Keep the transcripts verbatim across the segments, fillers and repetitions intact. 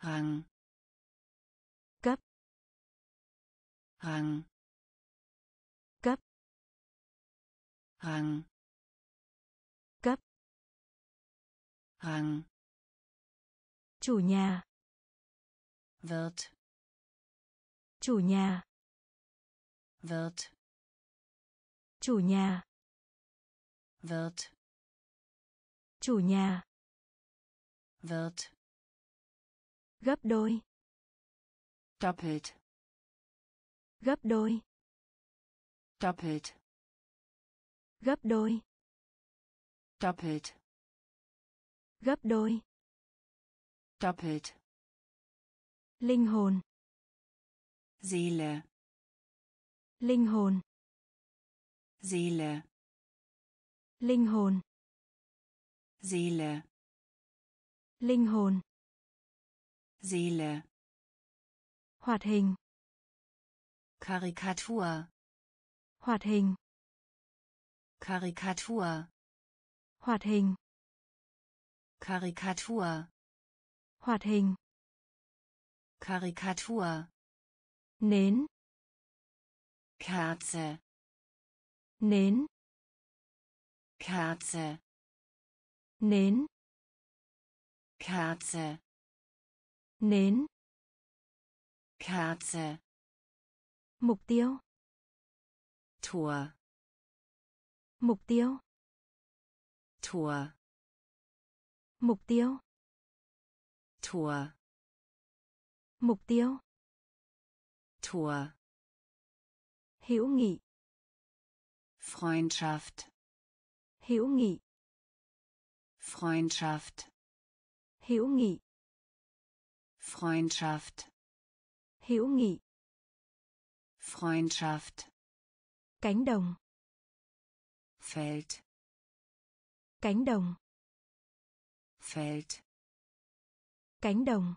Rang. Cấp. Rang. Cấp. Rang. Cấp. Rang. Chủ nhà. Wird. Chủ nhà. Wird. Chủ nhà. Wird. Chủ nhà. Wird. Gấp đôi. Doppelt. Gấp đôi. Doppelt. Gấp đôi. Doppelt. Gấp đôi. Doppelt. Linh hồn. Seele. Linh hồn. Seele. Linh hồn. Seele. Linh hồn. Seele. Hoạt hình. Karikatur. Hoạt hình. Karikatur. Hoạt hình. Karikatur. Hoạt hình. Karikatur. Nến. Kerze. Nến. Kerze. Nến. Kerze. Nến. Kerze. Mục tiêu. Tor. Mục tiêu. Tor. Mục tiêu. Tor. Mục tiêu. Tor. Hữu nghị. Freundschaft. Hữu nghị. Freundschaft. Hữu nghị. Freundschaft. Hữu nghị. Freundschaft. Cánh đồng. Feld. Cánh đồng. Feld. Cánh đồng.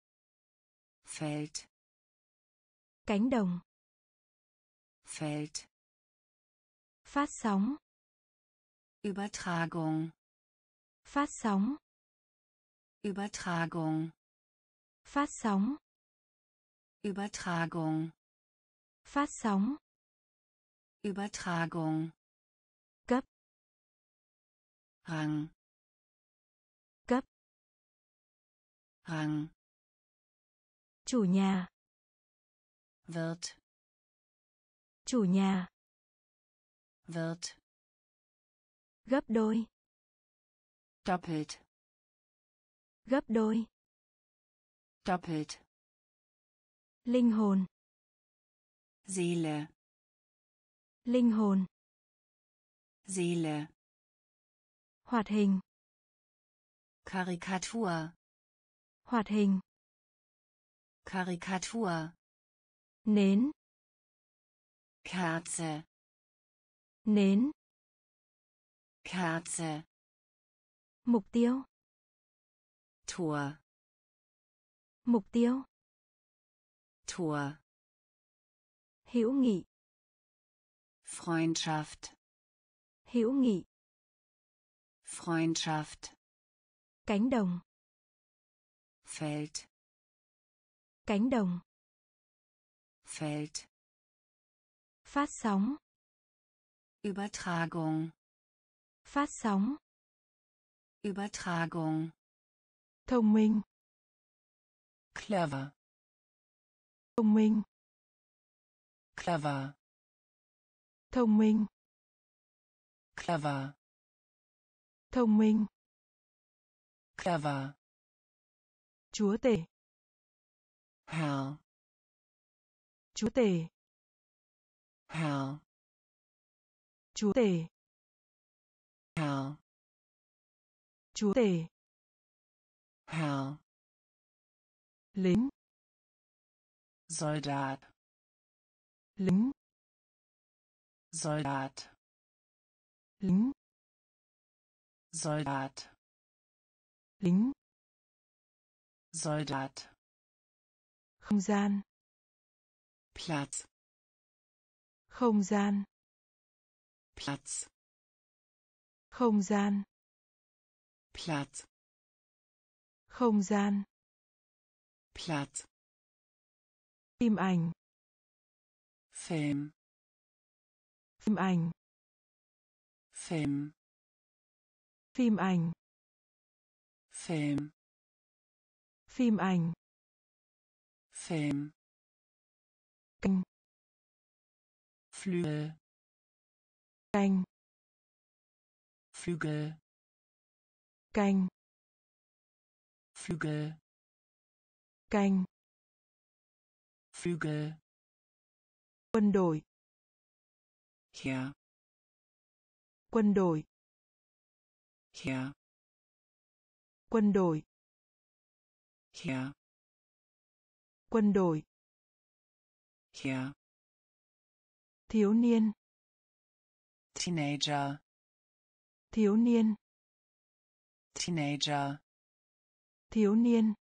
Feld. Cánh đồng. Feld. Phát sóng. Übertragung. Phát sóng. Übertragung. Phát sóng. Übertragung. Phát sóng. Übertragung. Cấp. Rang. Cấp. Rang. Chủ nhà. Wird. Chủ nhà. Wird. Gấp đôi. Doppelt. Gấp đôi. Doppelt. Linh hồn. Seele. Linh hồn. Seele. Hoạt hình. Karikatur. Hoạt hình. Karikatur. Nến. Kerze. Nến. Kerze. Mục tiêu. Tor. Mục tiêu. Tor. Hữu nghị. Freundschaft. Hữu nghị. Freundschaft. Cánh đồng. Feld. Cánh đồng. Feld. Phát sóng. Übertragung. Phát sóng. Übertragung. Thông minh. Clever. Thông minh. Clever. Thông minh. Clever. Thông minh. Clever. Chúa tể. Herr. Chúa tể. Herr. Chúa tể. Herr. Chúa tể. Herr. Lính. Soldat. Lính. Soldat. Lính. Soldat. Lính. Soldat. Không gian. Platz. Không gian. Platz. Không gian. Platz. Không gian. Platz. Phim ảnh. Film. Phim ảnh. Film. Phim ảnh. Film. Phim ảnh. Film. Canh. Flügel. Canh. Flügel. Canh. Flügel. Canh. Flügel. Quân đội. Heer. Quân đội. Heer. Quân đội. Heer. Quân đội. Heer. Thiếu niên. Teenager. Thiếu niên. Teenager. Thiếu niên.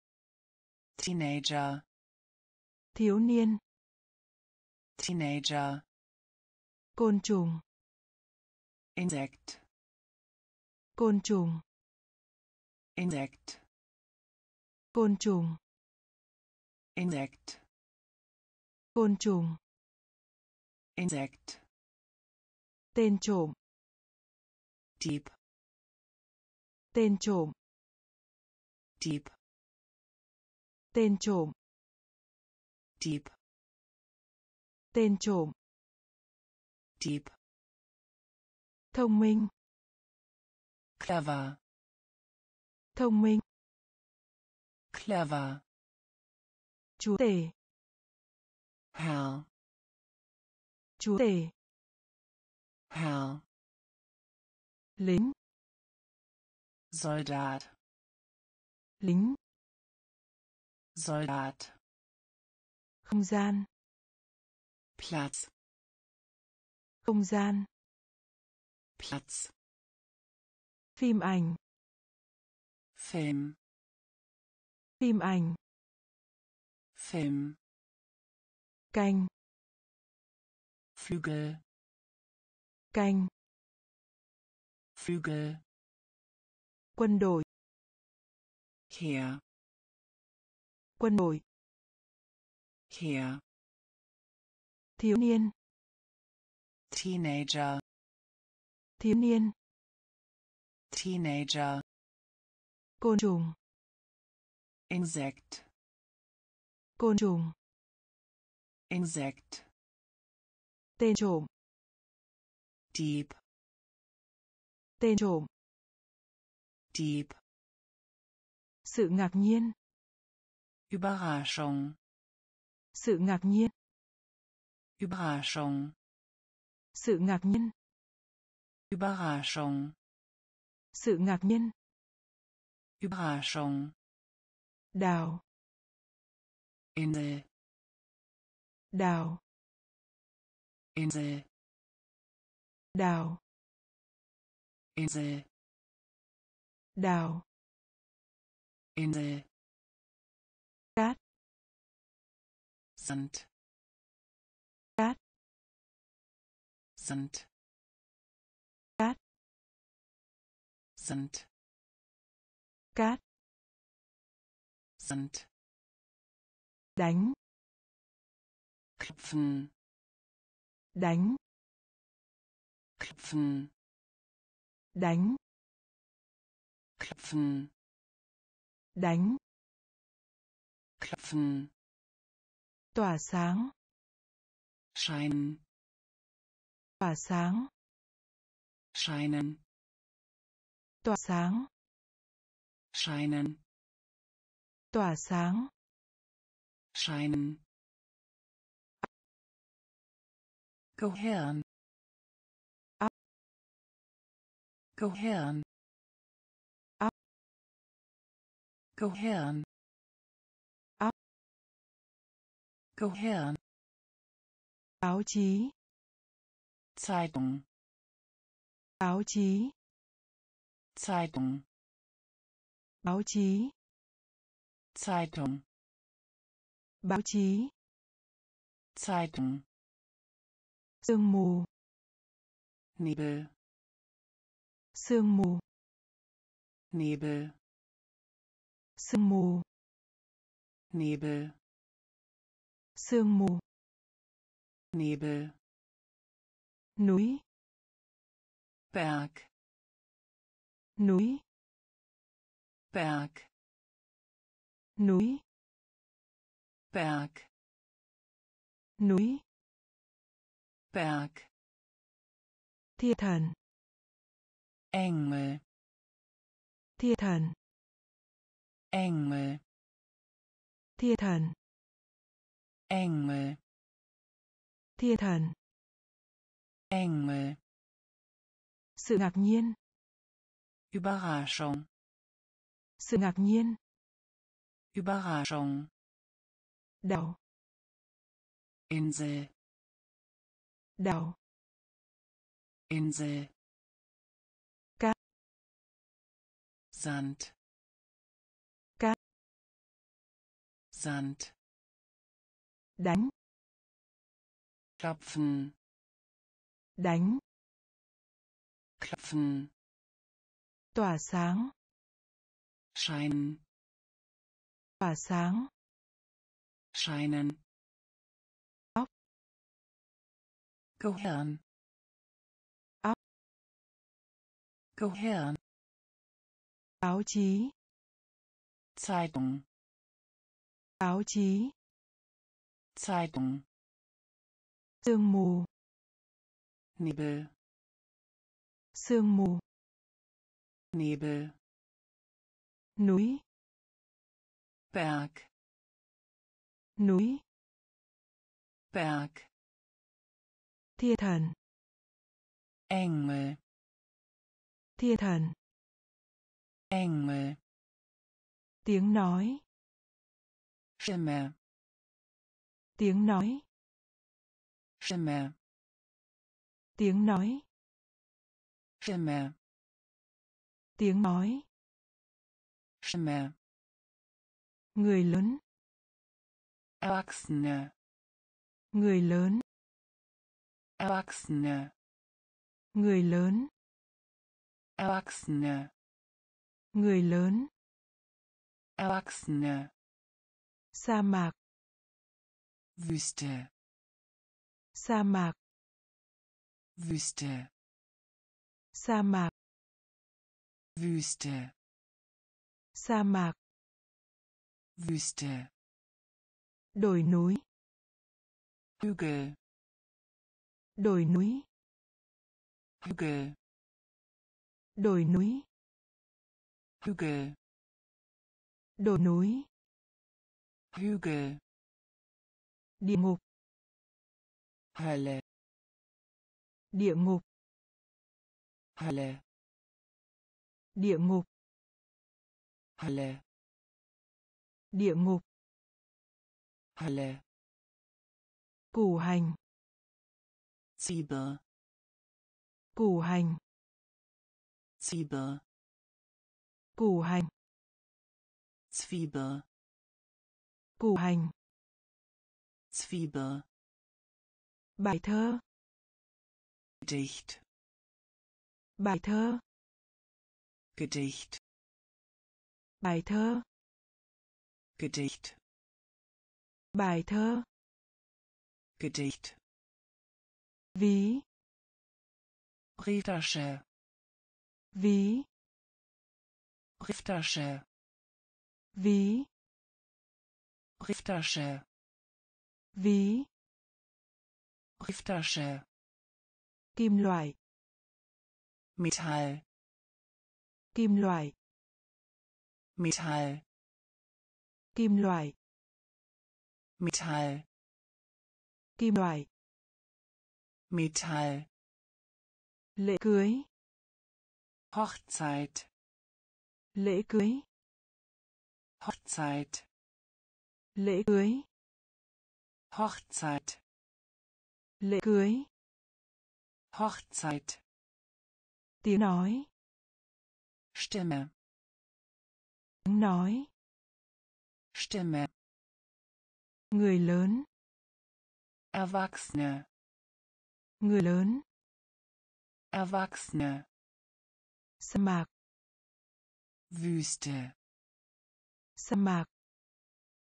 Teenager. Thiếu niên. Teenager. Côn trùng. Insekt. Côn trùng. Insekt. Côn trùng. Insekt. Côn trùng. Insekt. Tên trộm. Dieb. Tên trộm. Dieb. Tên trộm. Dieb. Tên trộm. Dieb. Thông minh. Clever. Thông minh. Clever. Chúa tể. Hell. Chúa tể. Hell. Lính. Soldat. Lính. Soldat. Không gian. Platz. Không gian. Platz. Phim ảnh. Film. Phim ảnh. Film. Canh. Flügel. Canh. Flügel. Quân đội. Heer. Quân đội. Heer. Thiếu niên. Teenager. Thiếu niên. Teenager. Côn trùng. Insekt. Côn trùng. Insekt. Tên trộm. Dieb. Tên trộm. Dieb. Sự ngạc nhiên. Überraschung. Sự ngạc nhiên. Überraschung. Sự ngạc nhiên. Überraschung. Sự ngạc nhiên. Überraschung. Đào. Insel. Đào. Insel. Đào. Insel. Đào. Insel. Cát. Sand. Cát. Sand. Cát. Sand. Cát. Sand. Đánh. Klopfen. Đánh. Klopfen. Đánh. Klopfen. Đánh. Klopfen. Tỏa sáng. Scheinen. Tỏa sáng. Scheinen. Tỏa sáng. Scheinen. Tỏa sáng. Scheinen. Gehirn. Ab. Gehirn. Ab. Gehirn. Ab. Gehirn. Báo chí. Zeitung. Báo chí. Zeitung. Báo chí. Zeitung. Báo chí. Zeitung. Sương mù. Nebel. Sương mù. Nebel. Sương mù. Nebel, sương mù, Nebel, núi, Berg, núi, Berg, núi, Berg, núi, Berg, thiên thần, Engel, thiên thần, Engel, thiên thần, Engel, thiên thần, Engel, sự ngạc nhiên, Überraschung, sự ngạc nhiên, Überraschung, đảo, Insel, đảo, Insel, Cát, Sand, Cát, Sand, đánh, Klopfen, đánh, Klopfen, tỏa sáng, scheinen, tỏa sáng, scheinen, óc, Gehirn, óc, Gehirn, báo chí, Zeitung, báo chí, Zeitung, sương mù, Nebel, sương mù, Nebel, núi, Berg, núi, Berg, thiên thần, Engel, thiên thần, Engel, tiếng nói, Stimme, tiếng nói, Stimme, tiếng nói, Stimme, tiếng nói, Stimme, người lớn, Erwachsene, người lớn, Erwachsene, người lớn, Erwachsene, người lớn, Erwachsene, sa mạc, Wüste, sa mạc, Wüste, sa mạc, Wüste, sa mạc, Wüste, đồi núi, Hügel, đồi núi, Hügel, đồi núi, Hügel, đồi núi, Hügel, địa ngục, Hölle, địa ngục, Hölle, địa ngục, Hölle, địa ngục, Hölle, củ hành, Zwiebel, củ hành, Zwiebel, củ hành, Zwiebel, củ hành, Zwiebel, bài thơ, Gedicht, bài thơ, Gedicht, bài thơ, Gedicht, bài thơ, Gedicht, ví, Brieftasche, ví, Brieftasche, ví, Brieftasche, ví, Brieftasche, kim loại, Metall, kim loại, Metall, kim loại, Metall, kim loại, Metall, lễ cưới, Hochzeit, lễ cưới, Hochzeit, lễ cưới, Hochzeit, lễ cưới, Hochzeit, tiếng nói, Stimme, tiếng nói, Stimme, người lớn, Erwachsene, người lớn, Erwachsene, sa mạc, Wüste, sa mạc,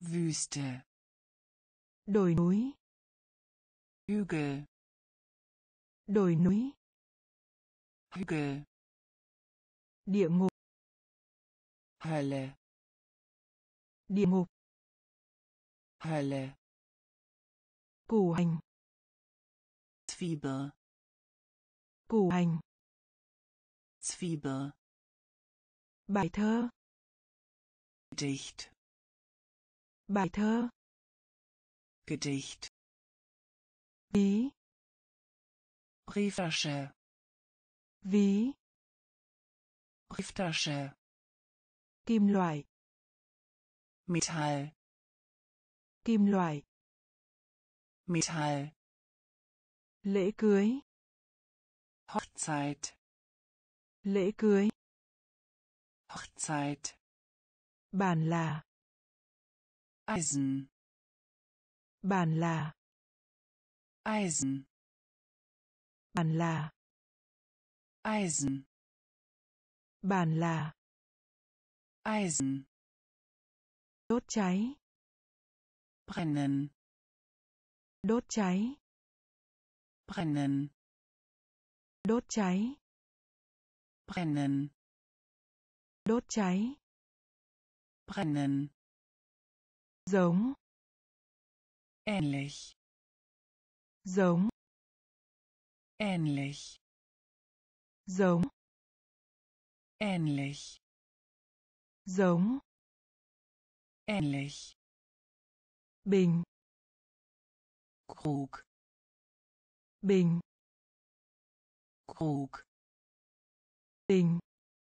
Wüste. Đồi núi. Hügel. Đồi núi. Hügel. Địa ngục. Hölle. Địa ngục. Hölle. Củ hành. Zwiebel. Củ hành. Zwiebel. Bài thơ. Gedicht. Bài thơ. Gedicht. Ví. Brieftasche. Ví. Brieftasche. Kim loại. Metall. Kim loại. Metall. Lễ cưới. Hochzeit. Lễ cưới. Hochzeit. Bản là. Eisen. Bản là. Eisen. Bản là. Eisen. Bản là. Eisen. Đốt cháy. Brennen. Đốt cháy. Brennen. Đốt cháy. Brennen. Đốt cháy. Brennen. Giống. Ähnlich. Giống. Ähnlich. Giống. Ähnlich. Giống. Ähnlich. Bình. Krug. Bình. Krug. Bình.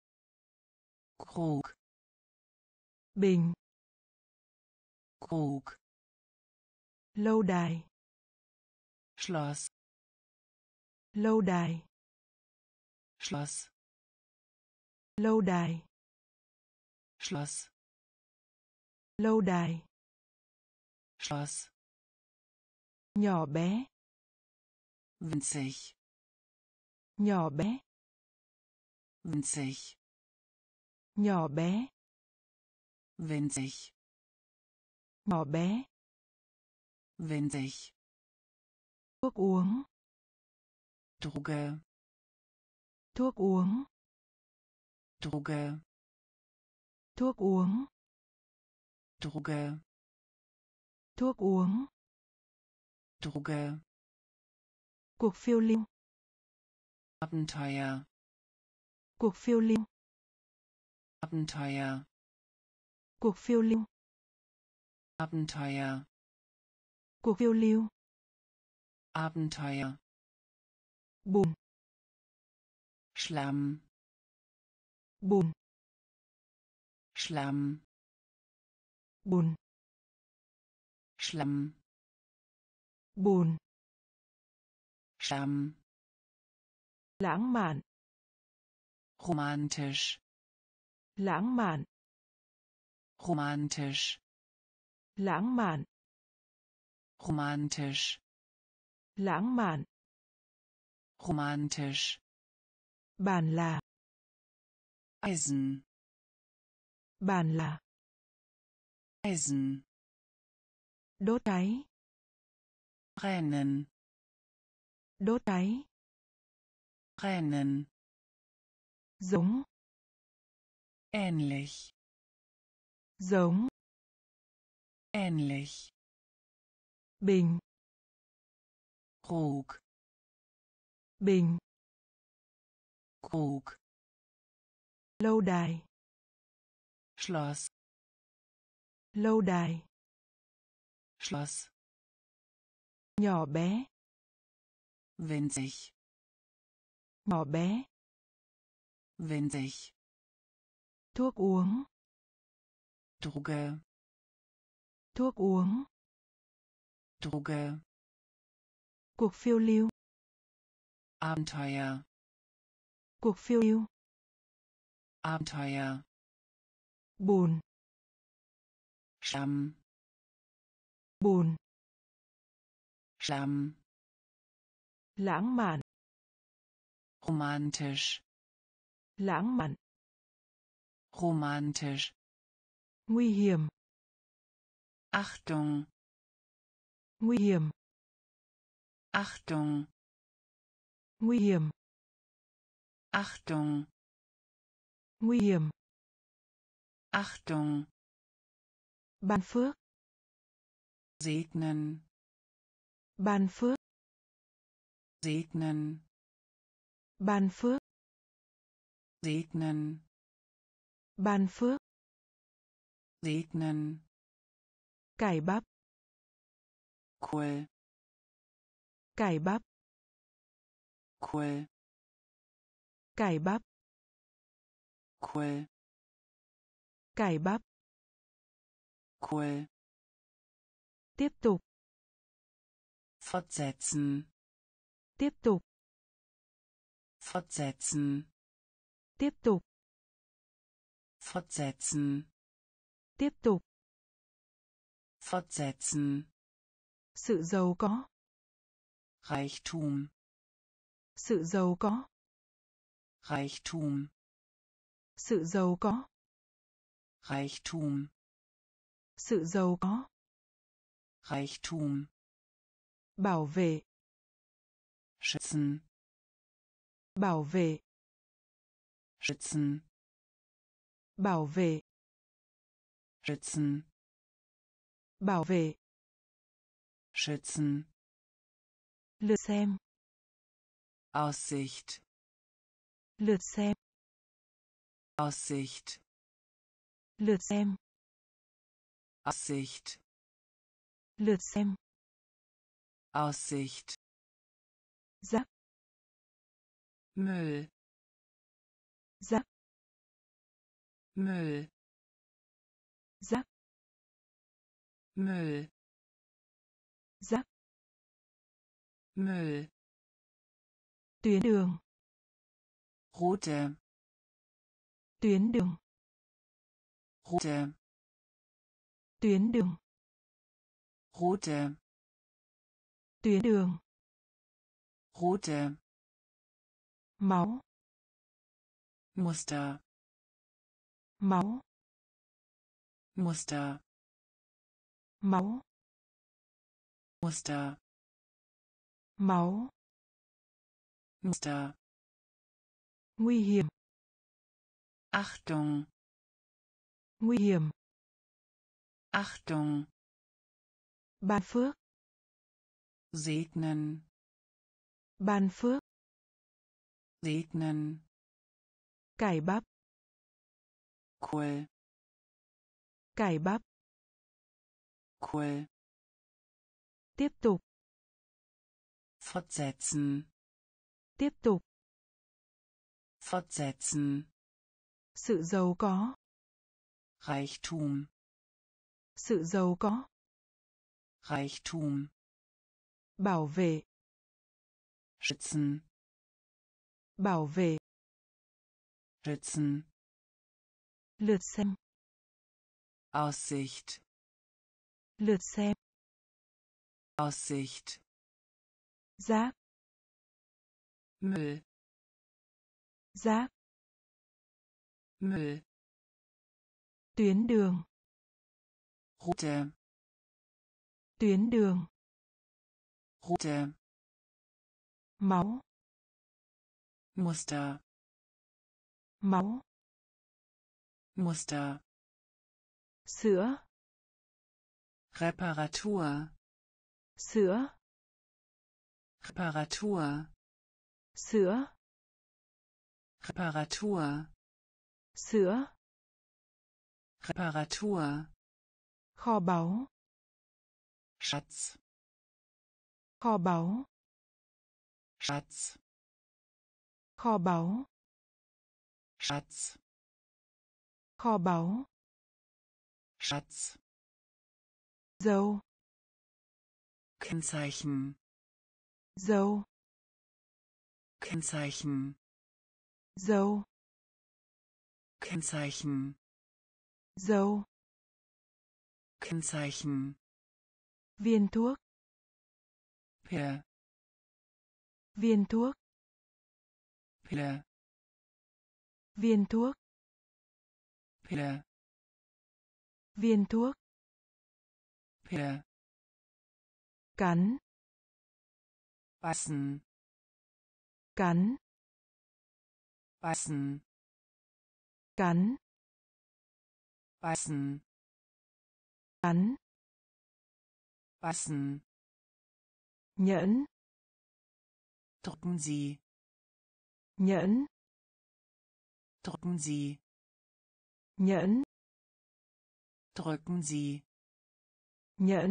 Krug. Bình. Krug. Lâu đài. Schloss. Lâu đài. Schloss. Lâu đài. Schloss. Lâu đài. Schloss. Nhỏ bé. Winzig. Nhỏ bé. Winzig. Nhỏ bé. Winzig. Nhỏ bé. Winzig. Thuốc uống. Droge. Thuốc uống. Droge. Thuốc uống. Droge. Thuốc uống. Droge. Cuộc phiêu lưu. Abenteuer. Cuộc phiêu lưu. Abenteuer. Cuộc phiêu lưu. Abenteuer. Cuộc phiêu lưu. Abenteuer. Bùn. Schlamm. Bùn. Schlamm. Bùn. Schlamm. Bùn. Schlamm. Lãng mạn. Romantisch. Lãng mạn. Romantisch. Lãng mạn. Romantisch. Lãng mạn. Romantisch. Bản là. Eisen. Bản là. Eisen. Đốt cháy. Brennen. Đốt cháy. Brennen. Giống. Ähnlich. Giống. Ähnlich. Bình. Krug. Bình. Krug. Lâu đài. Schloss. Lâu đài. Schloss. Nhỏ bé. Winzig. Nhỏ bé. Winzig. Thuốc uống. Droge. Thuốc uống. Droge. Cuộc phiêu lưu. Abenteuer. Cuộc phiêu lưu. Abenteuer. Bùn. Schlamm. Bùn. Schlamm. Lãng mạn. Romantisch. Lãng mạn. Romantisch. Nguy hiểm. Achtung, nguy hiểm, Achtung, nguy hiểm, Achtung, nguy hiểm, Achtung, ban phước, segnen, ban phước, segnen, ban phước, segnen, ban phước, segnen, cải bắp, Kohl, cải bắp, Kohl, cải bắp, Kohl, cải bắp, Kohl, tiếp tục, fortsetzen, tiếp tục, fortsetzen, tiếp tục, fortsetzen, tiếp tục, fortsetzen, sự giàu có, Reichtum, sự giàu có, Reichtum, sự giàu có, Reichtum, sự giàu có, Reichtum, bảo vệ, schützen, bảo vệ, schützen, bảo vệ, schützen, bảo vệ, schützen, lượt xem, Aussicht, lượt xem, Aussicht, lượt xem, Aussicht, lượt xem, Aussicht, rác, Müll, rác, Müll, rác, Müll, rác, Müll, tuyến đường, Route, tuyến đường, Route, tuyến đường, Route, tuyến đường, Route, máu, Muster, máu, Muster, máu, Muster, máu, Muster, nguy hiểm, Achtung, nguy hiểm, Achtung, ban phước, segnen, ban phước, segnen, cải bắp, Kohl, cải bắp, Kohl, tiếp tục, fortsetzen, tiếp tục, fortsetzen, sự giàu có, Reichtum, sự giàu có, Reichtum, bảo vệ, schützen, bảo vệ, schützen, lượt xem, Aussicht, lượt xem, Aussicht, rác, Müll, rác, Müll, tuyến đường, Route, tuyến đường, Route, máu, Muster, máu, Muster, sữa, Reparatur, sữa, Reparatur, sữa, Reparatur, sữa, Reparatur, kho báu, Schatz, kho báu, Schatz, kho báu, Schatz, kho báu, Schatz, dâu, Kennzeichen, dâu, Kennzeichen, dâu, Kennzeichen, dâu, Kennzeichen, viên thuốc, Pille, viên thuốc, Pille, viên thuốc, Pille, viên thuốc, Pille. Cắn. Beißen. Cắn. Beißen. Cắn. Beißen. Cắn. Beißen. Nhẫn. Drücken Sie. Nhẫn. Drücken Sie. Nhẫn. Drücken Sie. Nhẫn.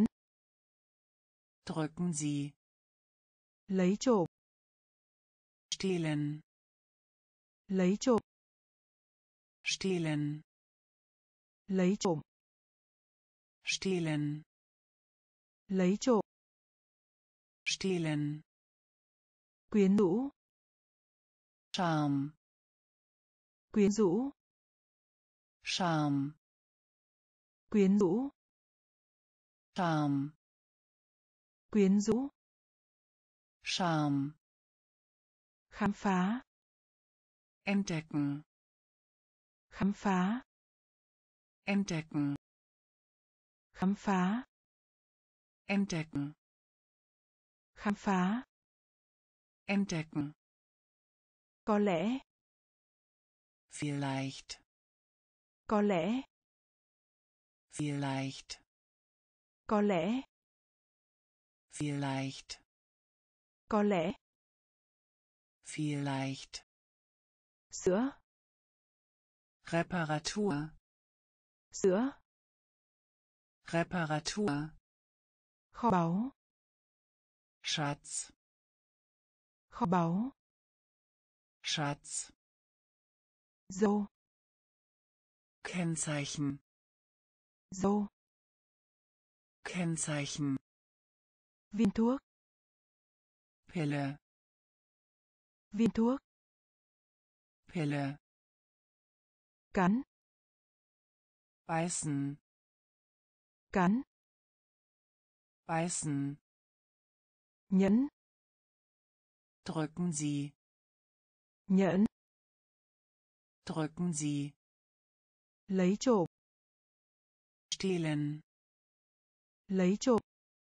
Drücken Sie. Lấy trộm. Stehlen. Lấy trộm. Stehlen. Lấy trộm. Stehlen. Lấy trộm. Stehlen. Quyến rũ. Charme. Quyến rũ. Charme. Quyến rũ. Charme. Quyến rũ. Charme. Khám phá. Entdecken. Khám phá. Entdecken. Khám phá. Entdecken. Khám phá. Entdecken. Có lẽ. Vielleicht. Có lẽ. Vielleicht. Có lẽ. Vielleicht. Có lẽ. Vielleicht. Sữa. Reparatur. Sữa. Reparatur. Kho báu. Schatz. Kho báu. Schatz. Dâu. Kennzeichen. Dâu. Kennzeichen. Viên thuốc. Pille. Viên thuốc. Pille. Cắn. Beißen. Cắn. Beißen. Nhẫn. Drücken Sie. Nhẫn. Drücken Sie. Lấy trộm. Stehlen. Lấy trộm.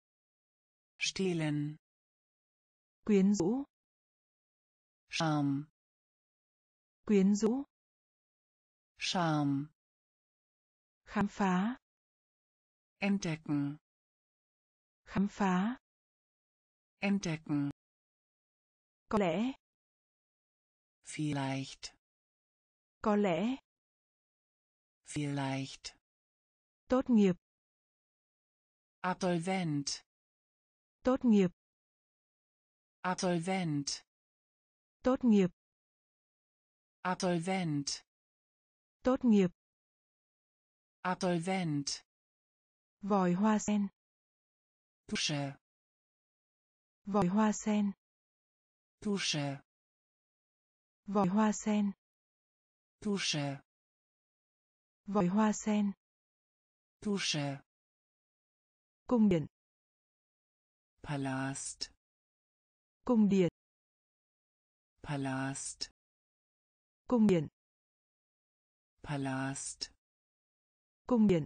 Stehlen. Quyến rũ. Charme. Quyến rũ. Charme. Khám phá. Entdecken. Khám phá. Entdecken. Có lẽ. Vielleicht. Có lẽ. Vielleicht. Tốt nghiệp. Absolvent. Tốt nghiệp. Absolvent. Tốt nghiệp. Absolvent. Tốt nghiệp. Absolvent. Vòi hoa sen. Dusche. Vòi hoa sen. Dusche. Vòi hoa sen. Dusche. Vòi hoa sen. Dusche. Cung điện. Palast. Cung điện. Palast. Cung điện. Palast. Cung điện.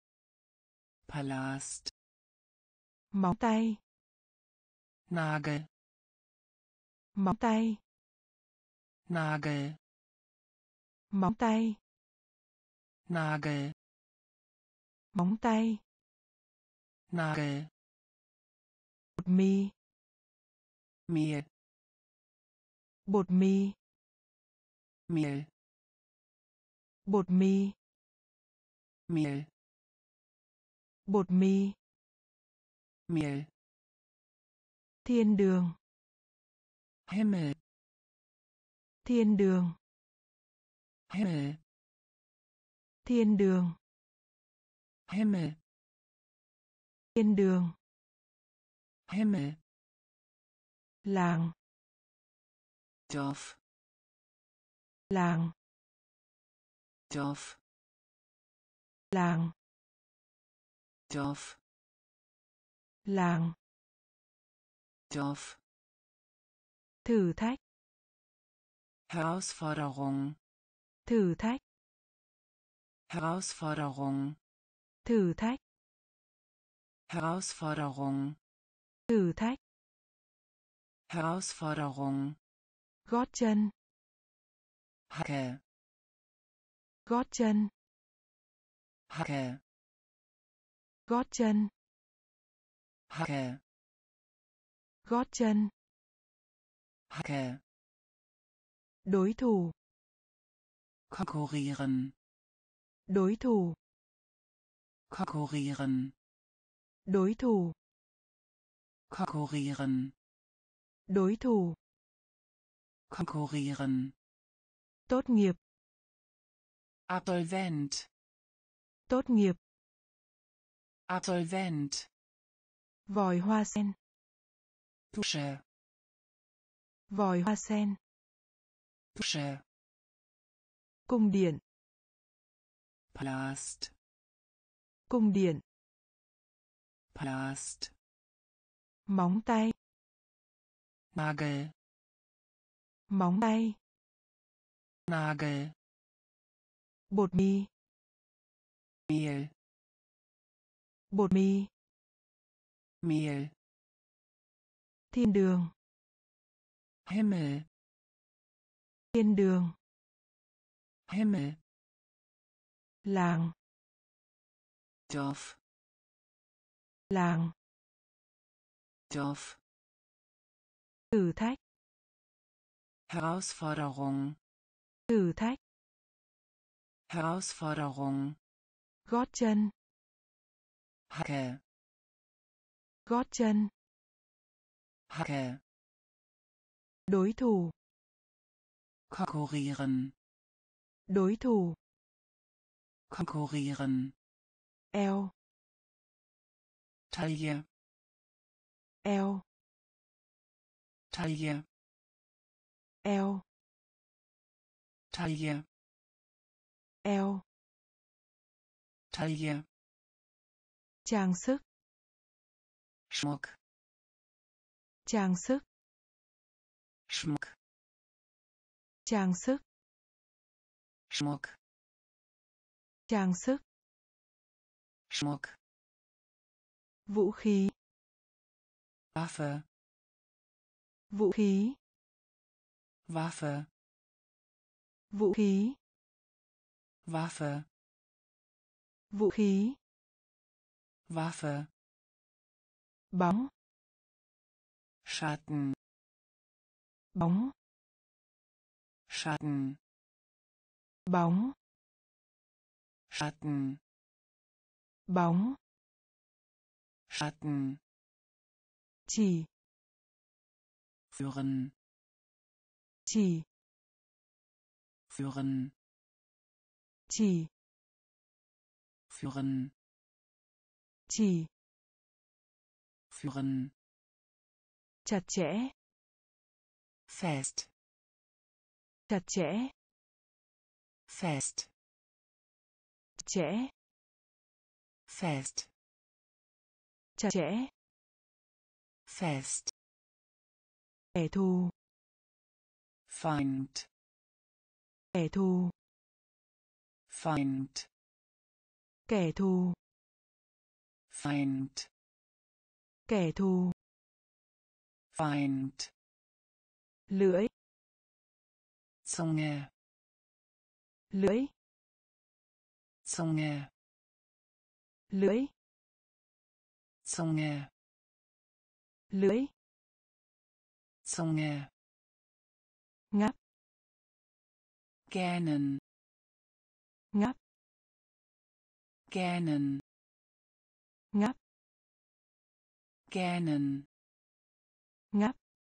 Palast. Móng tay. Nagel. Móng tay. Nagel. Móng tay. Nagel. Móng tay. Nagel. Bột mì. Mehl. Bột mì. Mehl. Bột mì. Mehl. Bột mì. Mehl. Thiên đường. Himmel. Thiên đường. Himmel. Thiên đường. Himmel. Thiên đường. Himmel. Làng. Dorf. Làng. Dorf. Làng. Dorf. Làng. Dorf. Thử thách. Herausforderung. Thử thách. Herausforderung. Thử thách. Herausforderung. Thử thách. Herausforderung. Gót chân. Hacke. Gót chân. Hacke. Gót chân. Hacke. Gót chân. Hacke. Đối thủ. Konkurrieren. Đối thủ. Konkurrieren. Đối thủ. Konkurrieren. Đối thủ. Konkurrieren. Tốt nghiệp. Absolvent. Tốt nghiệp. Absolvent. Vòi hoa sen. Dusche. Vòi hoa sen. Dusche. Cung điện. Palast. Cung điện. Palast. Móng tay. Nagel. Móng tay. Nagel. Bột mì. Mehl. Bột mì. Mehl. Thiên đường. Himmel. Thiên đường. Himmel. Làng. Dorf. Làng. Dorf. Thử thách. Herausforderung. Thử thách. Herausforderung. Gót chân. Hacke. Gót chân. Hacke. Đối thủ. Konkurrieren. Đối thủ. Konkurrieren. Eo. Taille. Eo. Taille. Eo. Taille. Eo. Taille. Trang sức. Schmuck. Trang sức. Schmuck. Trang sức. Schmuck. Trang sức. Schmuck. Vũ khí. Waffe. Vũ khí. Waffe. Vũ khí. Waffe. Vũ khí. Waffe. Bóng. Schatten. Bóng. Schatten. Bóng. Schatten. Bóng. Schatten. Chỉ. Führen. Chỉ. Führen. Chỉ. Führen. Chỉ. Führen. Chặt chẽ. Fest. Chặt chẽ. Fest. Chẽ. Fest. Chặt chẽ. Fest. Kẻ thù. Feind. Kẻ thù. Feind. Kẻ thù. Feind. Kẻ thù. Feind. Lưỡi. Zunge. Lưỡi. Zunge. Lưỡi. Zunge. Lưỡi. Zunge. Ngáp. Gähnen. Ngáp. Gähnen. Ngáp. Gähnen. Ngáp.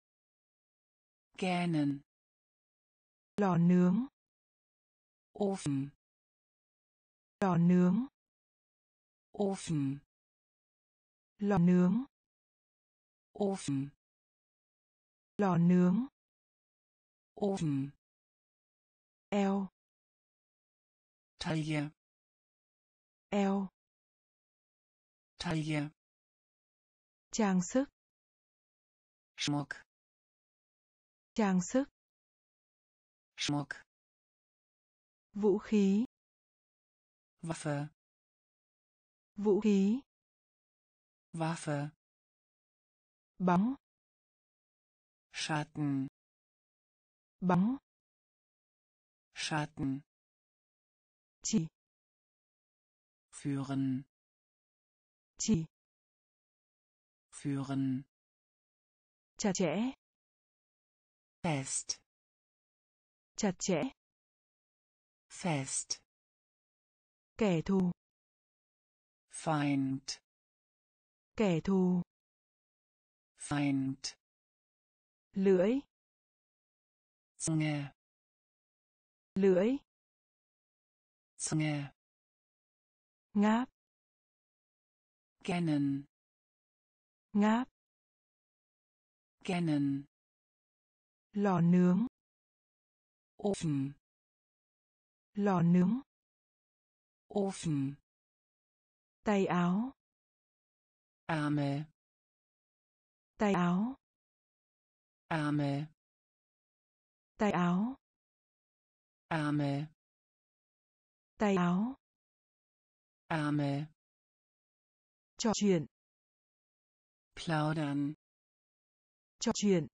Gähnen. Lò nướng. Ofen. Lò nướng. Ofen. Lò nướng. Ofen. Lò nướng. Ofen. Eo. Taille. Eo. Taille. Trang sức. Schmuck. Trang sức. Schmuck. Vũ khí. Waffe. Vũ khí. Waffe. Bóng. Schatten. Bóng. Schatten. Chỉ. Führen. Chỉ. Führen. Chặt chẽ. Fest. Chặt chẽ. Fest. Kẻ thù. Feind. Kẻ thù. Feind. Lưỡi. Zunge. Lưỡi. Zunge. Ngáp. Kennen. Ngáp. Kennen. Lò nướng. Ofen. Lò nướng. Ofen. Tay áo. Ärmel. Tay áo. Ärmel. Tay áo. Ärmel. Tay áo. Ärmel. Trò chuyện. Plaudern. Trò chuyện.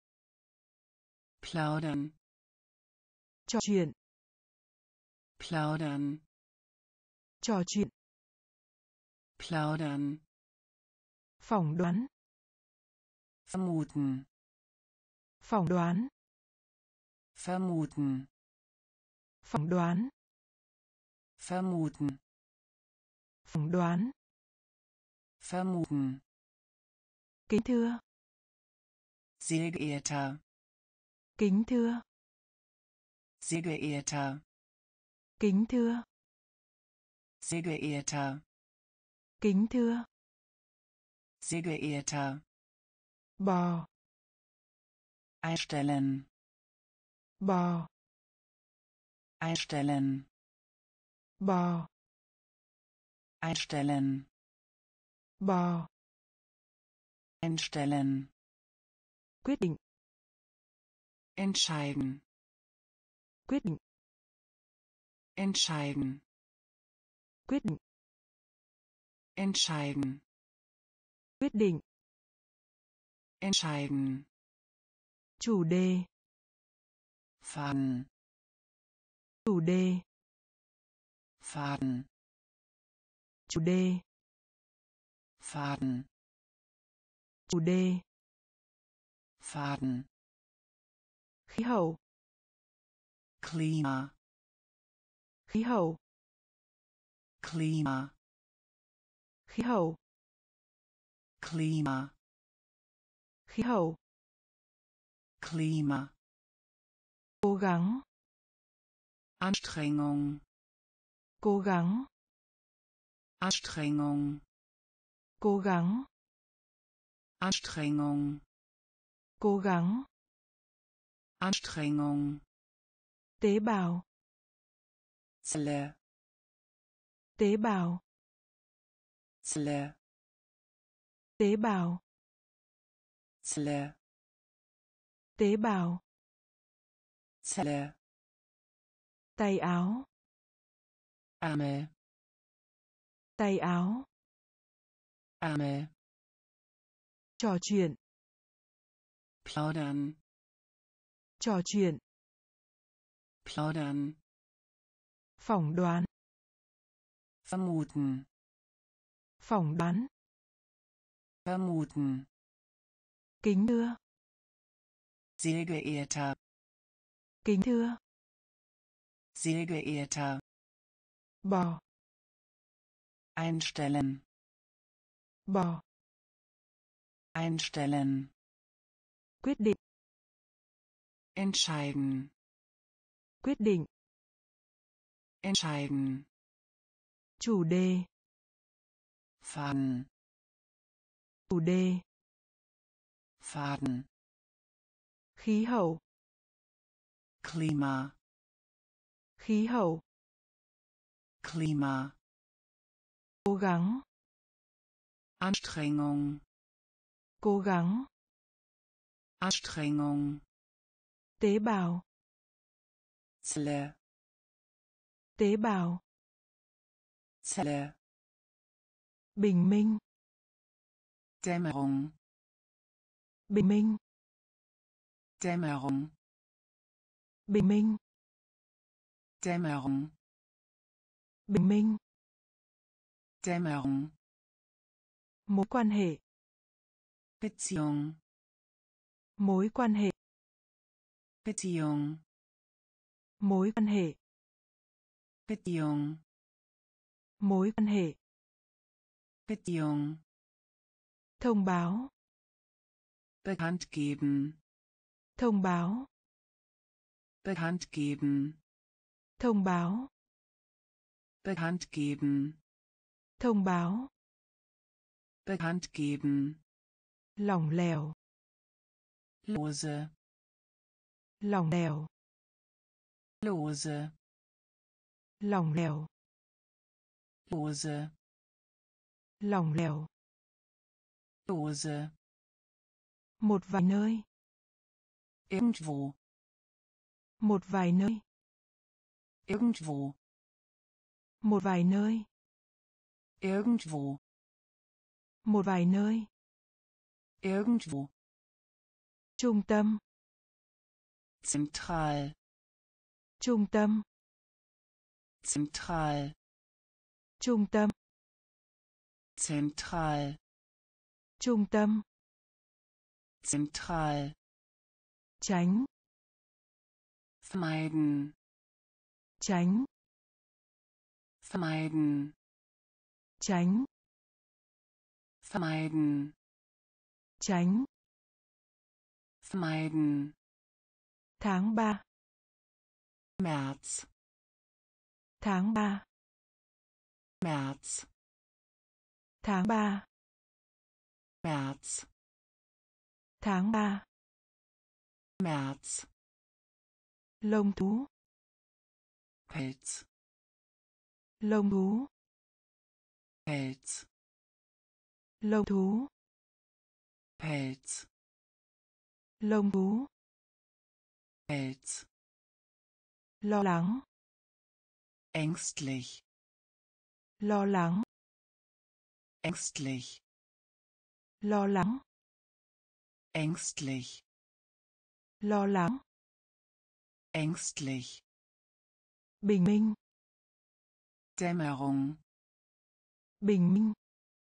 Plaudern. Trò chuyện. Plaudern. Trò chuyện. Plaudern. Phỏng đoán. Vermuten. Phỏng đoán. Vermuten. Phỏng đoán. Vermuten. Phỏng đoán. Vermuten. Kính thưa. Sehr geehrter. Kính thưa. Sehr geehrter. Kính thưa. Sehr geehrter. Kính thưa. Sehr geehrter. Bò. Einstellen. Bò. Einstellen. Bò. Einstellen. Bò. Einstellen. Quyết định. Entscheiden. Quyết định. Entscheiden. Quyết định. Entscheiden. Quyết định. Entscheiden. Chủ đề. Faden. Chủ đề. Faden. Chủ đề. Faden. Chủ đề. Faden. Khí hậu. Klima. Khí hậu. Klima. Khí hậu. Klima. Khí hậu. Klima. Cố gắng. Anstrengung. Cố gắng. Anstrengung. Cố gắng. Anstrengung. Cố gắng. Anstrengung. Tế bào. Zelle. Tế bào. Zelle. Tế bào. Zelle. Tế bào. Zelle. Tay áo. Ärmel. Tay áo. Ärmel. Trò chuyện. Plaudern. Trò chuyện. Plaudern. Phỏng đoán. Vermuten. Phỏng đoán. Vermuten. Kính thưa. Sehr geehrter. Kính thưa. Sehr geehrter. Bò. Einstellen. Bò. Einstellen. Quyết định. Entscheiden. Quyết định. Entscheiden. Chủ đề. Faden. Chủ đề. Faden. Khí hậu. Klima. Khí hậu. Klima. Cố gắng. Anstrengung. Cố gắng. Anstrengung. Tế bào. Zelle. Tế bào. Zelle. Bình minh. Dämmerung. Bình minh. Dämmerung. Bình minh. Dämmerung. Bình minh. Dämmerung. Mối quan hệ. Beziehung. Mối quan hệ. Beziehung. Mối quan hệ. Beziehung. Mối quan hệ. Beziehung. Thông báo. Bekannt geben. Thông báo. Bekannt geben. Thông báo. Bekannt geben. Thông báo. Bekannt geben. Lỏng lẻo. Lose. Lỏng lẻo. Lose. Lỏng lẻo. Lose. Lỏng lẻo. Lose. Một vài nơi. Irgendwo. Một vài nơi. Irgendwo. Một vài nơi. Irgendwo. Một vài nơi. Irgendwo. Trung tâm. Zentral. Trung tâm. Zentral. Trung tâm. Zentral. Trung tâm. Zentral. Tránh. Vermeiden. Tránh. Vermeiden. Tránh. Vermeiden. Tránh. Vermeiden. Tháng ba. März. Tháng ba. März. Tháng ba. März. Tháng ba. März. Lông thú. Pelz. Lông thú. Pelz. Lông thú. Pelz. Lông thú. Pelz. Lo lắng. Ängstlich. Lo lắng. Ängstlich. Lo lắng. Ängstlich. Lo lắng. Ängstlich. Bình minh. Dämmerung. Bình minh.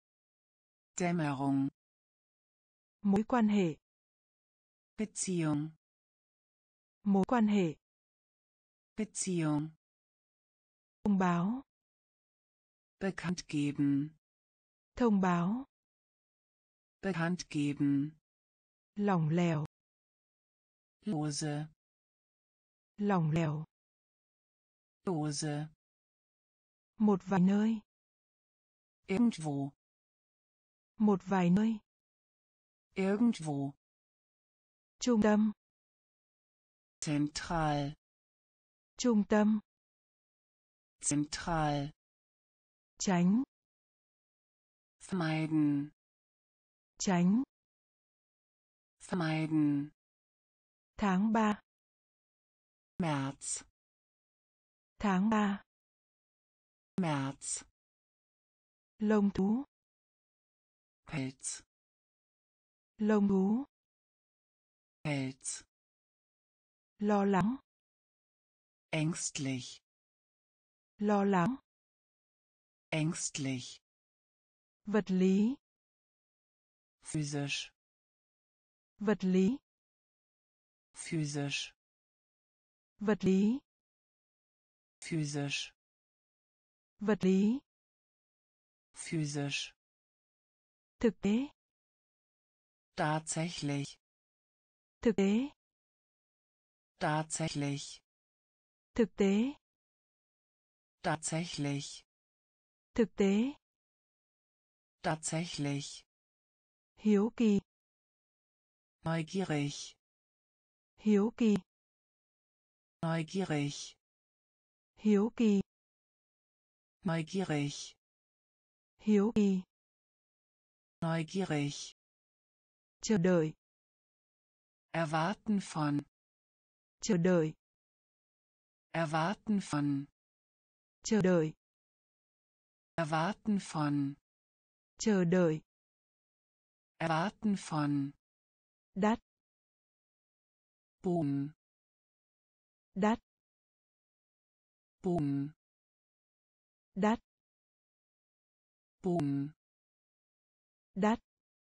Dämmerung. Mối quan hệ. Beziehung. Mối quan hệ. Beziehung. Thông báo. Bekannt geben. Thông báo. Bekannt geben. Lỏng lẻo. Lose. Lỏng lẻo. Lose. Một vài nơi. Irgendwo. Một vài nơi. Irgendwo. Trung tâm. Zentral. Trung tâm. Zentral. Tránh. Vermeiden. Tránh. Vermeiden. Tháng ba. März. Tháng ba. März. Lông thú. Pelz. Lông thú. Pelz. Lo lắng. Ängstlich. Lo lắng. Ängstlich. Vật lý. Physisch. Vật lý. Physisch. Vật lý. Physisch. Vật lý. Physisch. Thực tế. Tatsächlich. Thực tế. Tatsächlich. Thực tế. Tatsächlich. Thực tế. Tatsächlich. Hiếu kỳ. Neugierig. Hiếu kỳ. Neugierig. Hiếu kỳ. Neugierig. Hiếu kỳ. Neugierig. Chờ đợi. Erwarten von. Chờ đợi. Erwarten von. Chờ đợi. Erwarten von. Chờ đợi. Erwarten von. đắt, Bogen. đắt, Bogen. đắt, Bogen. đắt,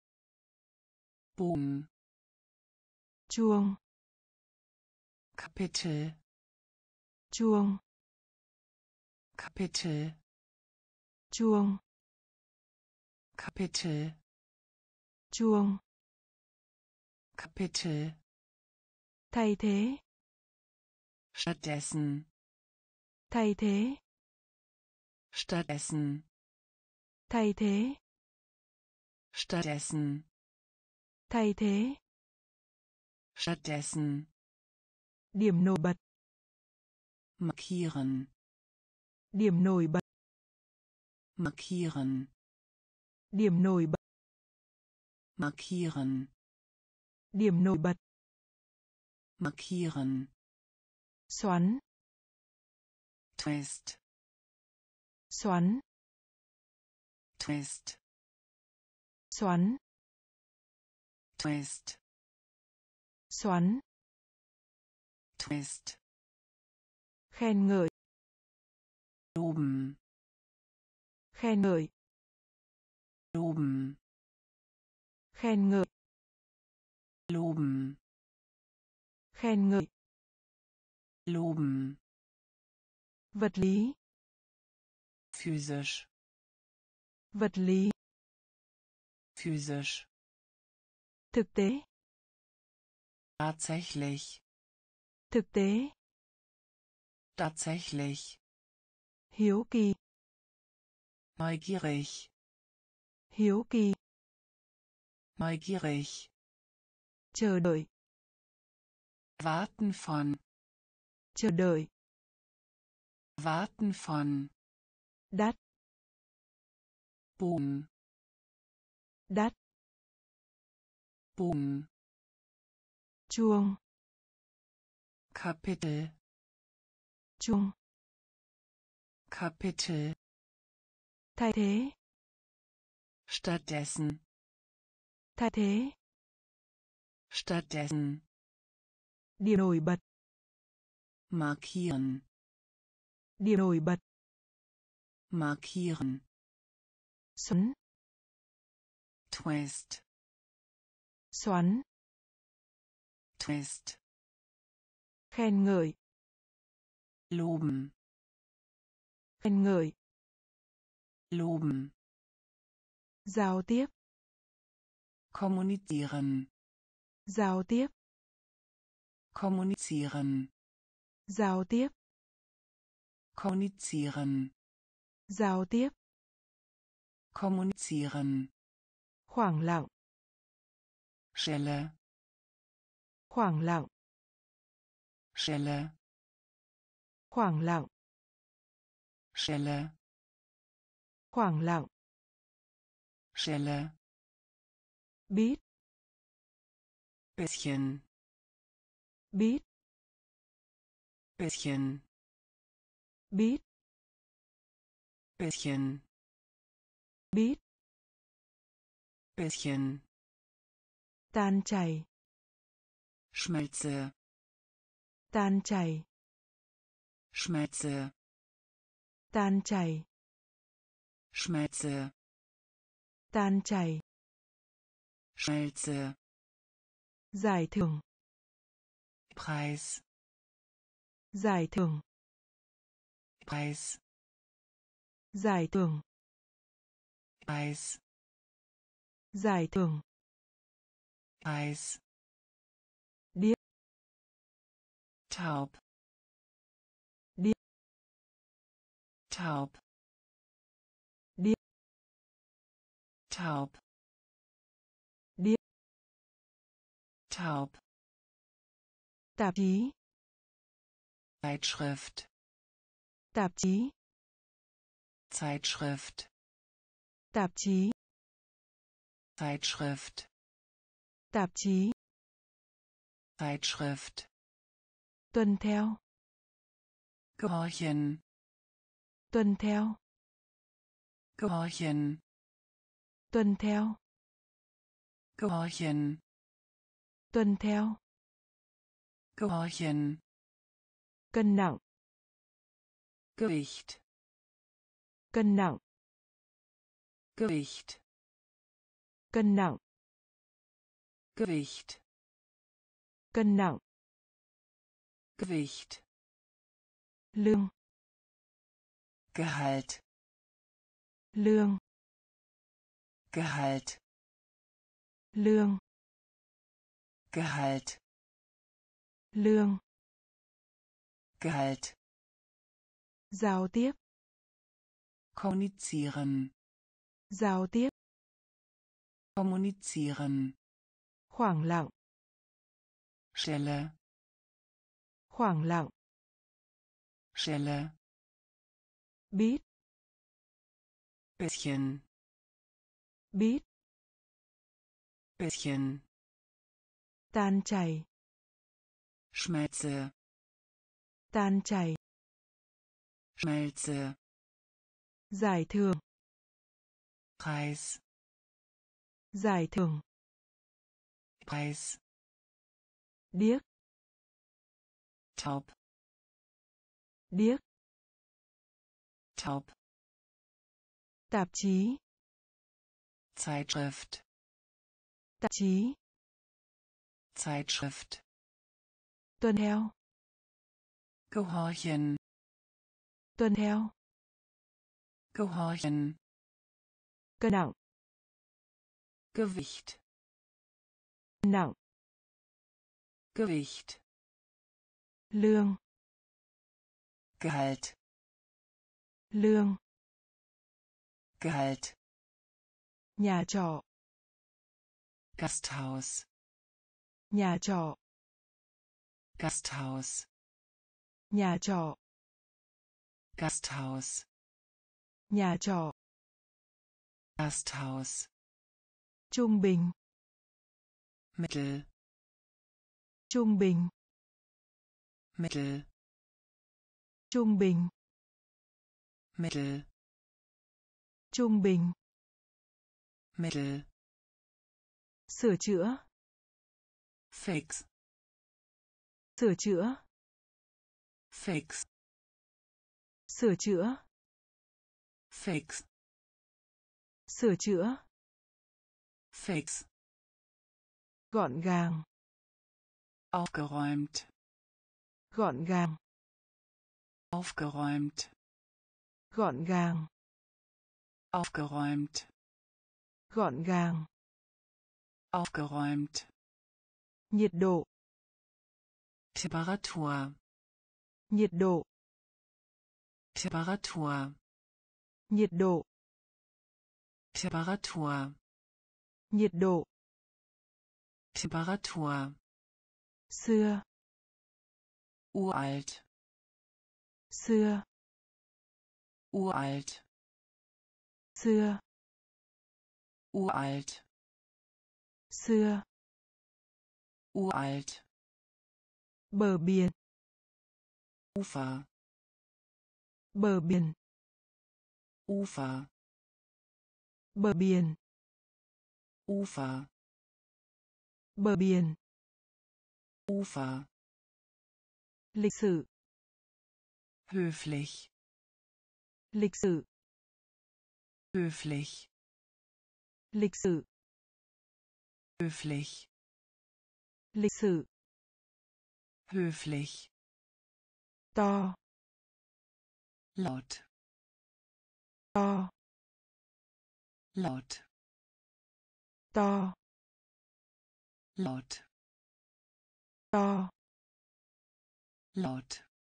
Bogen. chuông, Kapitel. chuông, Kapitel. chuông, Kapitel. chuông, Kapitel. thay thế, Stattdessen. thay thế, Stattdessen. thay thế, Stattdessen. thay thế, Stattdessen. điểm nổi bật, Markieren. điểm nổi bật, Markieren. điểm nổi bật, Markieren. điểm nổi bật, Markieren. xoắn, Twist. xoắn, Twist. xoắn, Twist. xoắn, Twist. khen ngợi, Loben. khen ngợi, Loben. khen ngợi, Loben. khen ngợi, Loben. vật lý, Physisch. vật lý, Physisch. thực tế, Tatsächlich. thực tế, Tatsächlich. hiếu kỳ, Neugierig. hiếu kỳ, Neugierig. chờ đợi, Warten von. chờ đợi, Warten von. đắt, Bogen. đắt, Bogen. chuông, Kapitel. chuông, Kapitel. thay thế, Stattdessen. thay thế, Stattdessen. điểm nổi bật, Markieren. điểm nổi bật, Markieren. xoắn, Twist. xoắn, Twist. khen ngợi, Loben. khen ngợi, Loben. giao tiếp, Kommunizieren. giao tiếp, Kommunizieren. giao tiếp, Kommunizieren. giao tiếp, Kommunizieren. khoảng lặng, Stelle. khoảng lặng, Stelle. khoảng lặng, Stelle. khoảng lặng, Stelle. biết, Bisschen. biết, Bisschen. biết, Bisschen. biết, Bisschen. tan chảy, Schmelze. tan chảy, Schmelze. tan chảy, Schmelze. tan chảy, Schmelze. giải thưởng, Preis. giải thưởng, Preis. giải thưởng, Preis. giải thưởng, Preis. điếc, Taub. điếc, Taub. điếc, Taub. điếc, Taub. tạp chí, Zeitschrift. tạp chí, Zeitschrift. tạp chí, Zeitschrift. tạp chí, Zeitschrift. tuân theo, Gehorchen. tuân theo, Gehorchen. tuân theo, Gehorchen. Tuân theo. Gehorchen. Cân nặng. Gewicht. Cân nặng. Gewicht. Cân nặng. Gewicht. Cân nặng. Gewicht. Lương. Gehalt. Lương. Gehalt. Lương. Gehalt. Lương. Gehalt. Giao tiếp. Kommunizieren. Giao tiếp. Kommunizieren. Khoảng lặng. Stelle. Khoảng lặng. Stelle. Biết. Bisschen. Biết. Bisschen. Tan chảy. Schmelze. Tan chảy. Schmelze. Giải thưởng. Preis. Giải thưởng. Preis. Điếc. Taub. Điếc. Taub. Tạp chí. Zeitschrift. Tạp chí. Zeitschrift. Tuân theo. Gehorchen. Tuân theo. Gehorchen. Cân nặng. Gewicht. Nặng. Gewicht. Lương. Gehalt. Lương. Gehalt. Nhà trọ. Gasthaus. Nhà trọ. Gasthaus. Nhà trọ. Gasthaus. Nhà trọ. Gasthaus. Trung bình. Mittel. Trung bình. Mittel. Trung bình. Mittel. Trung bình. Mittel. Sửa chữa. Fix. Sửa chữa. Fix. Sửa chữa. Fix. Sửa chữa. Fix. Gọn gàng. Aufgeräumt. Gọn gàng. Aufgeräumt. Gọn gàng. Aufgeräumt. Gọn gàng. Aufgeräumt. Nhiệt độ. Temperatur. Nhiệt độ. Temperatur. Nhiệt độ. Temperatur. Nhiệt độ. Temperatur. Xưa. Uralt. Xưa. Uralt. Xưa. Uralt. Xưa. Uralt. Bờ biển. Ufer. Bờ biển. Ufer. Bờ biển. Ufer. Bờ biển. Ufer. Lịch sử. Höflich. Lịch sử. Höflich. Lịch sử. Höflich. Lịch sử. Höflich. To. Laut. To. Laut. To. Laut. To. Laut.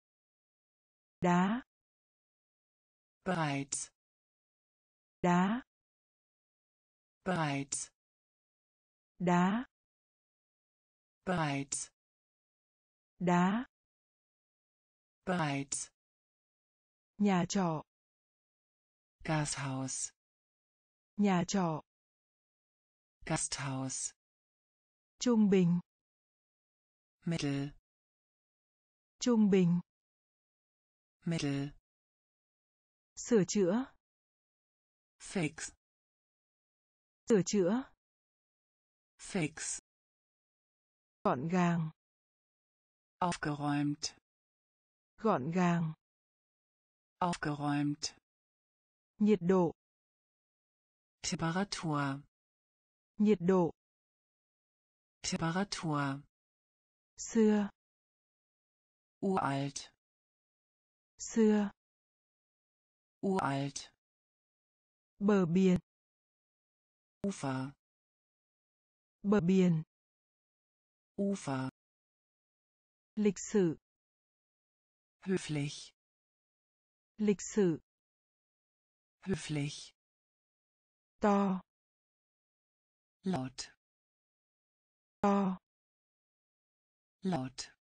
Đá. Bereits. Đá. Bereits. Đá. Bereits. Đá. Bereits. Nhà trọ. Gasthaus. Nhà trọ. Gasthaus. Trung bình. Mittel. Trung bình. Mittel. Sửa chữa. Fix. Sửa chữa. Fix. Gọn gàng. Aufgeräumt. Gọn gàng. Aufgeräumt. Nhiệt độ. Temperatur. Nhiệt độ. Temperatur. Xưa. Uralt. Xưa. Uralt. Bờ biển. Ufer. Bờ biển. Ufer. Lịch sử. Höflich. Lịch sử. Höflich. To. Laut. To. Laut.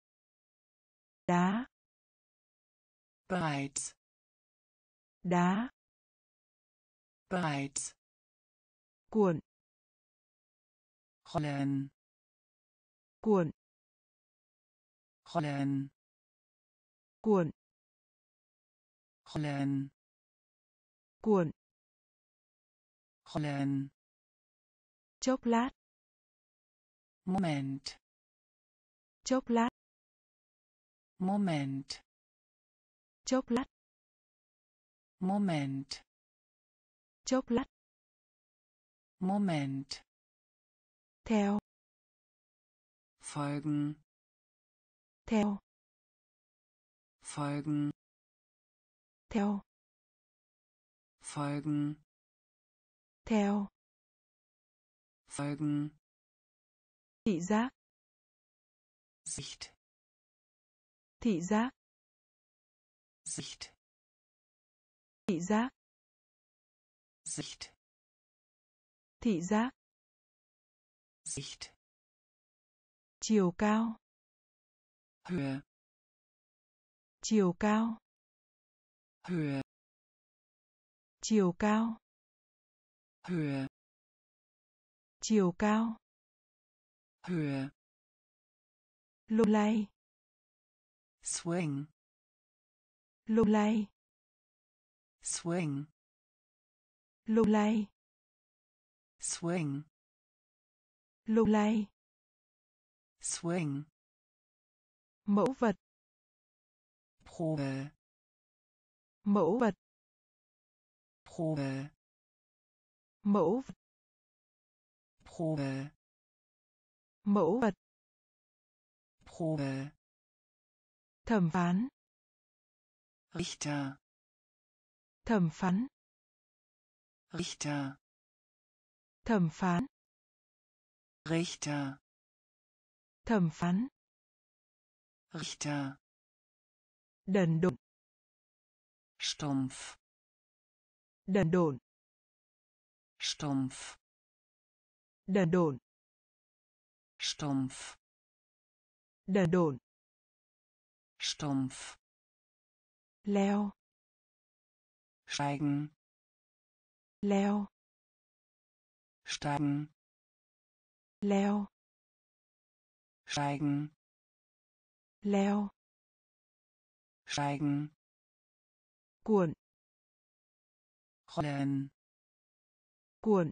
Đá. Bereits. Đá. Bereits. Cuộn. Rollen. Cuộn. Rollen. Cuộn. Rollen. Cuộn. Rollen. Chốc lát. Moment. Chốc lát. Moment. Chốc lát. Moment. Chốc lát. Moment. Theo. Folgen. Theo. Folgen. Theo. Folgen. Theo. Folgen. Thị giác. Sicht. Thị giác. Sicht. Thị giác. Sicht. Thị giác. Sicht. Chiều cao. Höhe. Chiều cao. Höhe. Chiều cao. Höhe. Chiều cao. Höhe. Lung lay. Swing. Lung lay. Swing. Lung lay. Swing. Lung lay. Swing. Mẫu vật. Probe. Mẫu vật. Probe. Mẫu vật. Probe. Mẫu vật. Probe. Thẩm phán. Richter. Thẩm phán. Richter. Thẩm phán. Richter. Thẩm phán. Richter. Đần độn. Stumpf. Đần độn. Stumpf. Đần độn. Stumpf. Đần độn. Stumpf. Leo. Steigen. Leo. Steigen. Leo. Steigen. Leo. Steigen. Cuộn. Rollen. Cuộn.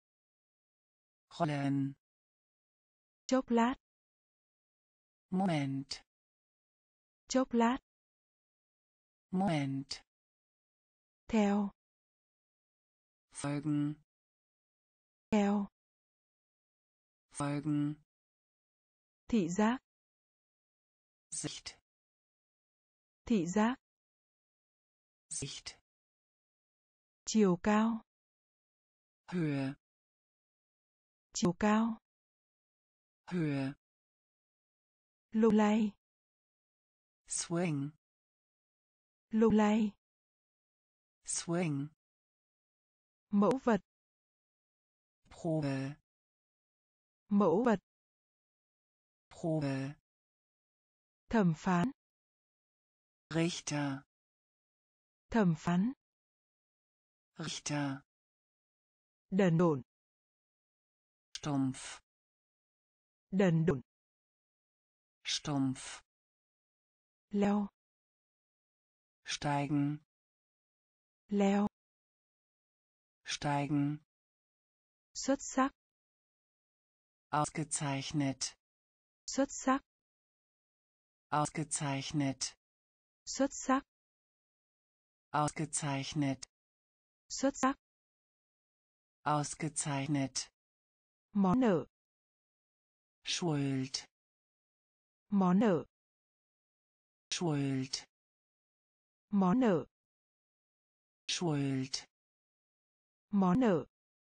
Rollen. Chốc lát. Moment. Chốc lát. Moment. Theo. Folgen. Theo. Folgen. Thị giác. Sicht. Thị giác. Sicht. Chiều cao. Höhe. Chiều cao. Höhe. Lung lay. Swing. Lung lay. Swing. Mẫu vật. Probe. Mẫu vật. Probe. Thẩm phán. Richter. Thẩm phán. Richter. Đần độn. Stumpf. Đần độn. Stumpf. Leo. Steigen. Leo. Steigen. Xuất sắc. Ausgezeichnet. Xuất sắc. Ausgezeichnet. Xuất sắc. Ausgezeichnet. Xuất sắc. Ausgezeichnet. Món nợ. Schuld. Món nợ. Schuld. Món nợ. Schuld. Món nợ.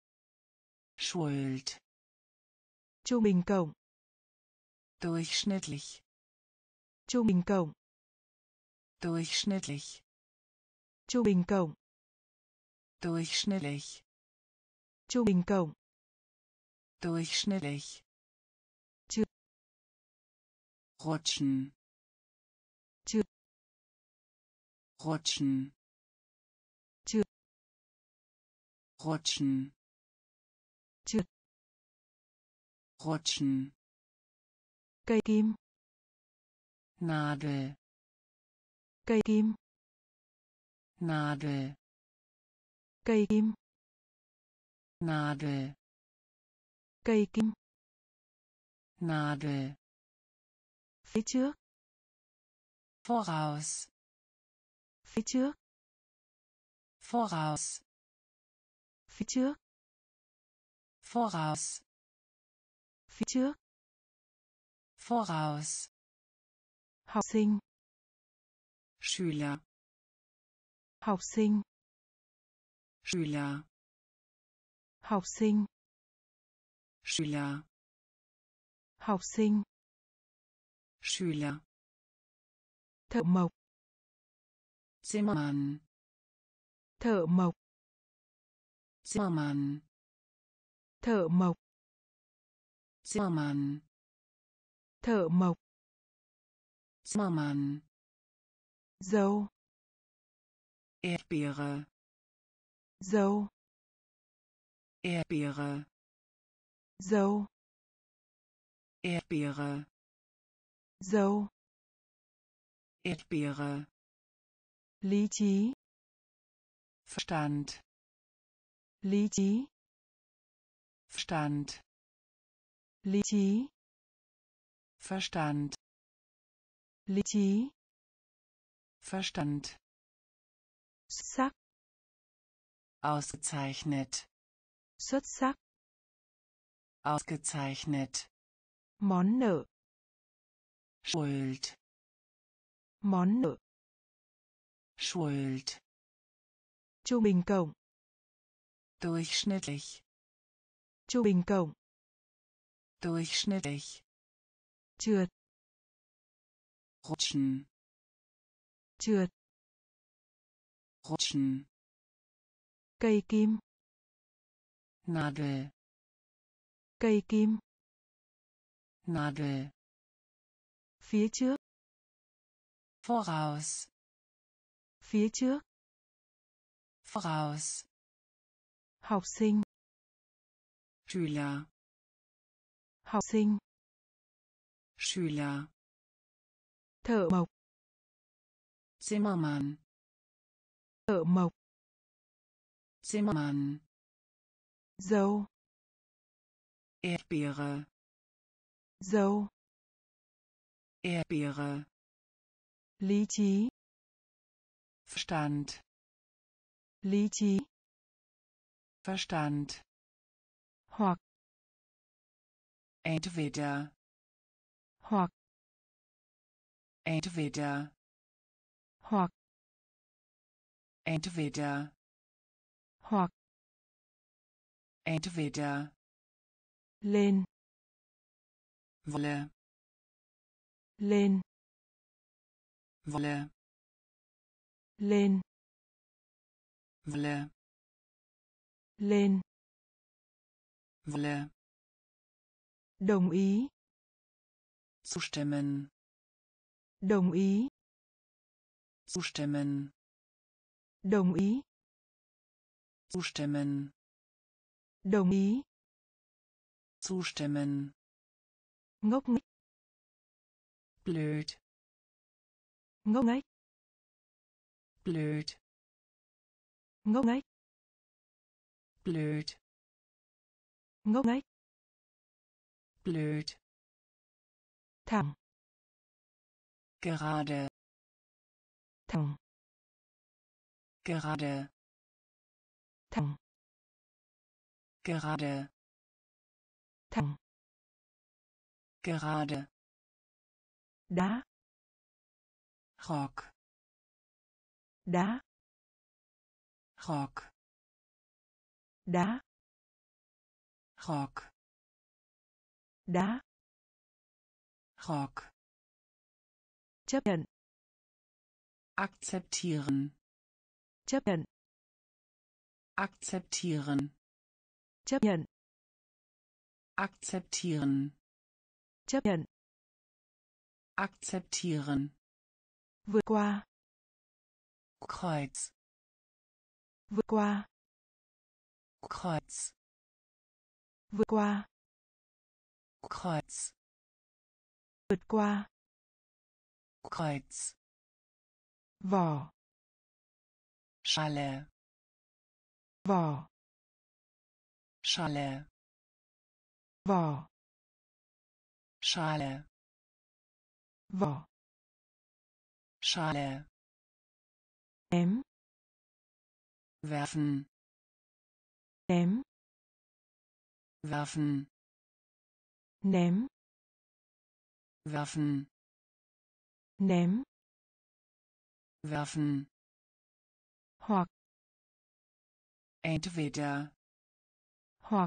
Schuld. Trung bình cộng. Durchschnittlich. Trung bình cộng. Durchschnittlich. Trung bình cộng. Durchschnittlich. Trung bình cộng. Durchschnittlich. Trượt. Rutschen. Trượt. Rutschen. Trượt. Rutschen. Trượt. Rutschen. Cây kim. Nadel. Cây kim. Nadel. Cây kim. Nadel. Cây kim. Nadel. Phía trước. Voraus. Phía trước. Voraus. Phía trước. Voraus. Phía trước. Voraus. Học sinh. Schüler. Học sinh. Schüler. Học sinh. Schüler. Học sinh. Schüler. Thợ mộc. Zimmermann. Thợ mộc. Zimmermann. Thợ mộc. Zimmermann. Thợ mộc. Zimmermann. Dâu. Erdbeere. Dâu. Erdbeere. Dâu. Erdbeere. Dâu. Erdbeere. Lý trí. Verstand. Lý trí. Verstand. Lý trí. Verstand. Lý trí. Verstand. Xuất sắc. Ausgezeichnet. Xuất sắc. Ausgezeichnet. Món nợ. Schuld. Món nợ. Schuld. Trung bình cộng. Durchschnittlich. Trung bình cộng. Durchschnittlich. Trượt. Rutschen. Trượt. Rutschen. Cây kim. Nadel. Cây kim. Nadel. Phía trước. Voraus. Phía trước. Voraus. Học sinh. Schüler. Học sinh. Schüler. Thợ mộc. Zimmermann. Thợ mộc. Zimmermann. Dâu. Erdbeere. Dâu. Erdbeere. Lý trí. Verstand. Lý trí. Verstand. Hoặc. Entweder. Hoặc. Entweder. Hoặc. Entweder. Hoặc. Entweder. Lên. Wolle. Lên. Wolle. Lên. Wolle. Lên. Wolle. Đồng ý. Zustimmen. Đồng ý. Zustimmen. Đồng ý. Zustimmen. Đồng ý. Zustimmen. Ngốc nghếch. Blöd. Ngốc nghếch. Blöd. Ngốc nghếch. Blöd. Ngốc nghếch. blöd, thẳng, gerade, thẳng, gerade, thẳng, gerade, thẳng, gerade, đá, Rock, đá, Rock, đá, Rock, đá, Rock, chấp nhận, akzeptieren, chấp nhận, akzeptieren, chấp nhận, akzeptieren, chấp nhận, akzeptieren, vượt qua, Kreuz, vượt qua, Kreuz, vượt qua, Kreuz, vượt qua, Kreuz, vỏ, Schale, vỏ, Schale, vỏ, Schale, vỏ, Schale, ném, werfen, ném, werfen, ném, werfen, ném, werfen, hoặc, entweder, hoặc,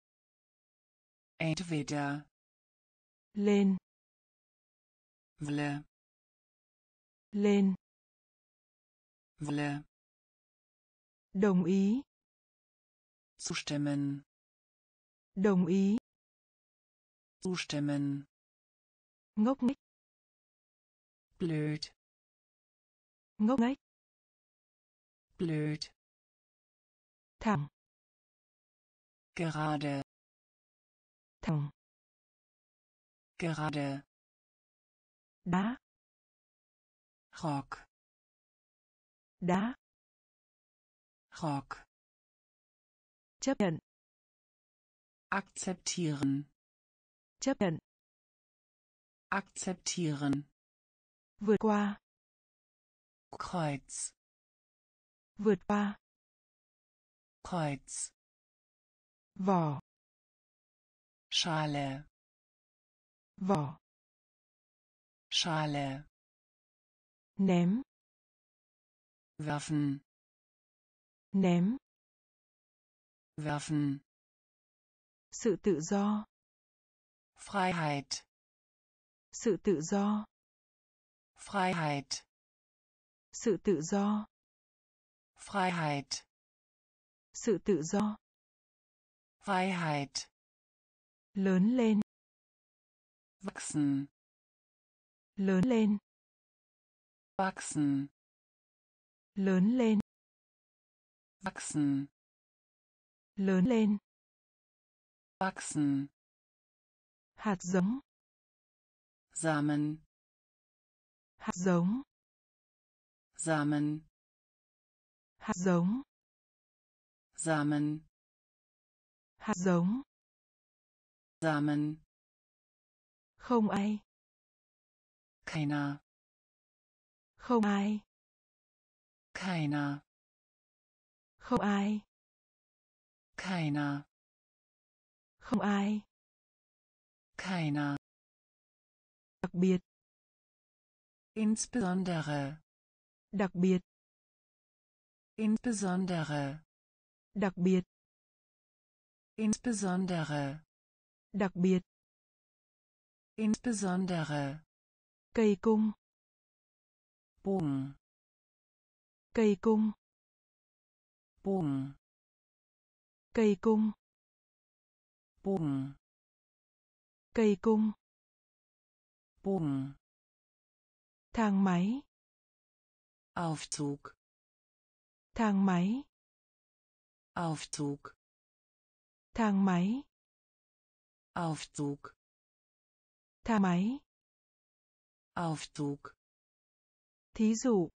entweder, lên, Wille, lên, Wille, đồng ý, zustimmen, đồng ý, zustimmen, ngốc nghếch, blöd, ngốc nghếch, blöd, thẳng, gerade, thẳng, gerade, đá, Rock, đá, Rock, chấp nhận, akzeptieren, chấp nhận, akzeptieren, vượt qua, Kreuz, vượt qua, Kreuz, vỏ, Schale, vỏ, Schale, ném, werfen, ném, werfen, sự tự do, Freiheit, sự tự do, Freiheit, sự tự do, Freiheit, sự tự do, Freiheit, lớn lên, wachsen, lớn lên, wachsen, lớn lên, wachsen, lớn lên, wachsen, hạt giống, Samen, hạt giống, Samen, hạt giống, Samen, hạt giống, Samen, không ai, keiner, không ai, keiner, không ai, keiner, không ai, keiner, đặc biệt, insbesondere, đặc biệt, insbesondere, đặc biệt, insbesondere, đặc biệt, insbesondere, cây cung, Bogen, cây cung, Bogen, cây cung, Bogen, cây cung, Bogen, thang máy, Aufzug, thang máy, Aufzug, thang máy, Aufzug, thang máy, Aufzug, thí dụ,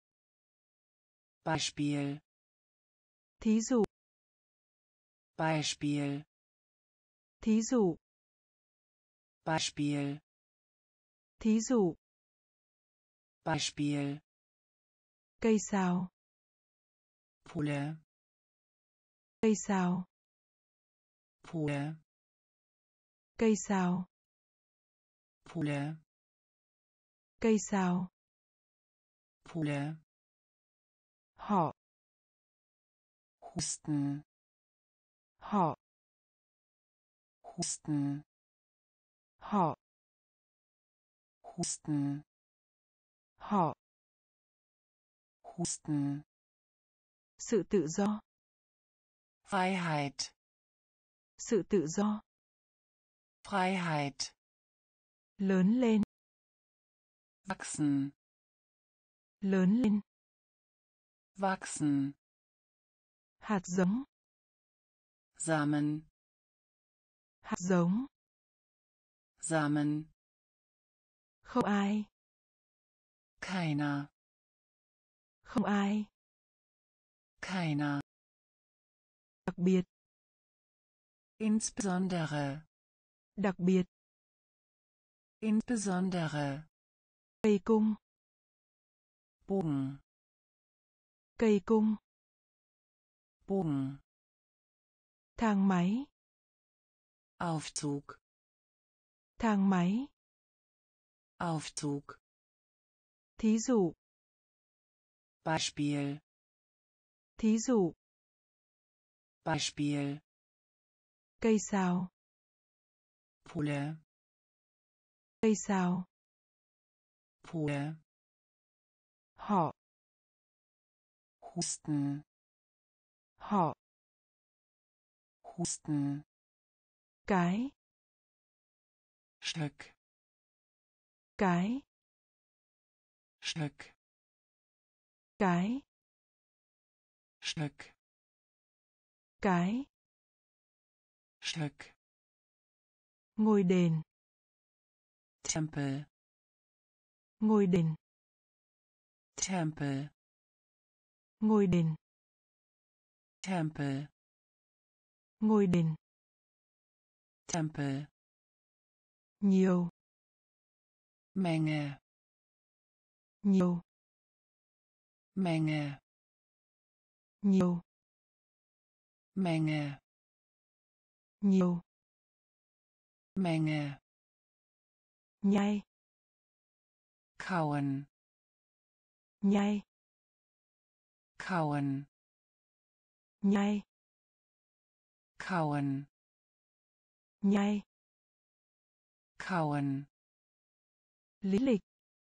Beispiel, thí dụ, Beispiel, thí dụ, Beispiel, thí dụ, Beispiel, cây sào, Pole, cây sào, Pole, cây sào, Pole, cây sào, Pole, họ, Husten, họ, Husten, họ, Husten, họ, Husten, sự tự do, Freiheit, sự tự do, Freiheit, lớn lên, wachsen, lớn lên, wachsen, hạt giống, Samen, hạt giống, Samen, không ai, keiner, không ai, keiner, đặc biệt, insbesondere, đặc biệt, insbesondere, cây cung, Bogen, cây cung, Bogen, thang máy, Aufzug, thang máy, Aufzug, thí dụ, Beispiel, thí dụ, Beispiel, cây sào, Pole, cây sào, Pole, họ, Husten, họ, Husten, cái, Stück, cái, Stück, cái, Stück, cái, Stück, ngôi đền, Tempel, ngôi đền, Tempel, ngôi đền, Tempel, ngôi đền, Tempel, nhiều, Menge, nhiều, Menge, nhiều, Menge, nhiều, Menge, nhai, kauen, nhai, kauen, nhai, kauen, nhai, kauen, lý lịch,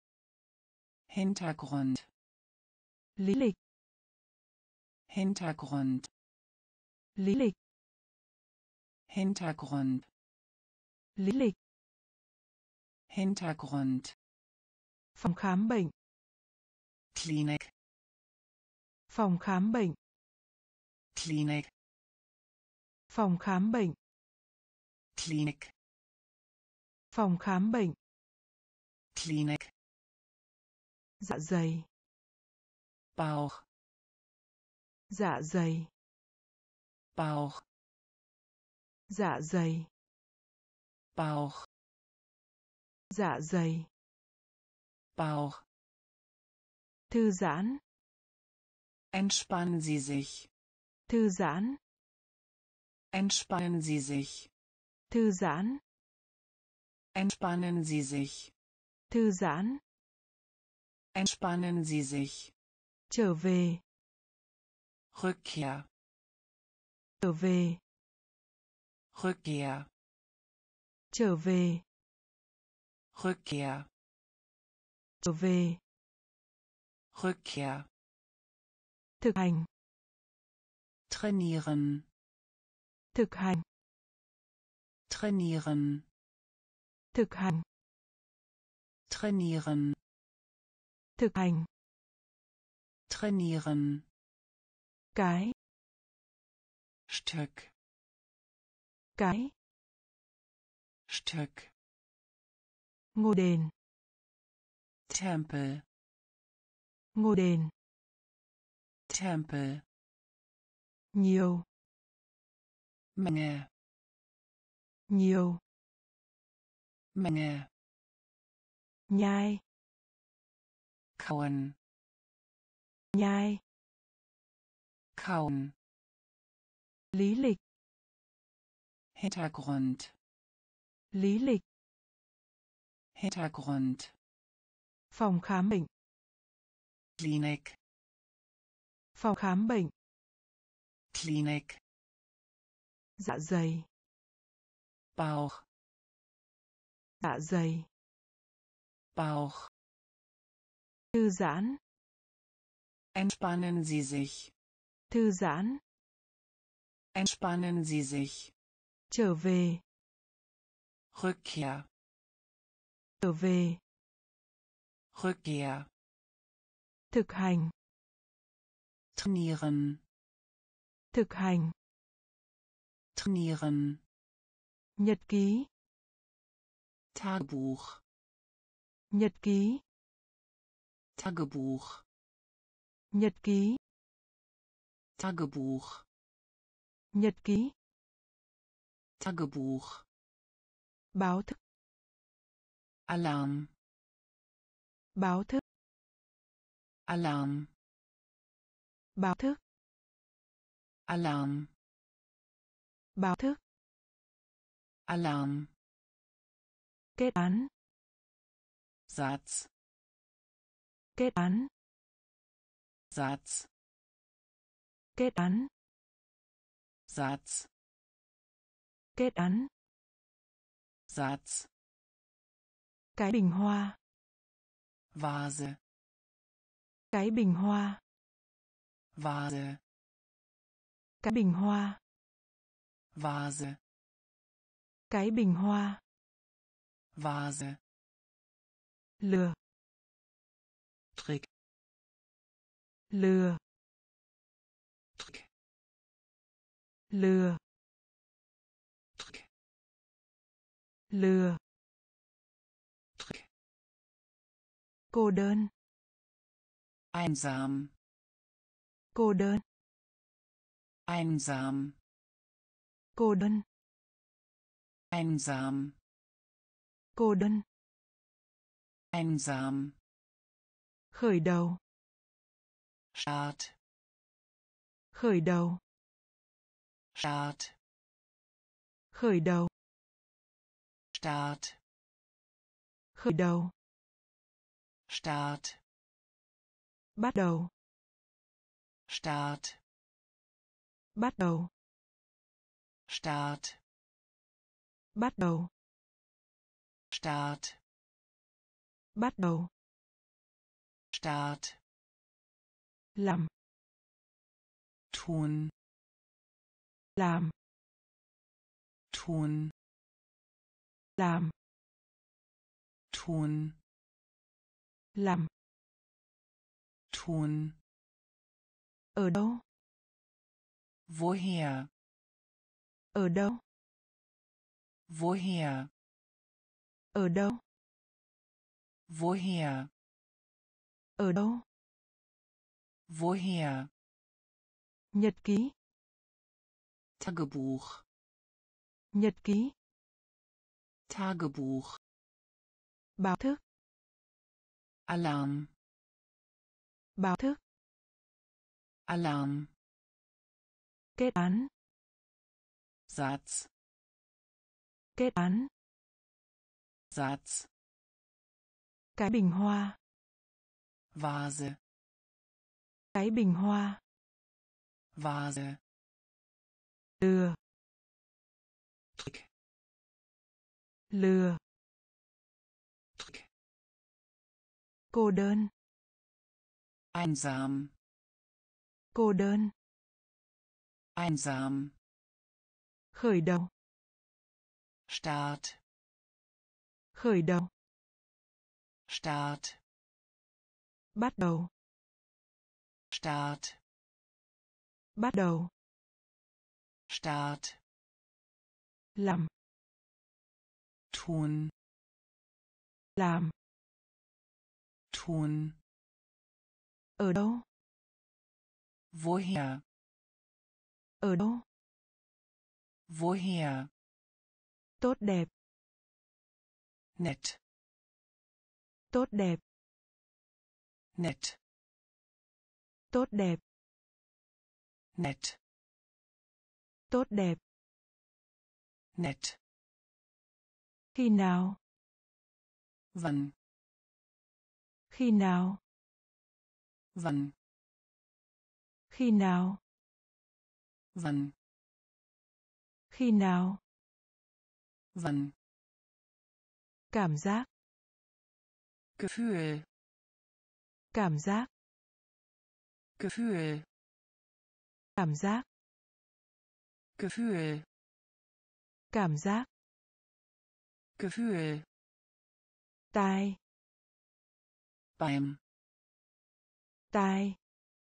Hintergrund, lý lịch, Hintergrund, lý lịch, Hintergrund, lý lịch, Hintergrund, phòng khám bệnh, Klinik, phòng khám bệnh, Klinik, phòng khám bệnh, Klinik, phòng khám bệnh, Klinik, dạ dày, Bauch, dạ dày, Bauch, dạ dày, Bauch, dạ dày, Bauch, thư giãn, entspannen Sie sich, thư giãn, entspannen Sie sich, thư giãn, entspannen Sie sich, thư giãn, entspannen Sie sich, trở về, Rückkehr, trở về, Rückkehr, trở về, Rückkehr, trở về, Rückkehr, thực hành, trainieren, thực hành, trainieren, thực hành, trainieren, thực hành, trainieren, cái, Stück, cái, Stück, ngôi đền, Tempel, ngôi đền, Tempel, nhiều, Menge, nhiều, Menge. nhai, Kauen. nhai, Kauen. lý lịch, Hintergrund. lý lịch, Hintergrund. phòng khám bệnh, Klinik. phòng khám bệnh, Klinik. dạ dày, Bauch. dạ dày, Bauch. thư giãn, Entspannen Sie sich. thư giãn, Entspannen Sie sich. trở về, Rückkehr. trở về, Rückkehr. thực hành, Trainieren. thực hành, Trainieren. nhật ký, Tagebuch. nhật ký, Tagebuch. nhật ký, Tagebuch. nhật ký, Tagebuch. báo thức, Alarm. báo thức, Alarm. báo thức, Alarm. báo thức, Alarm. kết án, Satz. kết án, Satz. kết án, Satz. kết án, Satz. cái bình hoa, Vase. cái bình hoa, Vase. cái bình hoa, Vase. cái bình hoa, Vase. lừa, Trick. lừa, Trick. lừa, Trick. lừa, Trick. cô đơn, Einsam. cô đơn, Einsam. cô đơn, Einsam. cô đơn, Einsam. khởi đầu, Start. khởi đầu, Start. khởi đầu, Start. khởi đầu, Start. bắt đầu, Start. bắt đầu, Start. bắt đầu, Start. bắt đầu, Start. làm, Tun. làm, Tun. làm, Tun. làm, Tun. ở đâu, Woher? ở đâu, Woher? ở đâu, Woher? ở đâu, Woher? nhật ký, Tagebuch. nhật ký, Tagebuch. báo thức, Alarm. báo thức, Alarm. kết án, Satz. kết án, Satz. cái bình hoa, Vase. cái bình hoa, Vase. lừa, Trick. lừa, Trick. cô đơn, Einsam. cô đơn, Einsam. khởi đầu, Start. khởi đầu, Start. bắt đầu, Start. bắt đầu, Start. làm, Tun. làm, Tun. ở đâu, Woher? ở đâu, Woher? tốt đẹp, nett, tốt đẹp, nett, tốt đẹp, nett, tốt đẹp. nett, Khi nào, wann, khi nào, wann, khi nào, wann, khi nào. wann, Cảm giác, Gefühl, cảm giác, Gefühl, cảm giác, Gefühl, cảm giác. Gefühl, Tai, beim, tai,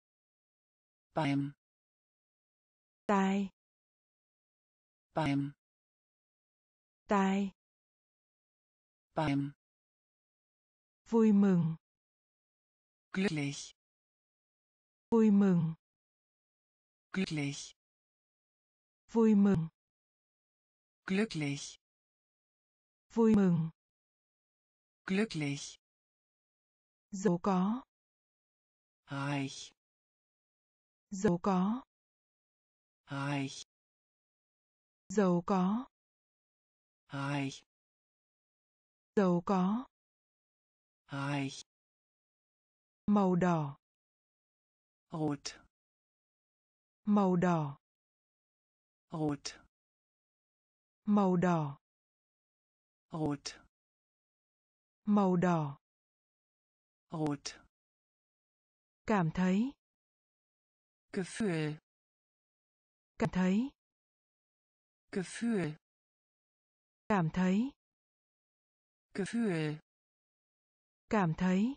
beim, tai, beim, tai. beim, Vui mừng, glücklich, vui mừng, glücklich, vui mừng, glücklich, vui mừng. glücklich, Giàu có, reich, giàu có, reich, giàu có, reich, giàu có. reich, Màu đỏ, rot, màu đỏ, rot, màu đỏ, rot, màu đỏ. rot, Cảm thấy, Gefühl, cảm thấy, Gefühl, cảm thấy, Gefühl, cảm thấy.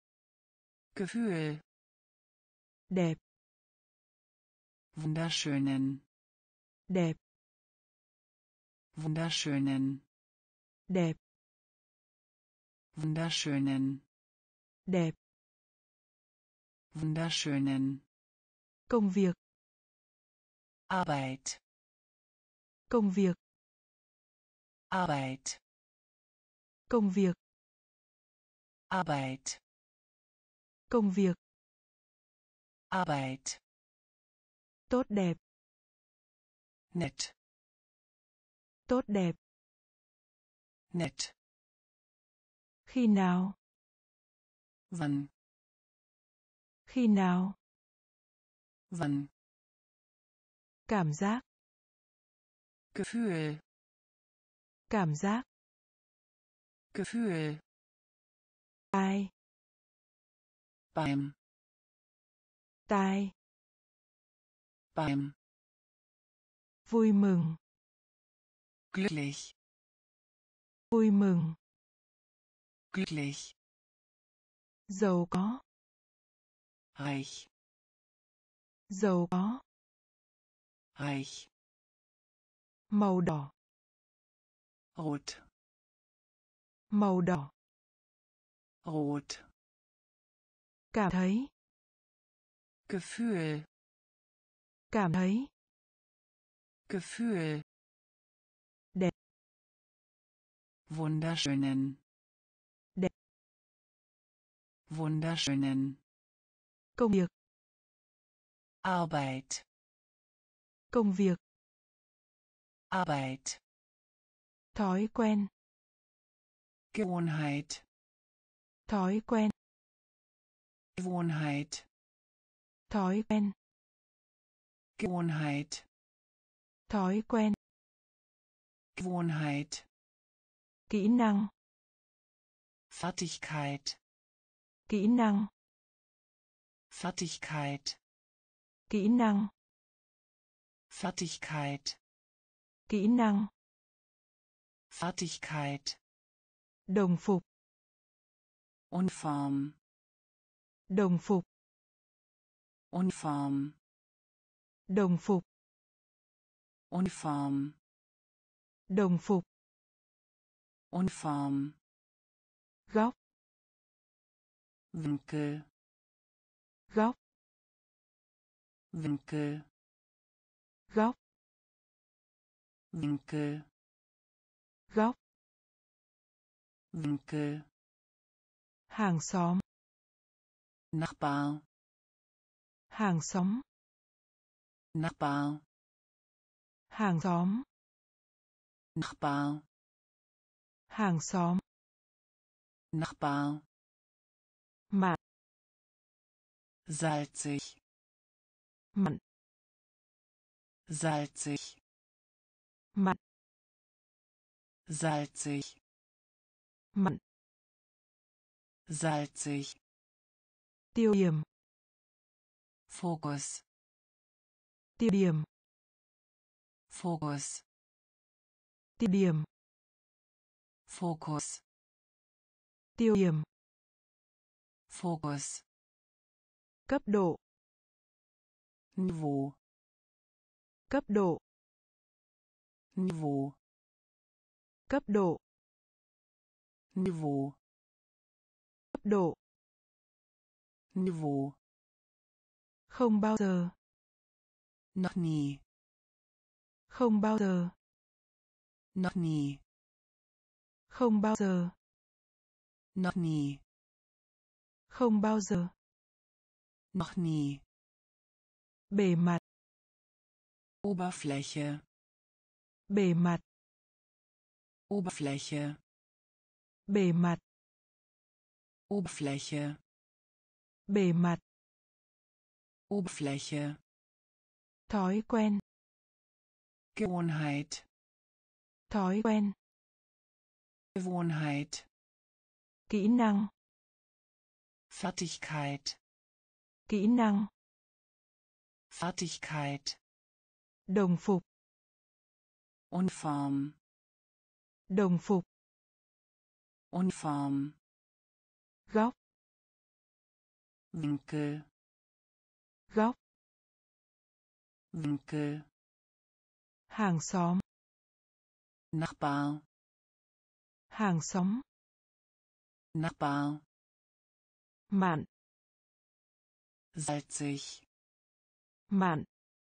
Gefühl, Đẹp, wunderschönen, đẹp, wunderschönen, đẹp, wunderschönen, đẹp. wunderschönen, Công việc, Arbeit, công việc, Arbeit, công việc, Arbeit, công việc. Arbeit, Tốt đẹp, nett, tốt đẹp. nett, Khi nào, wann, khi nào. wann, Cảm giác, Gefühl, cảm giác. Gefühl, Tai, beim, tai. beim, Vui mừng, glücklich, vui mừng. glücklich, Giàu có, reich, giàu có. reich, Màu đỏ, rot, màu đỏ. rot, Cảm thấy, Gefühl, cảm thấy. Gefühl, Đẹp, wunderschönen, đẹp. wunderschönen, Công việc, Arbeit, công việc. Arbeit, Thói quen, Gewohnheit, thói quen, Gewohnheit, thói quen, Gewohnheit, thói quen. Gewohnheit, Kỹ năng, Fertigkeit, kỹ năng, Fertigkeit, kỹ năng, Fertigkeit, kỹ năng. Fertigkeit, Đồng phục, Uniform, đồng phục, Uniform, đồng phục, Uniform, đồng phục. Uniform, Góc, Winkel, góc, Winkel, góc, Winkel, góc. Winkel, hàng xóm, Nachbar, hàng xóm, Nachbar, hàng xóm, Nachbar, hàng xóm, Nachbar, mặn, salzig, mặn, salzig, mặn, salzig, mặn, salzig, tiêu điểm, Fokus, tiêu điểm, Fokus, tiêu điểm, Fokus, tiêu điểm, Fokus, cấp độ, Niveau, cấp độ, Niveau, cấp độ, Niveau, cấp độ, Niveau, không bao giờ, noch nie, không bao giờ, noch nie, không bao giờ, noch nie, không bao giờ, noch nie, bề mặt, Oberfläche, bề mặt, Oberfläche, bề mặt, Oberfläche, bề mặt, Oberfläche, thói quen, Gewohnheit, thói quen, Gewohnheit, kỹ năng, Fertigkeit, kỹ năng, Fertigkeit, đồng phục, Uniform, đồng phục, Uniform, góc, Winkel, góc, Winkel, hàng xóm, Nachbar, hàng xóm, Nachbar, mặn, salzig, mặn,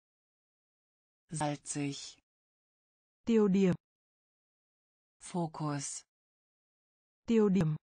salzig, tiêu điểm, Fokus, tiêu điểm,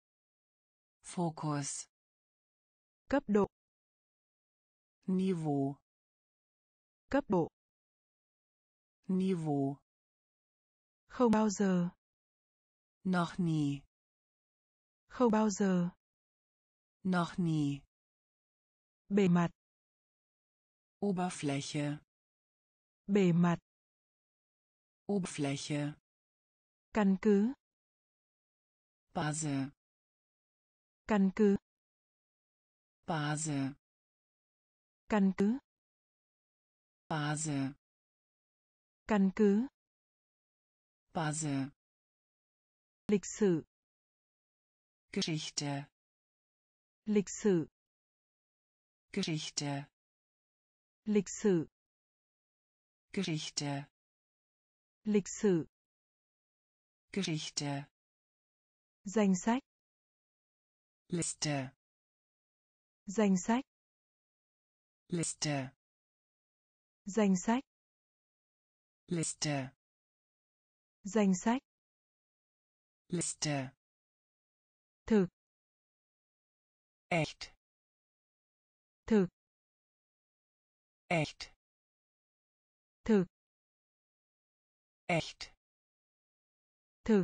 Fokus, cấp độ, Niveau, cấp độ, Niveau, không bao giờ, noch nie, không bao giờ, noch nie, bề mặt, Oberfläche, bề mặt, Oberfläche, căn cứ, Base, căn cứ, Base, căn cứ, Base, căn cứ, Base, lịch sử, Geschichte, lịch sử, Geschichte, lịch sử, Geschichte, lịch sử, Geschichte, danh sách, Liste, danh sách, Liste, danh sách, Liste, danh sách, Liste, thực, echt, thực, echt, thực, echt, thực,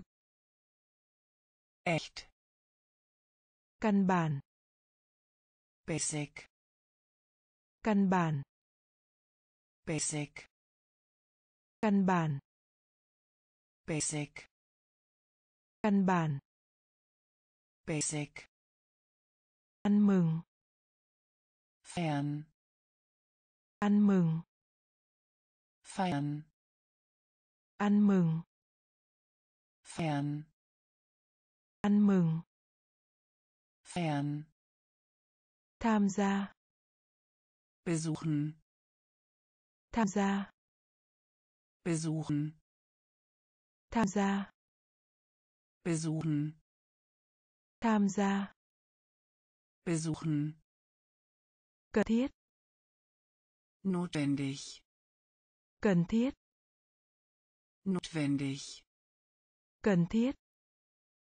echt, căn bản, basic, căn bản, basic, căn bản, basic, căn bản, basic, ăn mừng, feiern, ăn mừng, feiern, ăn mừng, feiern, ăn mừng, feiern, tham gia, besuchen, tham gia, besuchen, tham gia, besuchen, tham gia, besuchen, cần thiết, notwendig, cần thiết, notwendig, cần thiết,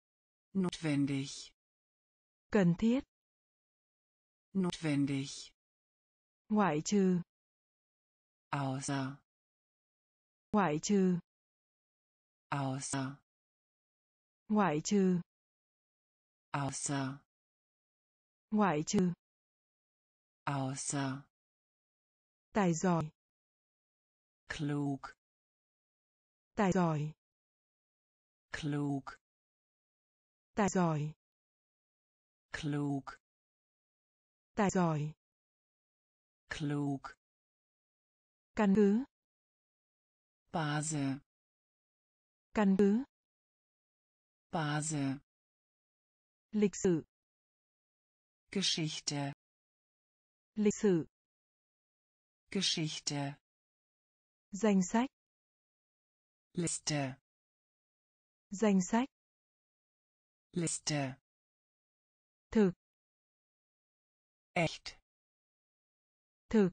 notwendig, cần thiết, notwendig, ngoại trừ, außer, ngoại trừ, außer, ngoại trừ, außer, ngoại trừ, außer, tài giỏi, klug, tài giỏi, klug, tài giỏi, klug, tài giỏi, klug, căn cứ, Base, căn cứ, Base, lịch sử, Geschichte, lịch sử, Geschichte, danh sách, Liste, danh sách, Liste, thực, echt, thực,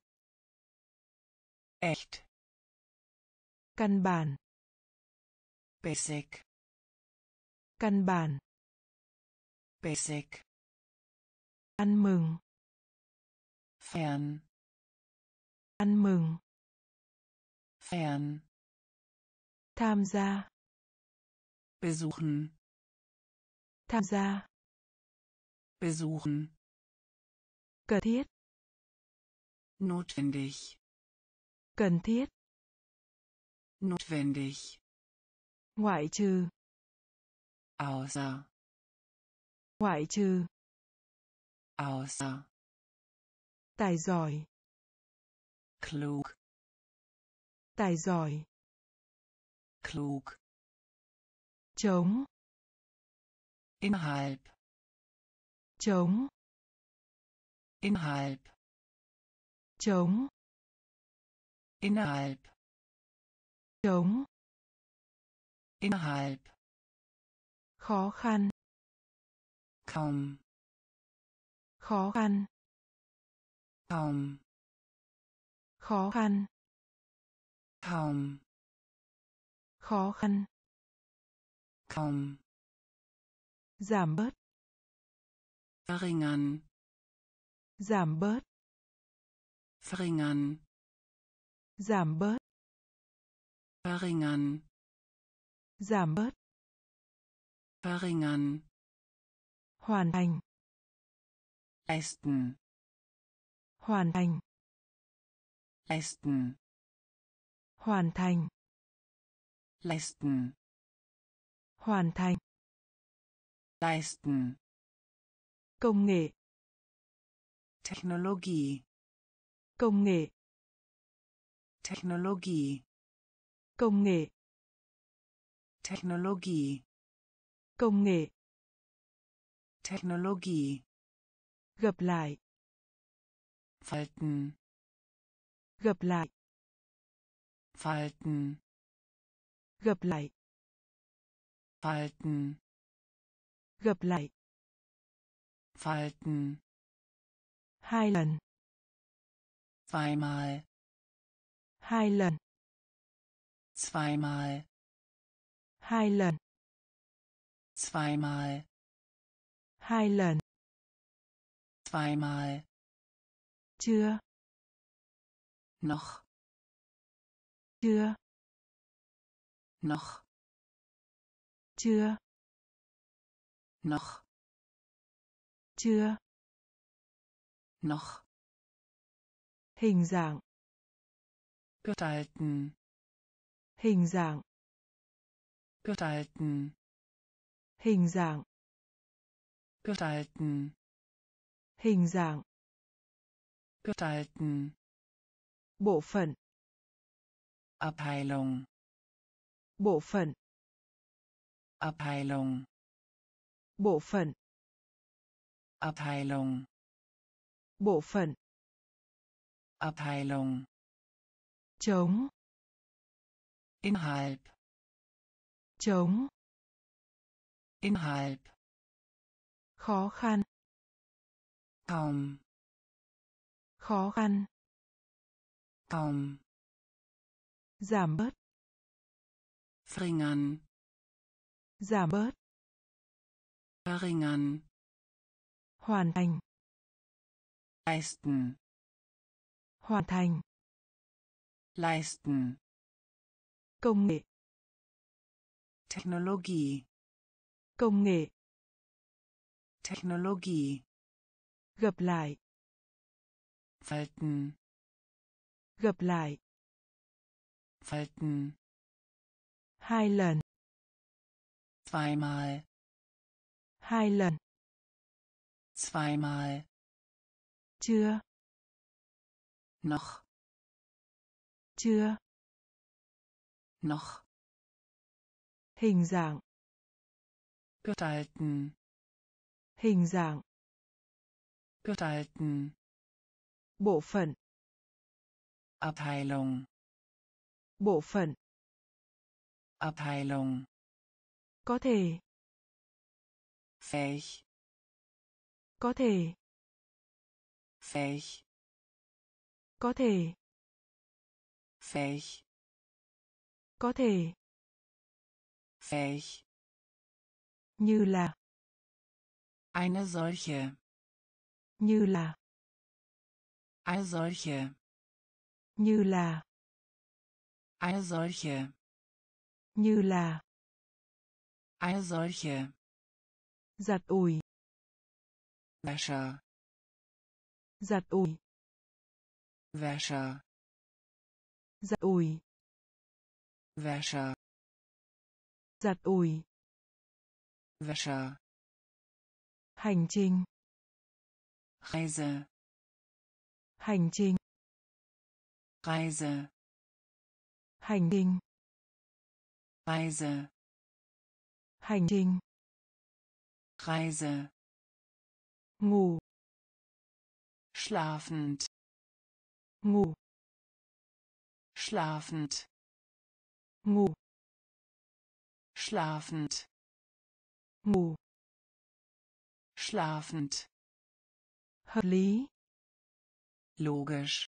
echt, căn bản, basic, căn bản, basic, ăn mừng, fern, ăn mừng, fern, tham gia, besuchen, tham gia, besuchen, cần thiết, notwendig, cần thiết, notwendig, ngoại trừ, außer, ngoại trừ, außer, tài giỏi, klug, tài giỏi, klug, chống, innerhalb, chống, innerhalb, chống, innerhalb, chống, innerhalb, khó khăn, kaum, khó khăn, kaum, khó khăn, kaum, khó khăn, kaum, giảm bớt, verringern, giảm bớt, verringern, giảm bớt, verringern, giảm bớt, verringern, hoàn thành, leisten, hoàn thành, leisten, hoàn thành, leisten, hoàn thành, leisten, công nghệ, Technologie, công nghệ, Technologie, công nghệ, Technologie, công nghệ, Technologie, gặp lại, falten, gặp lại, falten, gặp lại, falten, gặp lại, falten, hai lần, zweimal, hai lần, zweimal, hai lần, zweimal, hai lần, zweimal, chưa, noch, chưa, noch, chưa, noch, chưa, noch, hình dạng, gestalten, hình dạng, gestalten, hình dạng, gestalten, hình dạng, gestalten, bộ phận, Abteilung, bộ phận, Abteilung, bộ phận, Abteilung, bộ phận, Abteilung, chống, innerhalb, chống, innerhalb, khó khăn, kaum, khó khăn, kaum, giảm bớt, verringern, giảm bớt, verringern, hoàn thành, leisten, hoàn thành, leisten, công nghệ, Technologie, công nghệ, Technologie, gặp lại, falten, gặp lại, falten, hai lần, zweimal, hai lần, zweimal, chưa, noch, chưa, noch, hình dạng, gestalten, hình dạng, gestalten, bộ phận, Abteilung, bộ phận, Abteilung, có thể, fähig, có thể, fähig, có thể, fähig, có thể, fähig, như là, eine solche, như là, eine solche, như là, eine solche, như là, eine solche, giặt ủi, Wäscher, giặt ủi, Wäscher, giặt ủi, Wäscher, giặt ủi, Wäscher, hành trình, Reise, hành trình, Reise, hành trình, Reise, hành trình, Reise, ngủ, schlafend, ngủ, schlafend, ngủ, schlafend, ngủ, schlafend, hợp lý, logisch,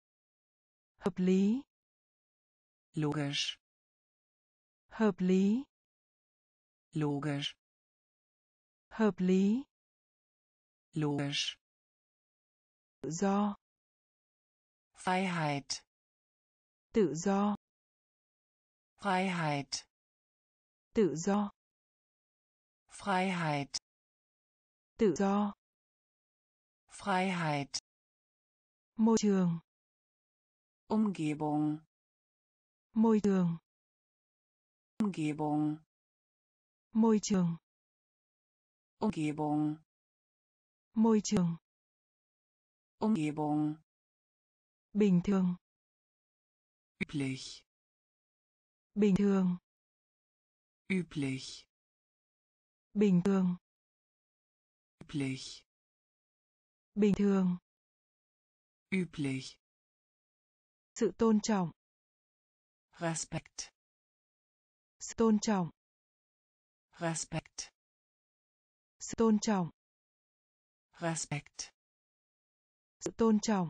hợp lý, logisch, hợp lý, logisch, hợp lý, logisch, tự do, Freiheit, tự do, Freiheit, tự do, Freiheit, tự do, Freiheit, môi trường, Umgebung, môi trường, Umgebung, môi trường, Umgebung, môi trường, Umgebung, bình thường, üblich, bình thường, üblich, bình thường, üblich, bình thường, üblich, sự tôn trọng, Respekt, sự tôn trọng, Respekt, sự tôn trọng, Respekt, sự tôn trọng,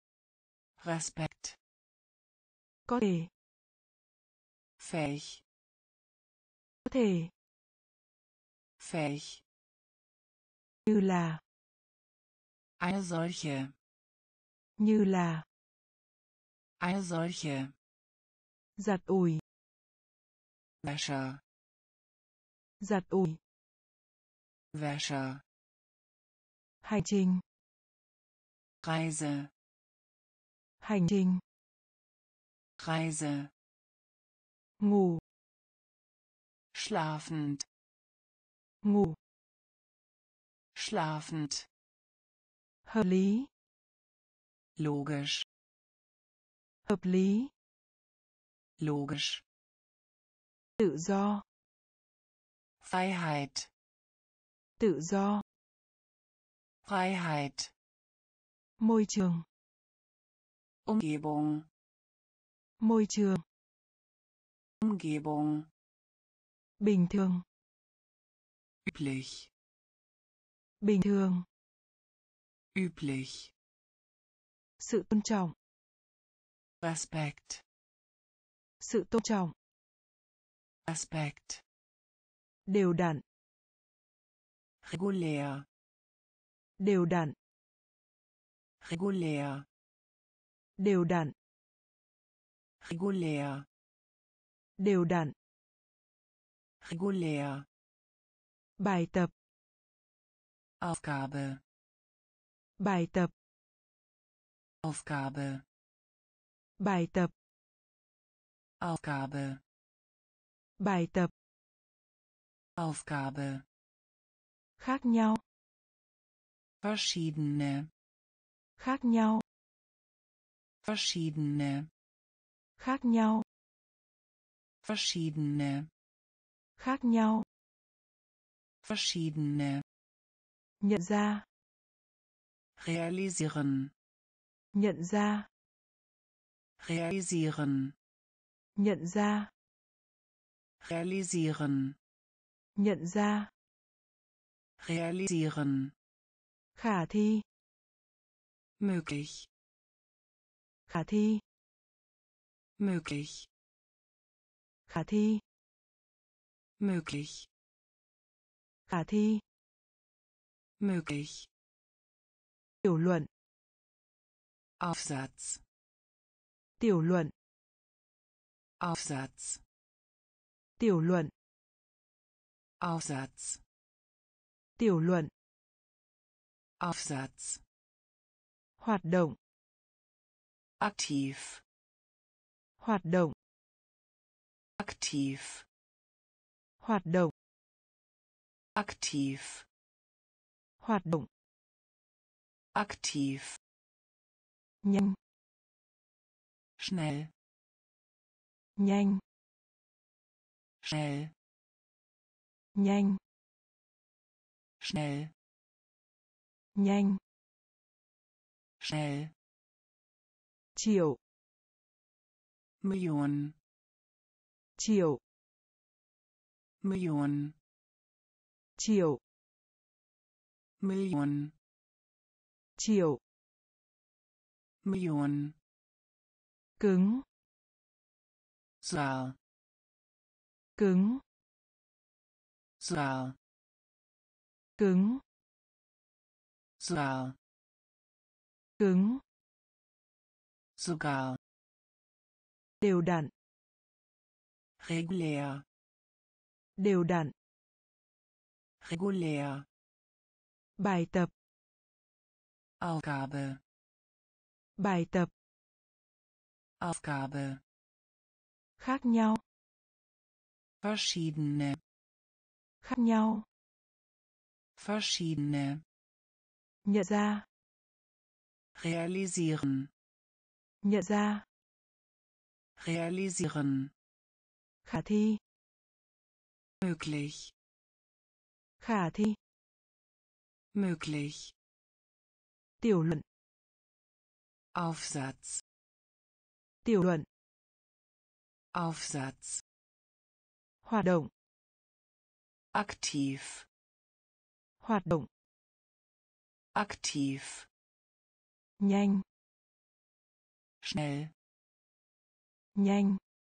Respekt, có thể, fähig, có thể, fähig, như là, eine solche, như là, eine solche, giặt ủi, Wäscher, giặt ủi, Wäscher, hành trình, Reise, hành trình, Reise, ngủ, schlafend, ngủ, schlafend, hợp lý, logisch, hợp lý, logisch, tự do, Freiheit, tự do, Freiheit, môi trường, Umgebung, môi trường, Umgebung, bình thường, üblich, bình thường, üblich, sự tôn trọng, Respekt, sự tôn trọng, Respekt, đều đặn, regulär, đều đặn, regulär, đều đặn, regulär, đều đặn, regulär, bài tập, Aufgabe, bài tập, Aufgabe, bài tập, Aufgabe, bài tập, Aufgabe, khác nhau, verschiedene, khác nhau, verschiedene, khác nhau, verschiedene, khác nhau, verschiedene, nhận ra, realisieren, nhận ra, realisieren, nhận ra, realisieren, nhận ra, realisieren, khả thi, möglich, khả thi, möglich, khả thi, möglich, khả thi, möglich, tiểu luận, Aufsatz, tiểu luận, Aufsatz, tiểu luận, Aufsatz, tiểu luận, Aufsatz, hoạt động, aktiv, hoạt động, aktiv, hoạt động, aktiv, hoạt động, aktiv, nhanh, schnell, nhanh, schnell, nhanh, schnell, nhanh, schnell, triệu, Million, triệu, Million, triệu, Million, triệu, Million, cứng, Saal, cứng, Saal, cứng, Saal, cứng, sogar, đều đặn, regulär, đều đặn, regulär, bài tập, Aufgabe, bài tập, Aufgabe, khác nhau, verschiedene, khác nhau, verschiedene, nhận ra, realisieren, nhận ra, realisieren, khả thi, möglich, khả thi, möglich, tiểu luận, Aufsatz, tiểu luận, Aufsatz, hoạt động, aktiv, hoạt động, aktiv, nhanh, schnell, nhanh,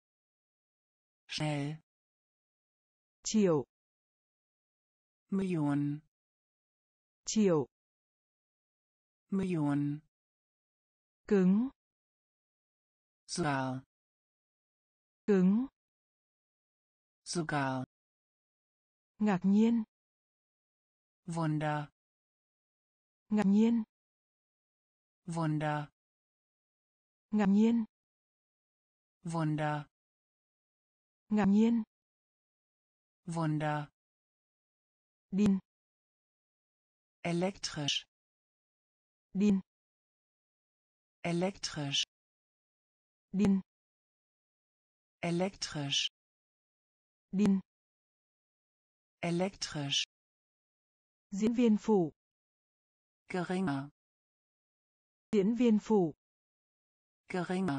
schnell, triệu, Million, triệu, Million, cứng, sogar, cứng, sogar, ngạc nhiên, Wunder, ngạc nhiên, Wunder, ngạc nhiên, Wunder, ngạc nhiên, Wunder, điên, elektrisch, điên, elektrisch, điên, elektrisch, điên, elektrisch, diễn viên phụ, geringer, diễn viên phụ, geringer,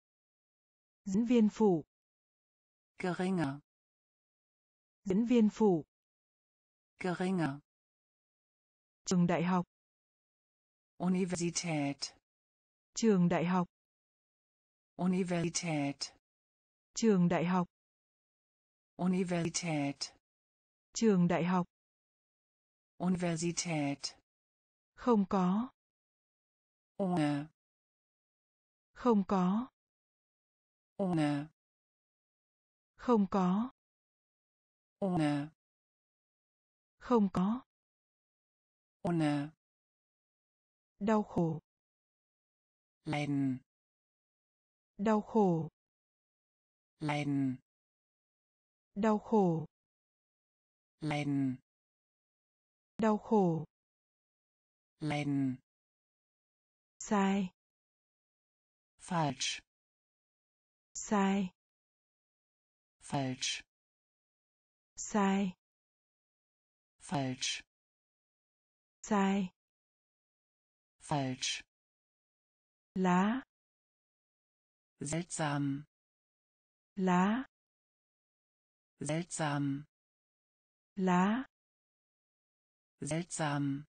diễn viên phụ, geringer, diễn viên phụ, geringer, trường đại học, Universität, trường đại học, Universität, trường đại học, Universität, trường đại học, Universität. Không có. Ohne. Không có. Ohne. Không có. Ohne. Không có. Ohne. Đau khổ. Leiden. Đau khổ. Leiden. Đau khổ. Leiden. Đau khổ. Leiden. Sai. Falsch. Sai. Falsch. Sai. Falsch. Sai. Falsch. Lá. Seltsam. Lá. Seltsam. Lá. Seltsam.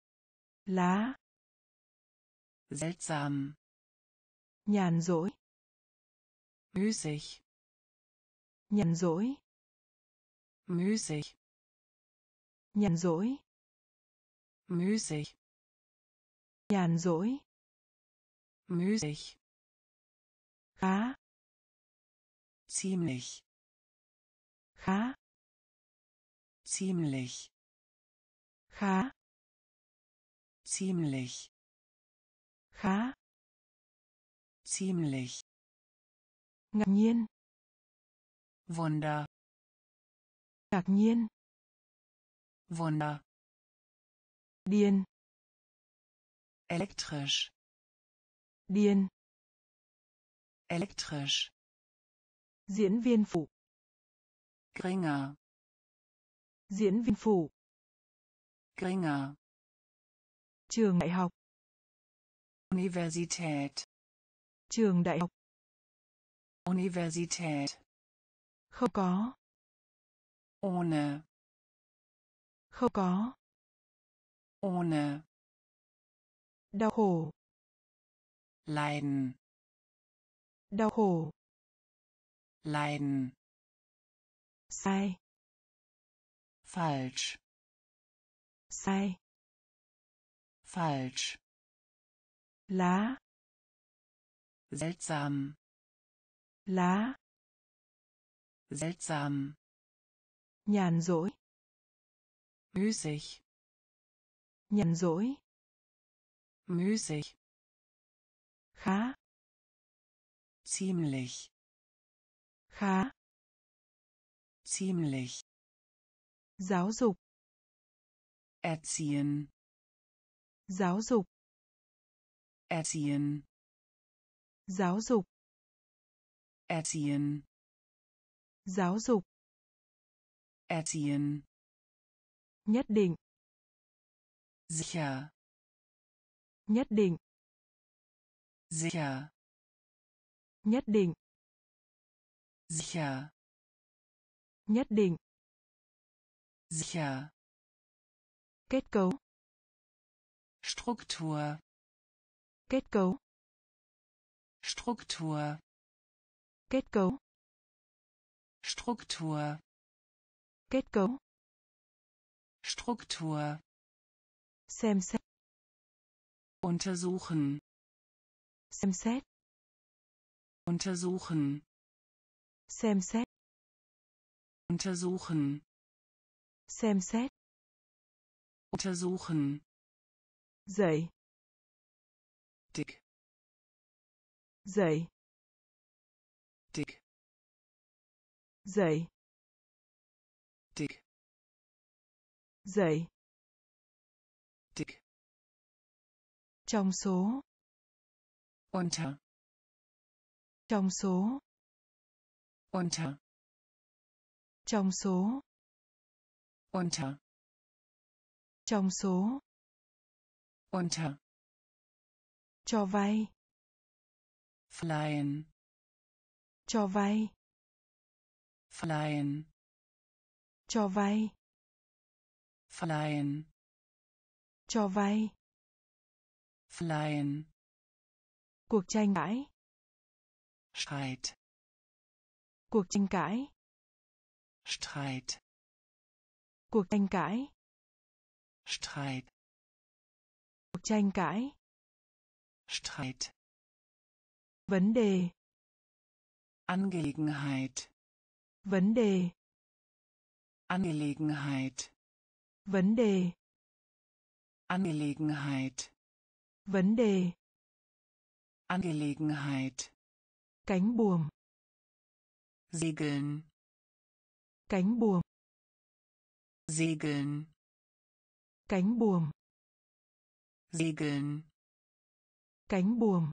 Lá. Seltsam. Nhàn rỗi. Müßig. Nhàn rỗi. Müßig. Nhàn rỗi. Müßig. Nhàn rỗi. Müßig. Khá. Ziemlich. Khá. Ziemlich. Khá. Ziemlich. Khá. Ziemlich. Ngạc nhiên. Wunder. Ngạc nhiên. Wunder. Điên. Elektrisch. Điên. Elektrisch. Diễn viên phụ. Geringer. Diễn viên phụ. Geringer. Trường đại học. Universität. Trường đại học. Universität. Không có. Ohne. Không có. Ohne. Đau khổ. Leiden. Đau khổ. Leiden. Sai. Falsch. Sai. Falsch. Lá. Seltsam. Lá. Seltsam. Nhàn rỗi. Müßig. Nhàn rỗi. Müßig. Khá. Ziemlich. Khá. Ziemlich. Giáo dục. Erziehen. Giáo dục. Erziehen. Giáo dục. Erziehen. Giáo dục. Erziehen. Nhất định. Sicher. Nhất định. Sicher. Nhất định. Sicher. Nhất định. Sicher. Kết cấu. Struktur. Kết cấu. Struktur. Kết cấu. Struktur. Kết cấu. Struktur. Xem xét. Untersuchen. Xem xét. Untersuchen. Xem xét. Untersuchen. Xem xét. Untersuchen. Dậy. Dick. Dậy. Dick. Dậy. Dick. Dậy. Dick. Trong số. Unter. Trong số. Unter. Trong số. Unter. Trong số. Unter. Cho vay. Verleihen. Cho vay. Verleihen. Cho vay. Verleihen. Cho vay. Verleihen. Cuộc tranh cãi. Streit. Cuộc tranh cãi. Streit. Cuộc tranh cãi. Streit, cuộc tranh cãi, Streit, vấn đề, Angelegenheit, vấn đề, Angelegenheit, vấn đề, Angelegenheit, vấn đề, Angelegenheit, cánh buồm, Segeln, cánh buồm, Segeln, cánh buồm, Segeln, cánh buồm,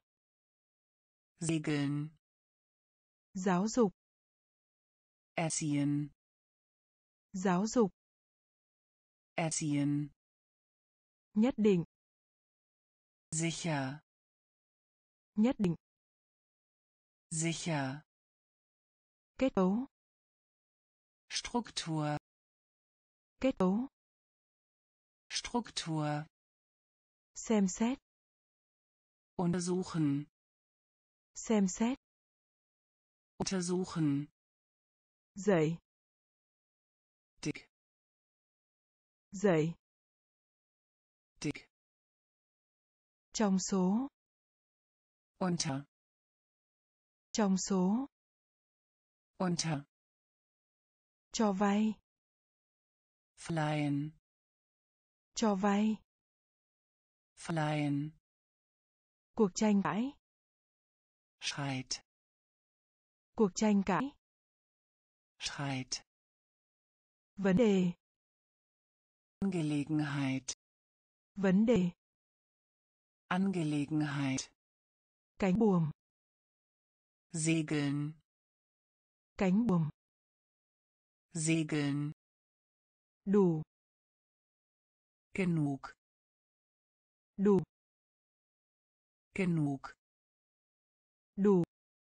Segeln, giáo dục, Erziehen, giáo dục, Erziehen, nhất định, sicher, nhất định, sicher, kết cấu, Struktur, kết cấu, Struktur, xem xét, untersuchen, xem xét, untersuchen, dậy, dick, dậy, dick, trong số, unter, trong số, unter, cho vay, verleihen, cho vay, verleihen, cuộc tranh cãi, Streit, cuộc tranh cãi, Streit, vấn đề, Angelegenheit, vấn đề, Angelegenheit, cánh buồm, Segeln, cánh buồm, Segeln, đủ, genug, đủ, genug, đủ,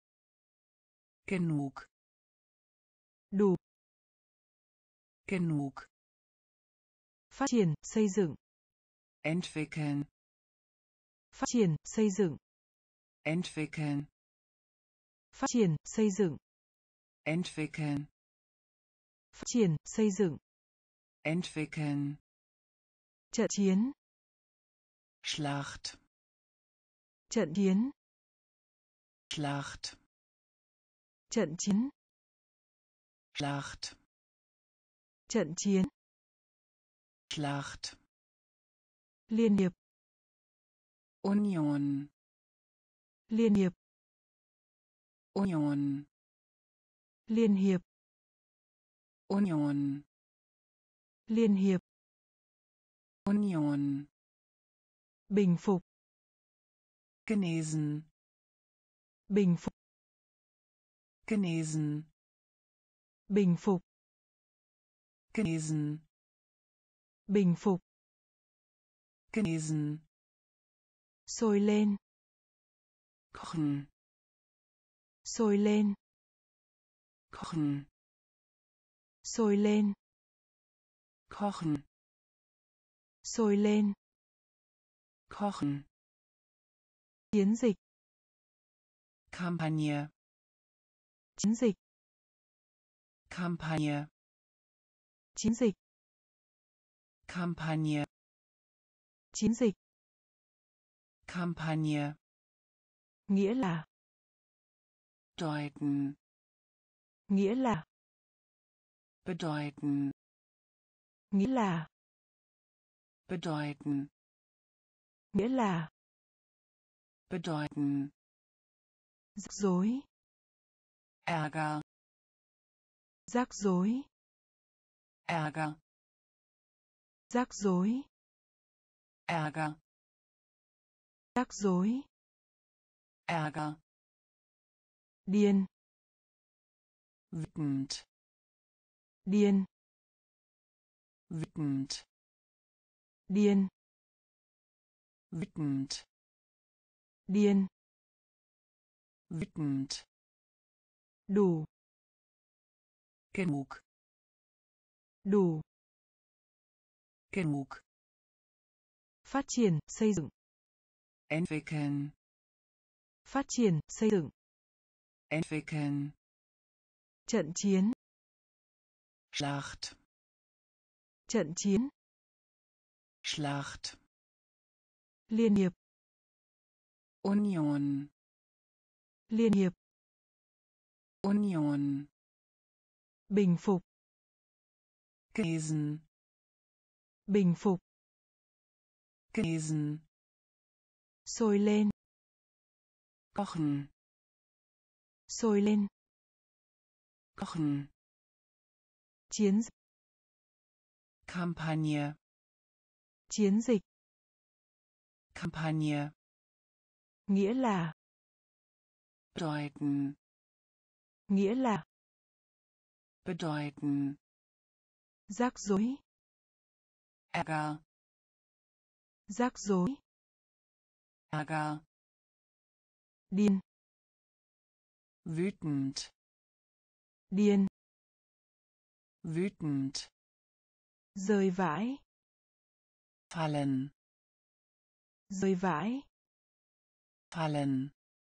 genug, đủ, genug, phát triển, xây dựng, entwickeln, phát triển, xây dựng, entwickeln, phát triển, xây dựng, entwickeln, phát triển, xây dựng, entwickeln, trận chiến, Schlacht, trận chiến, Schlacht, trận chiến, Schlacht, trận chiến, Schlacht, liên hiệp, Union, liên hiệp, Union, liên hiệp, Union, liên hiệp, Union, bình phục, genesen, bình phục, genesen, bình phục, genesen, bình phục, genesen, sôi lên, kochen, sôi lên, kochen, sôi lên, kochen, sôi lên, kochen, chiến dịch, Kampagne, chiến dịch, Kampagne, chiến dịch, Kampagne, chiến dịch, Kampagne, nghĩa là, deuten, nghĩa là, bedeuten, nghĩa là, bedeuten, nghĩa là, bedeuten, rắc rối, Ärger, rắc rối, Ärger, rắc rối, Ärger, rắc rối, Ärger, điên, wütend, điên, wütend, điên, wütend, điên, wütend, đủ, genug, đủ, genug, phát triển, xây dựng, entwickeln, phát triển, xây dựng, entwickeln, trận chiến, Schlacht, trận chiến, Schlacht. Liên hiệp. Union. Liên hiệp. Union. Bình phục. Gewesen. Bình phục. Gewesen. Sôi lên. Kochen. Sôi lên. Kochen. Chiến dịch. Kampagne. Chiến dịch. Kampagne. Nghĩa là. Bedeuten. Nghĩa là. Bedeuten. Rắc rối. Ärger. Rắc rối. Ärger. Điên. Wütend. Điên. Wütend. Rơi vãi. Fallen. Rơi vãi. Fallen.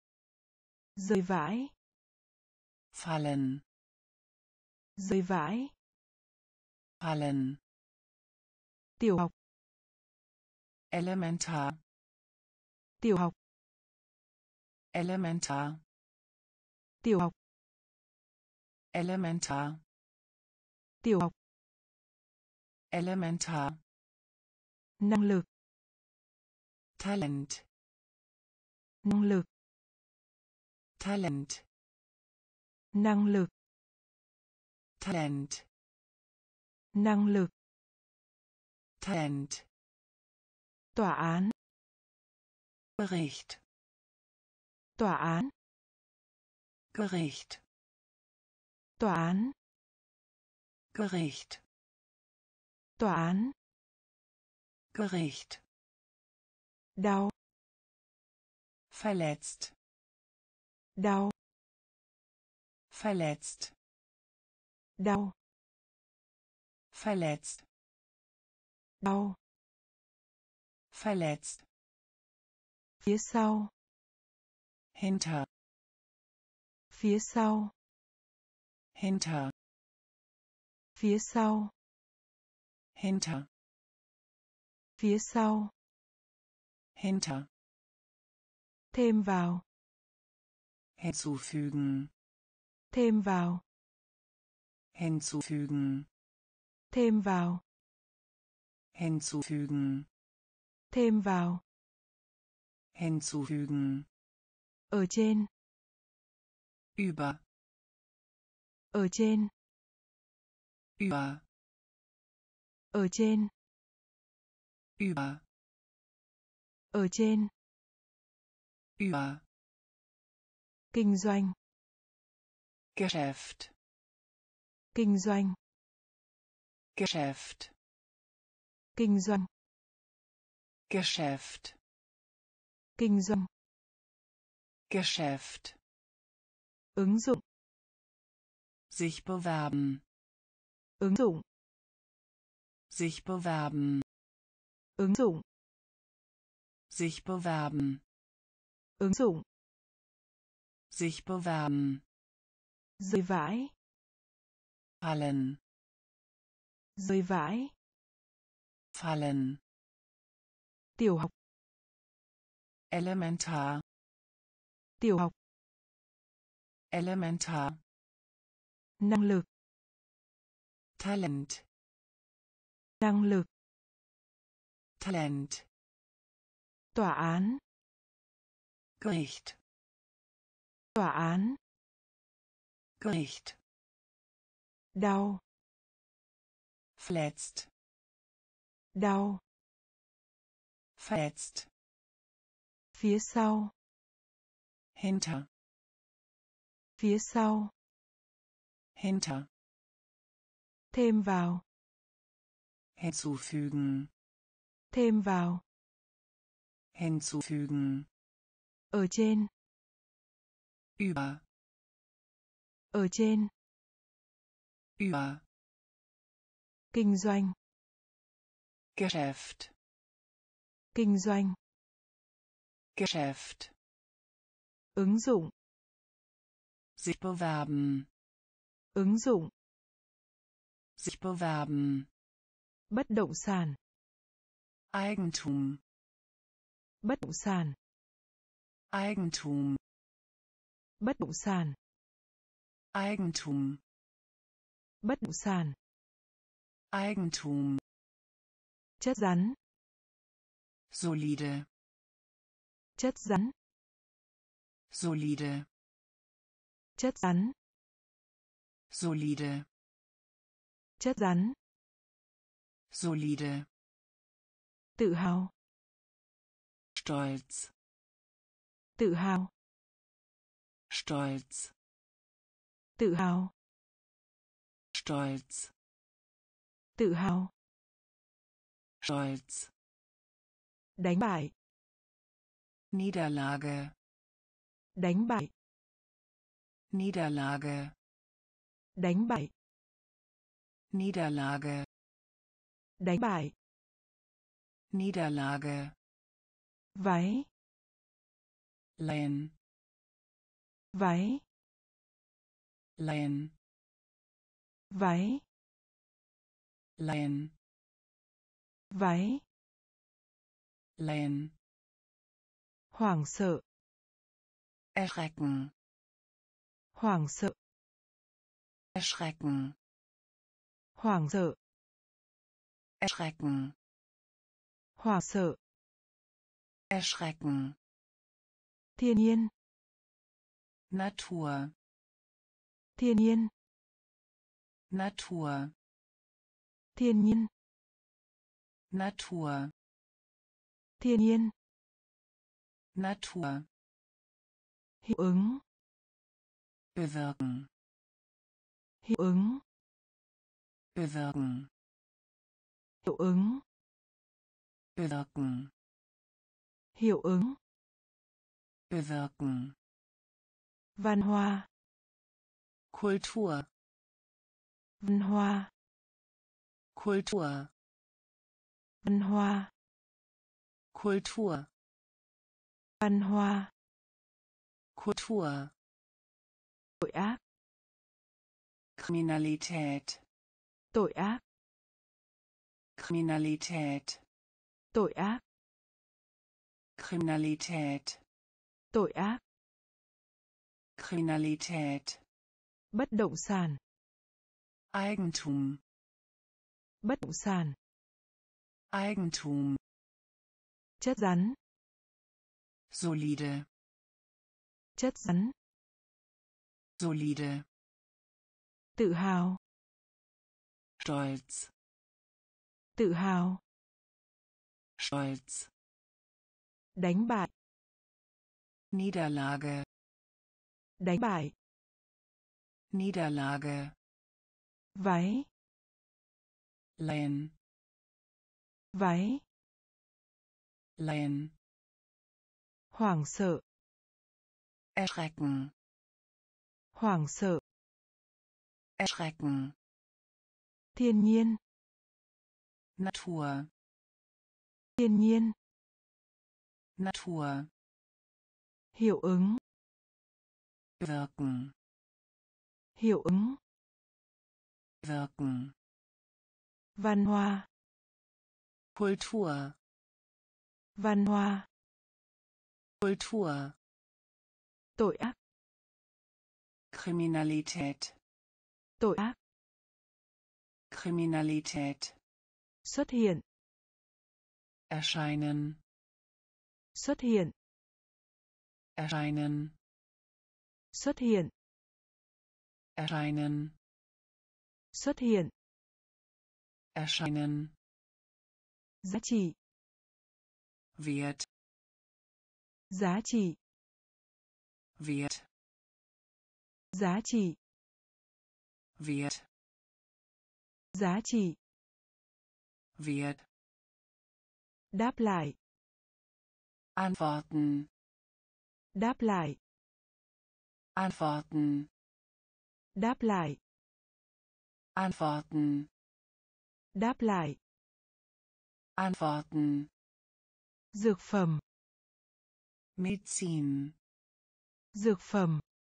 Rơi vãi. Fallen. Rơi vãi. Fallen. Tiểu học. Elementar. Tiểu học. Elementar. Tiểu học. Elementar. Tiểu học. Elementar. Năng lực. Talent. Năng lực. Talent. Năng lực. Talent. Năng lực. Talent. Tòa án. Gericht. Tòa án. Gericht. Tòa án. Gericht. Tòa án. Gericht. Đau. Verletzt. Đau. Verletzt. Đau. Verletzt. Đau. Verletzt. Phía sau. Hinter. Phía sau. Hinter. Phía sau. Hinter. Phía sau. Hinter. Thêm vào. Hinzufügen. Thêm vào. Hinzufügen. Thêm vào. Hinzufügen. Thêm vào. Hinzufügen. Ở trên. Über. Ở trên. Über. Ở trên. Über. Ở trên. Über. Kinh doanh. Geschäft. Kinh doanh. Geschäft. Kinh doanh. Geschäft. Kinh doanh. Geschäft. Ứng dụng. Sich bewerben. Ứng dụng. Sich bewerben. Ứng dụng. Sich bewerben. Ứng dụng. Sich bewerben. Rơi vãi. Fallen. Rơi vãi. Fallen. Tiểu học. Elementar. Tiểu học. Elementar. Năng lực. Talent. Năng lực. Talent. Tòa án. Gericht. Tòa án. Gericht. Đau. Verletzt. Đau. Verletzt. Phía sau. Hinter. Phía sau. Hinter. Thêm vào. Hinzufügen. Thêm vào. Hinzufügen. Ở trên. Über. Ở trên. Über. Kinh doanh. Geschäft. Kinh doanh. Geschäft. Ứng dụng. Sich bewerben. Ứng dụng. Sich bewerben. Bất động sản. Eigentum. Bất động sản. Eigentum. Bất động sản. Eigentum. Bất động sản. Eigentum. Chất rắn. Solide. Chất rắn. Solide. Chất rắn. Solide. Chất rắn. Solide. Tự hào. Stolz. Tự hào. Stolz. Tự hào. Stolz. Tự hào. Stolz. Đánh bại. Niederlage. Đánh bại. Niederlage. Đánh bại. Niederlage. Đánh bại. Niederlage. Váy. Leihen. Váy. Leihen. Váy. Leihen. Váy. Leihen. Hoảng sợ. Erschrecken. Hoảng sợ. Erschrecken. Hoảng sợ. Erschrecken. Hoảng sợ. Erschrecken. Thiên nhiên. Natur. Thiên nhiên. Natur. Thiên nhiên. Natur. Thiên nhiên. Natur. Hiệu ứng. Bewirken. Hiệu ứng. Bewirken. Hiệu ứng. Bewirken. Hiệu ứng. Bewirken. Văn hóa. Kultur. Văn hóa. Kultur. Văn hóa. Kultur. Văn hóa. Kultur. Tội ác. Kriminalität. Tội ác. Kriminalität. Tội ác. Kriminalität. Tội ác. Kriminalität. Bất động sản. Eigentum. Bất động sản. Eigentum. Chất rắn. Solide. Chất rắn. Solide. Tự hào. Stolz. Tự hào. Stolz. Đánh bại. Niederlage. Đánh bại. Niederlage. Váy. Leihen. Váy. Leihen. Hoảng sợ. Erschrecken. Hoảng sợ. Erschrecken. Thiên nhiên. Natur. Thiên nhiên. Natur. Hiệu ứng. Wirken. Hiệu ứng. Wirken. Văn hóa. Kultur. Văn hóa. Kultur. Tội ác. Kriminalität. Tội ác. Kriminalität. Xuất hiện. Erscheinen. Xuất hiện. Erscheinen. Xuất hiện. Erscheinen. Xuất hiện. Erscheinen. Giá trị. Wert. Giá trị. Wert. Giá trị. Wert. Giá trị. Wert. Đáp lại. Antworten. Đáp lại. Antworten. Đáp lại. Antworten. Đáp lại. Antworten. Dược phẩm. Medizin. Dược phẩm.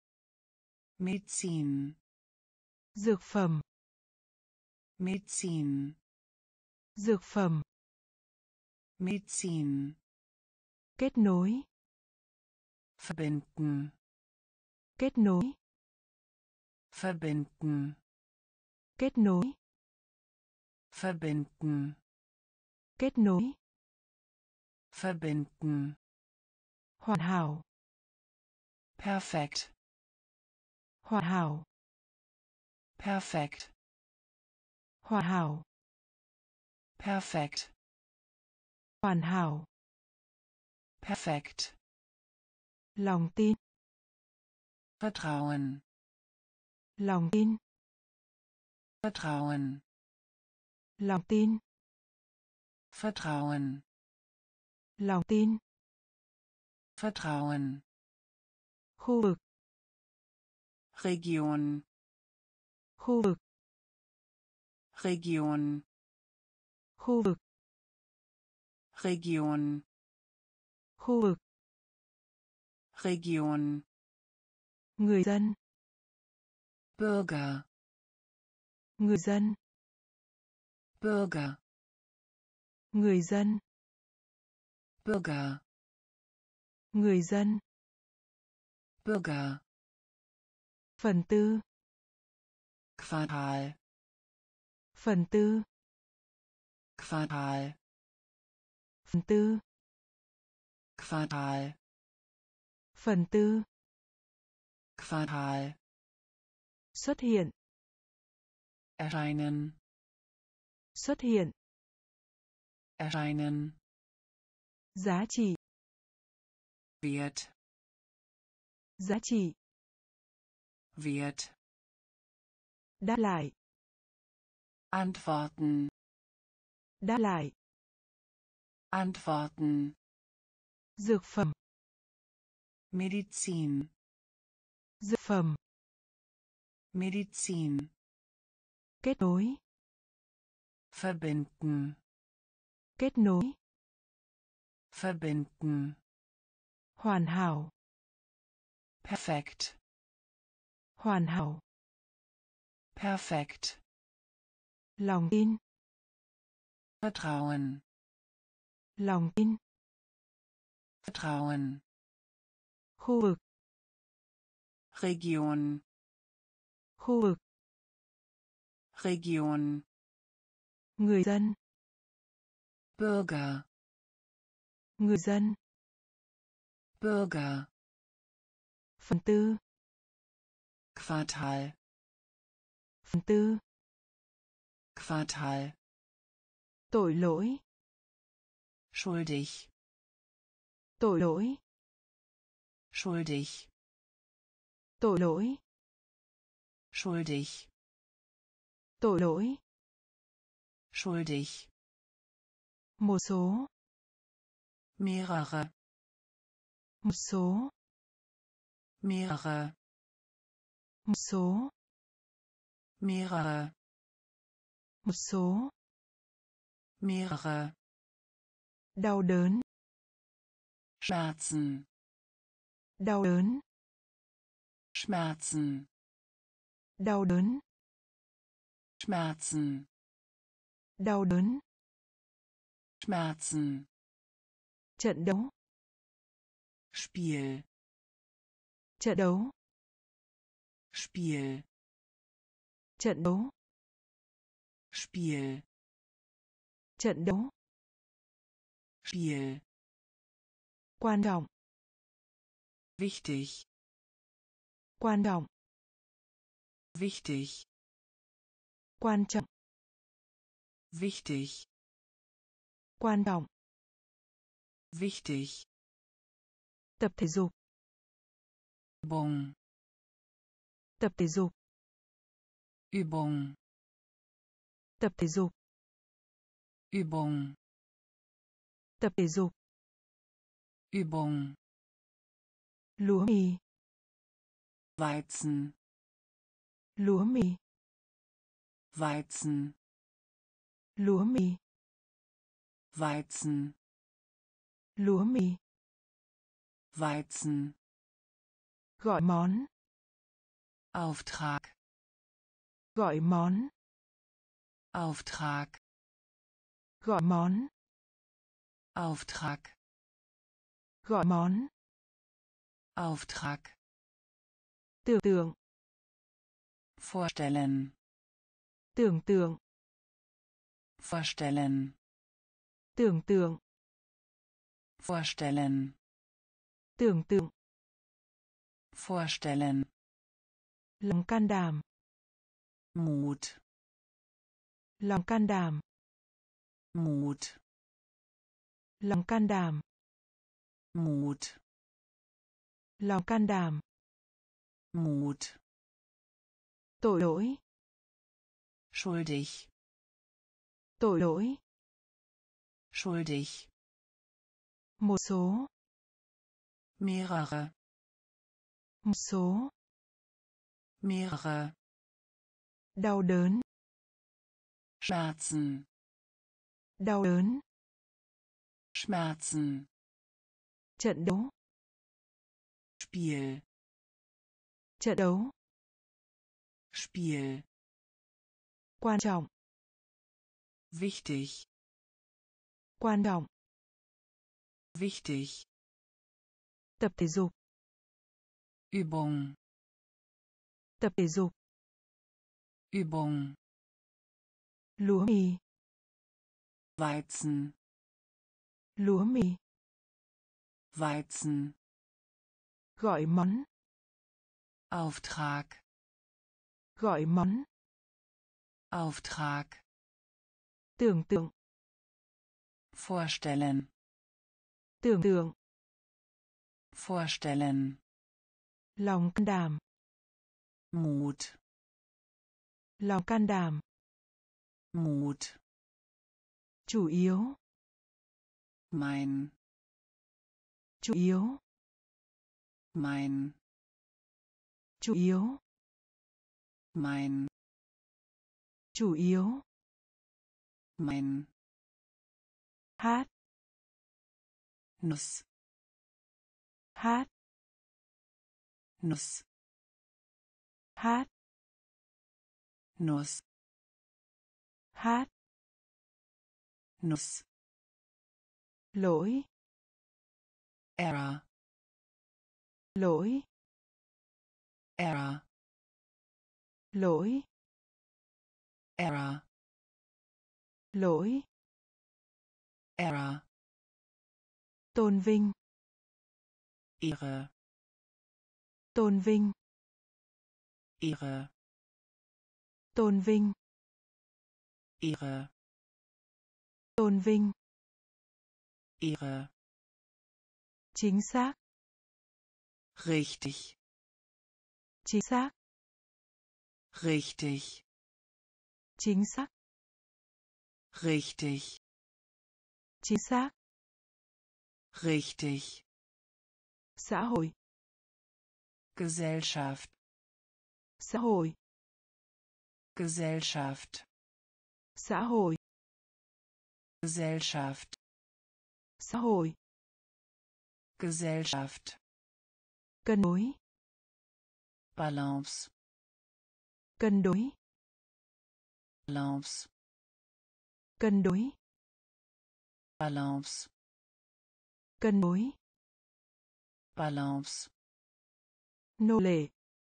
Medizin. Dược phẩm. Medizin. Dược phẩm. Medizin. Kết nối. Verbinden. Kết nối. Verbinden. Kết nối. Verbinden. Kết nối. Verbinden. Hoàn hảo. Perfekt. Hoàn hảo. Perfekt. Hoàn hảo. Perfekt. Hoàn hảo. Perfekt. Lòng tin. Vertrauen. Lòng tin. Vertrauen. Lòng tin. Vertrauen. Lòng tin. Vertrauen. Khu vực. Region. Khu vực. Region. Khu vực. Region. Khu vực. Region. Người dân. Bürger. Người dân. Bürger. Người dân. Bürger. Người dân. Bürger. Phần tư. Quartal. Phần tư. Quartal. Phần tư. Quartal. Phần tư. Quartal. Xuất hiện. Erscheinen. Xuất hiện. Erscheinen. Giá trị. Wert. Giá trị. Wert. Đáp lại. Antworten. Đáp lại. Antworten. Dược phẩm. Medizin. Dược phẩm. Medizin. Kết nối. Verbinden. Kết nối. Verbinden. Hoàn hảo. Perfekt. Hoàn hảo. Perfekt. Lòng tin. Vertrauen. Lòng tin. Vertrauen. Khu vực. Region. Khu vực. Region. Người dân. Bürger. Người dân. Bürger. Phần tư. Quartal. Phần tư. Quartal. Tội lỗi. Schuldig. Tội lỗi. Schuldig. Tội lỗi. Schuldig. Tội lỗi. Schuldig. Một số. Mehrere. Một số. Mehrere. Một số. Mehrere. Một số. Mehrere. Đau đớn. Schmerzen. Đau đớn. Schmerzen. Đau đớn. Schmerzen. Đau đớn. Schmerzen. Trận đấu. Spiel. Trận đấu. Spiel. Trận đấu. Spiel. Trận đấu. Spiel. Quan trọng. Wichtig. Quan trọng. Wichtig. Quan trọng. Wichtig. Quan trọng. Wichtig. Tập thể dục. Übung. Tập thể dục. Übung. Tập thể dục. Übung. Tập thể dục. Übung. Lúa mì. Weizen. Lúa mì. Weizen. Lúa mì. Weizen. Lúa mì. Weizen. Gọi món. Auftrag. Gọi món. Auftrag. Gọi món. Auftrag. Gọi món. Auftrag. Tưởng tượng. Vorstellen. Tưởng tượng. Vorstellen. Tưởng tượng. Vorstellen. Tưởng tượng. Vorstellen. Lòng can đảm. Mut. Lòng can đảm. Mut. Lòng can đảm. Mut. Lòng can đảm. Mut. Tội lỗi. Schuldig. Tội lỗi. Schuldig. Một số. Mehrere. Một số. Mehrere. Đau đớn. Schmerzen. Đau đớn. Schmerzen. Trận đấu. Spiel. Trận đấu. Spiel. Quan trọng. Wichtig. Quan trọng. Wichtig. Tập thể dục. Übung. Tập thể dục. Übung. Lúa mì. Weizen. Lúa mì. Weizen. Gọi món. Auftrag. Gọi món. Auftrag. Tưởng tượng. Vorstellen. Tưởng tượng. Vorstellen. Lòng can đảm. Mut. Lòng can đảm. Mut. Chủ yếu. Mein. Chủ yếu. Mein. Chủ yếu. Mein. Chủ yếu. Mein. Hát. Nuss. Hát. Nuss. Hát. Nuss. Hát. Nuss. Lỗi. Error. Lỗi. Error. Lỗi. Error. Lỗi. Error. Tôn vinh. Ehre. Tôn vinh. Ehre. Tôn vinh. Ehre. Tôn vinh. Ehre. Chính xác. Richtig. Chính xác. Richtig. Chính xác. Richtig. Chính xác. Richtig. Xã hội. Gesellschaft. Xã hội. Gesellschaft. Xã hội. Gesellschaft. Xã hội. Gesellschaft. Cân đối. Balance. Cân đối. Balance. Cân đối. Balance. Cân đối. Balance. Nô lệ.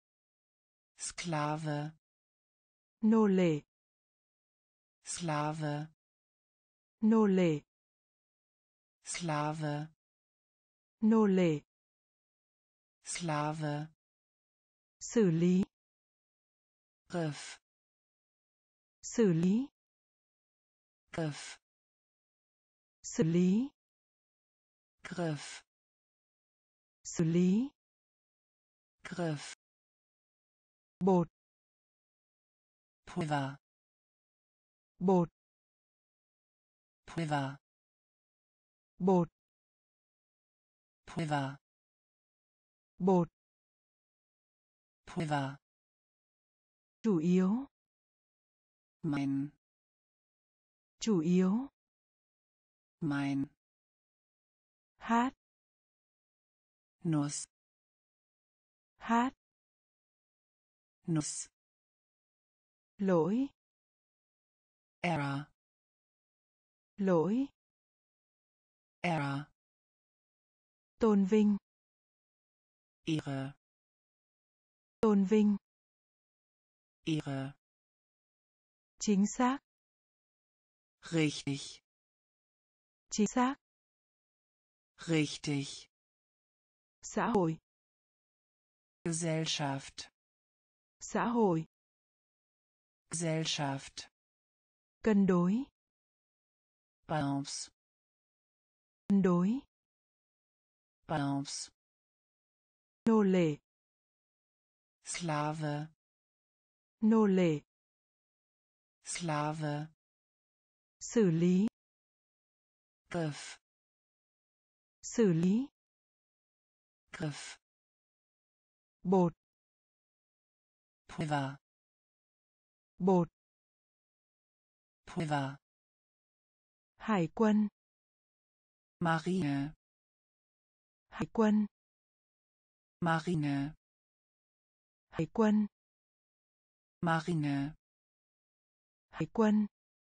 Sklave. Nô lệ. Sklave. Nô lệ. Sklave. Nô lệ. Sklave. Xử lý. Griff. Xử lý. Griff. Xử lý. Griff. Xử lý. Griff. Bột. Pulver. Bột. Pulver. Bột. Pulver. Bột. Pulver. Chủ yếu. Mein. Chủ yếu. Mein. Hát. Nuss. Hát. Nuss. Lỗi. Error. Lỗi. Ära. Tôn vinh. Ehre. Tôn vinh. Ehre. Chính xác. Richtig. Chính xác. Richtig. Xã hội. Gesellschaft. Xã hội. Gesellschaft. Cân đối. Balance. Cân đối. Balance. Nô lệ. Sklave. Nô lệ. Sklave. Xử lý. Griff. Xử lý. Griff. Bột. Pulver. Bột. Pulver. Hải quân. Marine. Hải quân. Marine. Hải quân. Marine. Hải quân.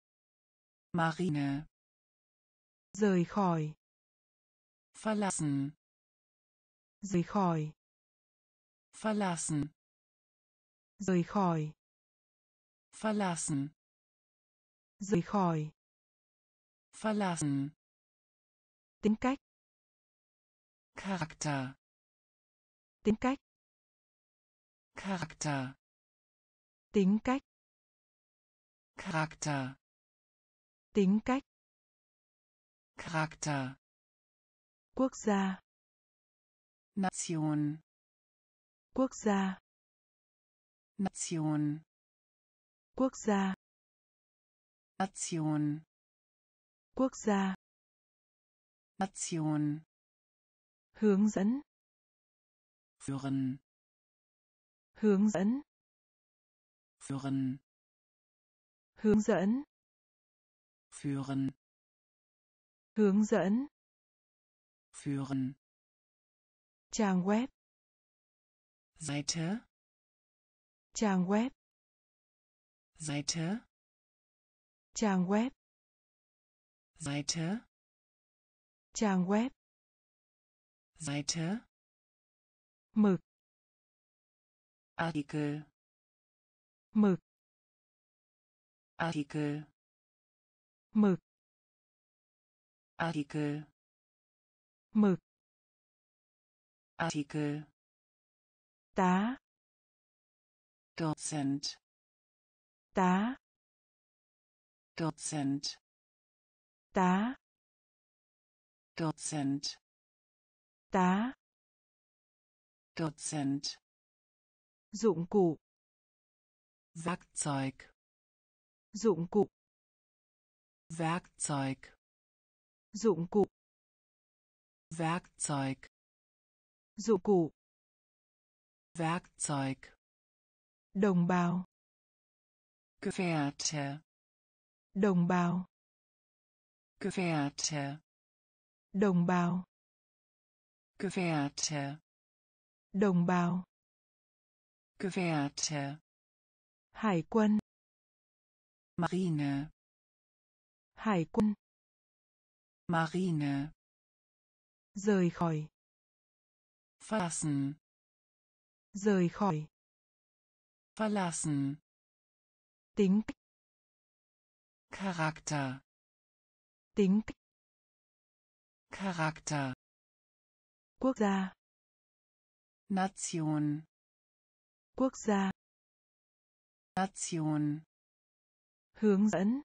Marine. Rời khỏi. Verlassen. Rời khỏi. Verlassen. Rời khỏi. Verlassen. Rời khỏi. Verlassen. Tính cách. Charakter. Tính cách. Charakter. Tính cách. Charakter. Tính cách. Charakter. Quốc gia. Nation. Quốc gia. Nation. Quốc gia. Nation. Quốc gia. Nation. Hướng dẫn. Führen. Hướng dẫn. Führen. Hướng dẫn. Führen. Hướng dẫn. Führen. Trang web. Seite. Trang web. Seite. Trang web. Seite. Trang web. Seite. Mực. Artikel. Mực. Artikel. Mực. Artikel. Mực. Artikel. Tá. Dozent. Tá. Dozent. Tá. Dozent. Tá. Dozent. Dụng cụ. Werkzeug. Dụng cụ. Werkzeug. Dụng cụ. Werkzeug. Dụng cụ. Werkzeug. Đồng bào. Gefährte. Đồng bào. Gefährte. Đồng bào. Gefährte. Đồng bào. Gefährte. Hải quân. Marine. Hải quân. Marine. Rời khỏi. Verlassen. Rời khỏi. Verlassen. Tính cách. Charakter. Tính cách. Charakter. Quốc gia. Nation. Quốc gia. Nation. Hướng dẫn.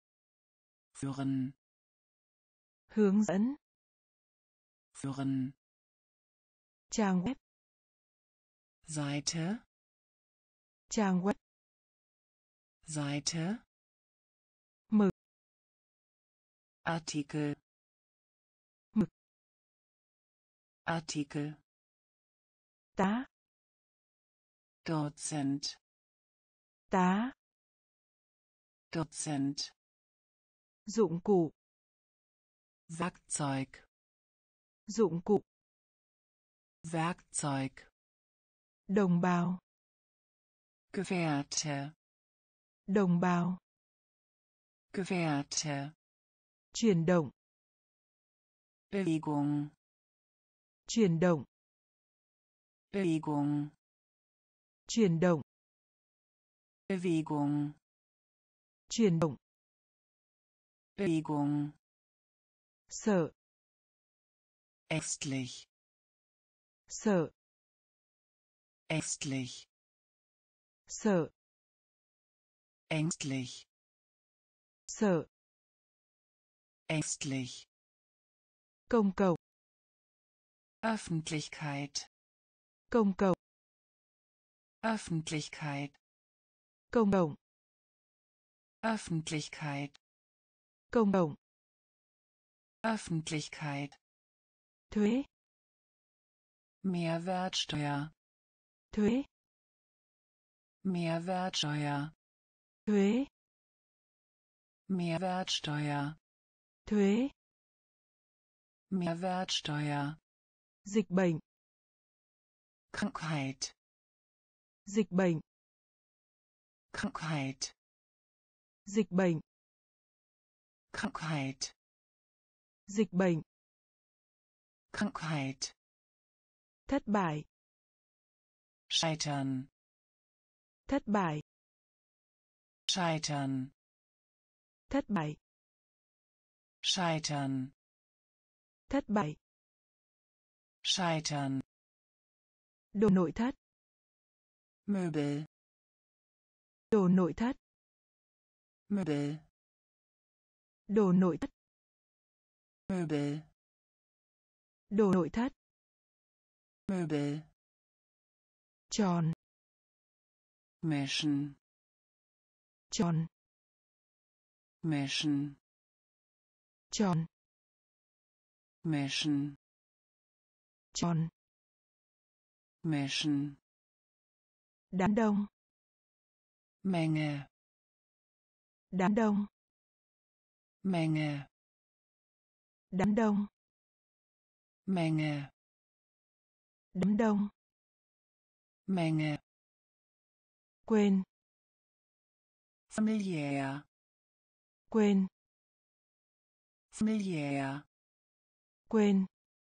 Führen. Hướng dẫn. Führen. Trang web. Seite. Trang web. Seite. Mực. Artikel. Mực. Artikel. Tá. Dozent. Tá. Dozent. Dụng cụ. Werkzeug. Dụng cụ. Werkzeug. Đồng bào. Gefährte. Đồng bào. Gefährte. Chuyển động. Bewegung, chuyển động, Bewegung, chuyển động, Bewegung, chuyển động, Bewegung, sợ, ängstlich, sợ, ängstlich, sợ, ängstlich, sợ, ängstlich, công cộng, Öffentlichkeit, công cộng, Öffentlichkeit, công cộng, Öffentlichkeit, công cộng, Öffentlichkeit, thuế, Mehrwertsteuer, thuế, Mehrwertsteuer, thuế, Mehrwertsteuer, thuế, Mehrwertsteuer, dịch bệnh, Krankheit, dịch bệnh, Krankheit, dịch bệnh, Krankheit, dịch bệnh, Krankheit, thất bại, Scheitern, thất bại, Scheitern, thất bại, Scheitern, thất bại, Scheitern, đồ nội thất, Möbel, đồ nội thất, Möbel, đồ nội thất, Möbel, đồ nội thất, Möbel, tròn, mischen, tròn, mischen, tròn, mischen, tròn, mischen, đám đông, Menge, đám đông, Menge, đám đông, Menge, đám đông, Menge, quên, familiär, quên, familiär, quên,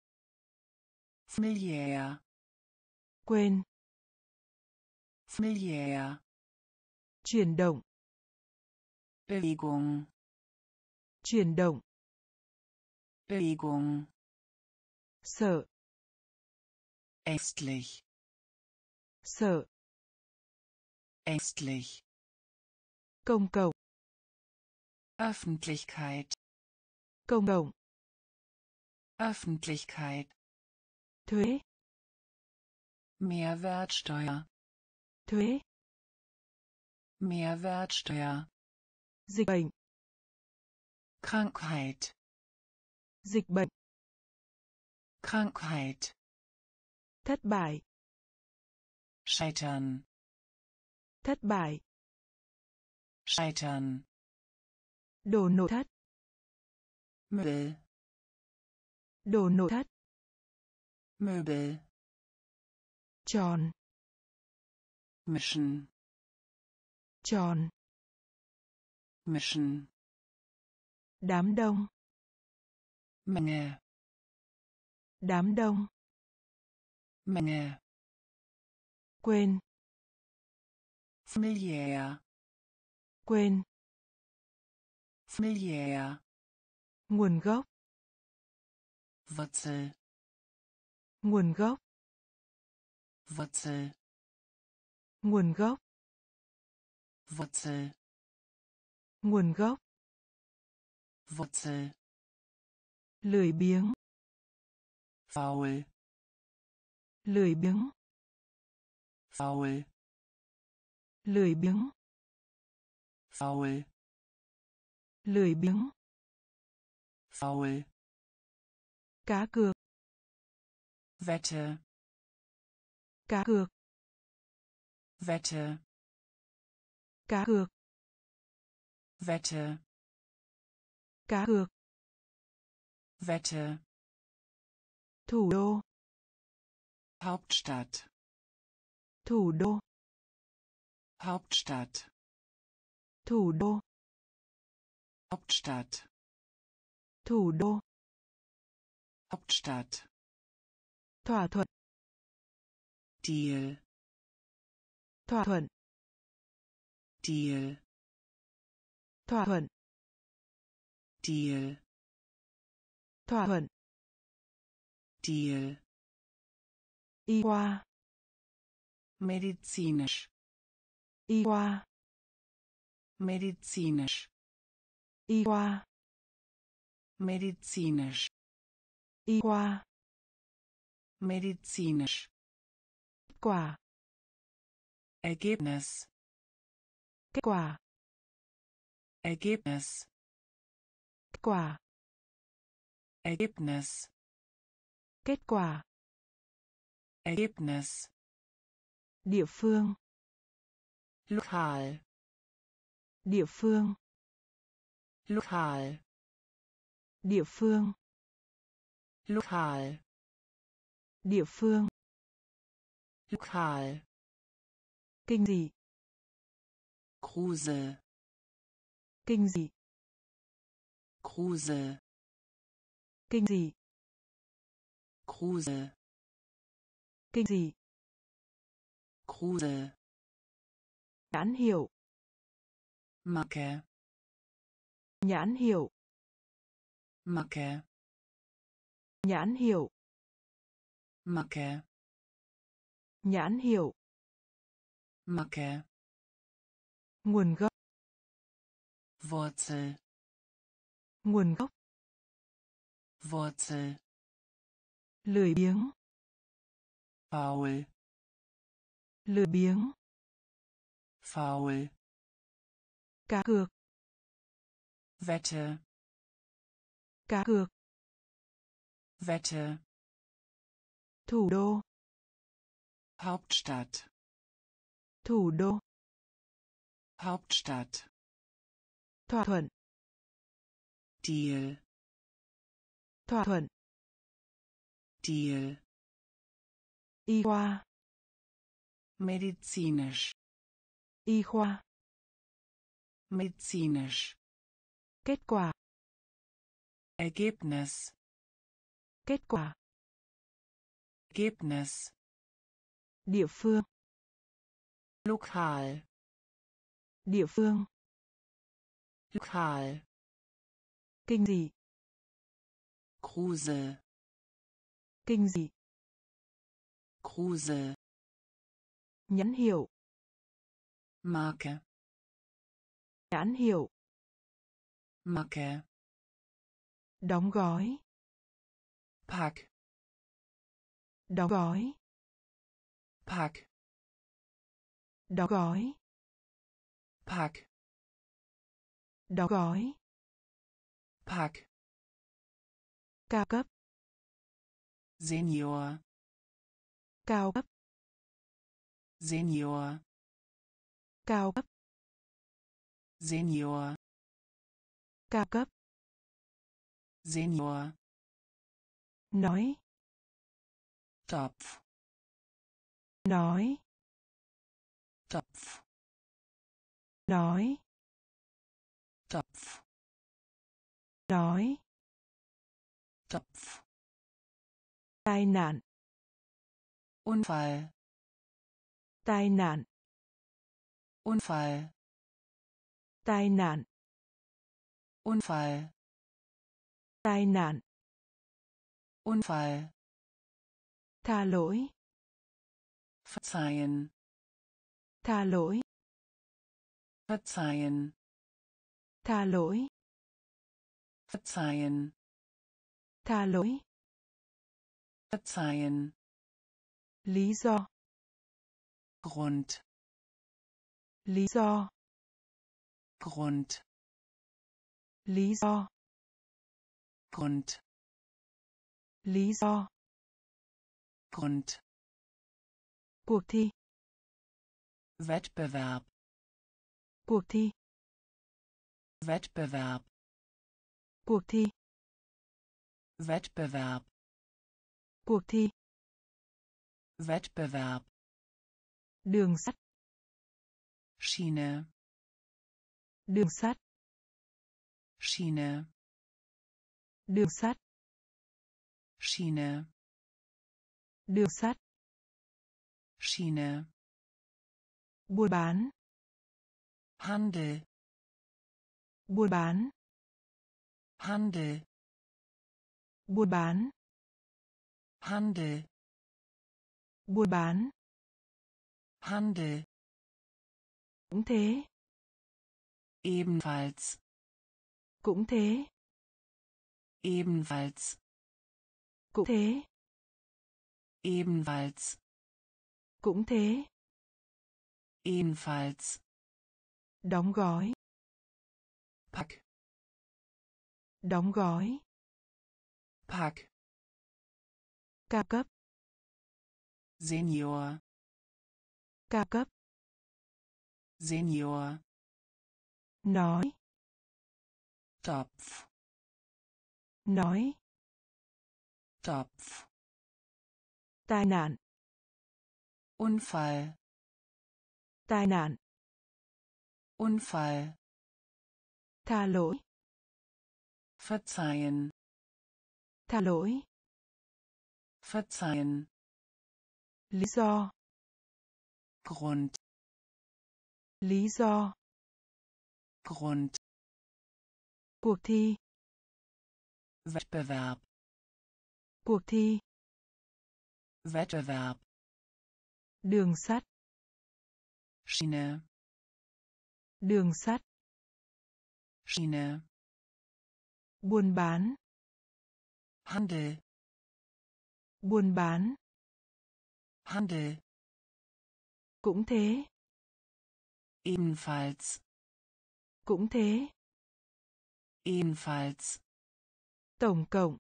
familiär, quên, familiär, chuyển động, Bewegung, chuyển động, Bewegung, sợ, ängstlich, sợ, ängstlich, công cộng, Öffentlichkeit, công cộng, Öffentlichkeit, thuế, Mehrwertsteuer, thuế, Mehrwertsteuer, dịch bệnh, Krankheit, dịch bệnh, Krankheit, thất bại, Scheitern, thất bại, Scheitern, đồ nội thất, Möbel, đồ nội thất, Möbel, tròn, mischen, tròn, mischen, đám đông, Menge, đám đông, Menge, quên, familiär, quên, familiär, nguồn gốc, Wurzel, nguồn gốc, Wurzel, nguồn gốc, Wurzel, nguồn gốc, Wurzel, lười biếng, faul, lười biếng, faul, lười biếng, faul, lười biếng, faul, cá cược, Wette, cá cược, Wette, cá cược, Wette, cá cược, Wette, thủ đô, Hauptstadt, thủ đô, Hauptstadt, thủ đô, Hauptstadt, thủ đô, Hauptstadt. Thỏa thuận. Deal. Thỏa thuận. Deal. Thỏa thuận. Deal. Thỏa thuận. Deal. Y khoa. Medizinisch. Y khoa. Medizinisch. Y khoa. Medizinisch. Y khoa. Medizinisch. Quả. Ergebnis. Kết quả. Ergebnis. Kết quả. Ergebnis. Kết quả. Ergebnis. Địa phương. Lokal. Địa phương. Lokal. Địa phương. Lokal. Địa phương. Lokal. Kinh dị. Kruse. Kinh dị. Kruse. Kinh dị. Kruse. Kinh dị. Kruse. Nhãn hiệu. Marke. Nhãn hiệu. Marke. Nhãn hiệu. Marke. Nhãn hiệu. Marke. Nguồn gốc. Wurzel. Nguồn gốc. Wurzel. Lười biếng. Faul. Lười biếng. Faul. Cá cược. Wette. Cá cược. Wette. Thủ đô. Hauptstadt. Thủ đô. Hauptstadt. Thỏa thuận. Deal. Thỏa thuận. Deal. Y khoa. Medizinisch. Y khoa. Medizinisch. Kết quả. Ergebnis. Kết quả. Ergebnis. Địa phương. Lokal. Địa phương. Lokal. Kinh dị. Kruse. Kinh dị. Kruse. Nhãn hiệu. Marke. Nhãn hiệu. Marke. Đóng gói. Pack. Đóng gói. Pack. Đóng gói. Pack. Đóng gói. Pack. Cao cấp. Senior. Cao cấp. Senior. Cao cấp. Senior. Cao cấp. Senior. Nói. Topf. Nói. Topf. Nói. Topf. Nói. Topf. Tai nạn. Unfall. Tai nạn. Unfall. Tai nạn. Unfall. Tai nạn. Unfall. Tha lỗi. Verzeihen. Tha lỗi. Verzeihen. Tha lỗi. Verzeihen. Tha lỗi. Verzeihen. Lý do. Grund. Lý do. Grund. Lý do. Grund. Lý do. Grund. Cuộc thi. Wettbewerb. Cuộc thi. Wettbewerb. Cuộc thi. Wettbewerb. Cuộc thi. Wettbewerb. Đường sắt. Schiene. Đường sắt. Schiene. Đường sắt. Schiene, đường sắt, Schiene, buôn bán, Handel, buôn bán, Handel, buôn bán, Handel, buôn bán, Handel, cũng thế, ebenfalls, cũng thế, ebenfalls, cũng thế, ebenfalls, cũng thế, ebenfalls, đóng gói, Pack, đóng gói, Pack, cao cấp, Senior, cao cấp, Senior, nói, Topf, nói, Topf, tai nạn, Unfall, tai nạn, Unfall, tha lỗi, verzeihen, tha lỗi, verzeihen, lý do, Grund, lý do, Grund, cuộc thi, Wettbewerb, cuộc thi, Wettbewerb, đường sắt, Schiene, đường sắt, Schiene, buôn bán, Handel, buôn bán, Handel, cũng thế, ebenfalls, cũng thế, ebenfalls, tổng cộng,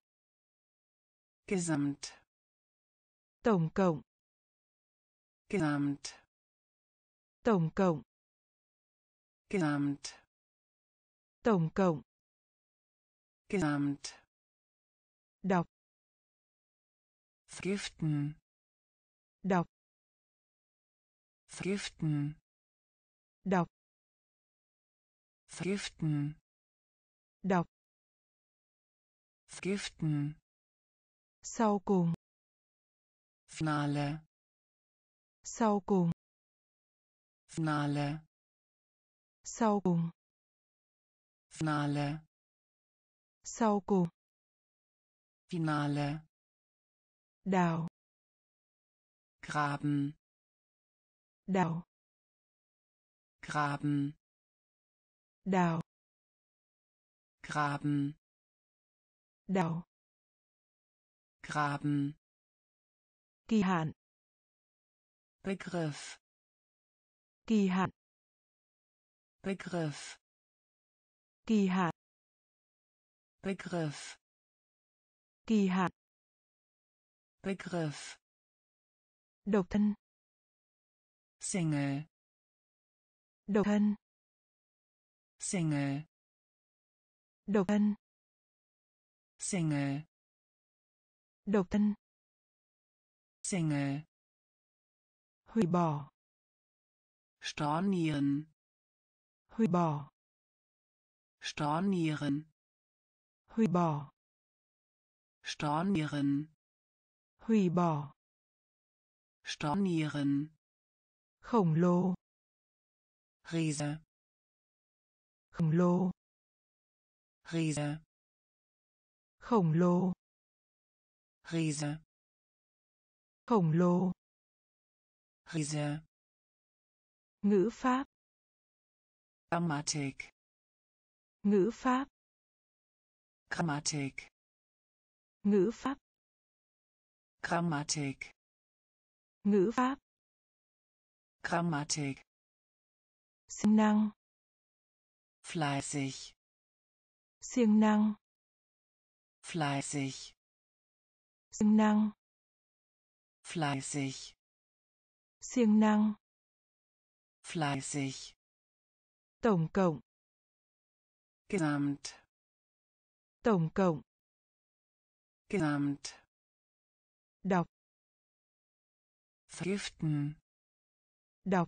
Gesamt, tổng cộng, Gesamt, tổng cộng, Gesamt, tổng cộng, Gesamt, đọc, vergiften, đọc, vergiften, đọc, vergiften, đọc, vergiften, sau cùng, Finale, sau cùng, Finale, sau cùng, Finale, sau cùng, Finale, đào, Graben, đào, Graben, đào, Graben, đào, Graben, kỳ hạn, Begriff, kỳ hạn, Begriff, kỳ hạn, Begriff, kỳ hạn, Begriff, độc thân, Single, độc thân, Single, độc thân, Single, độc thân, Single, hủy bỏ, stornieren, hủy bỏ, stornieren, hủy bỏ, stornieren, hủy bỏ, stornieren, khổng lồ, Riese, khổng lồ, Riese, khổng lồ, Riese, khổng lồ, Riese, ngữ pháp, Grammatik, ngữ pháp, Grammatik, ngữ pháp, Grammatik, ngữ pháp, Grammatik, siêng năng, fleißig, siêng năng, fleißig, siêng năng, fleißig, siêng năng, fleißig, tổng cộng, Gesamt, tổng cộng, Gesamt, đọc, vergiften, đọc,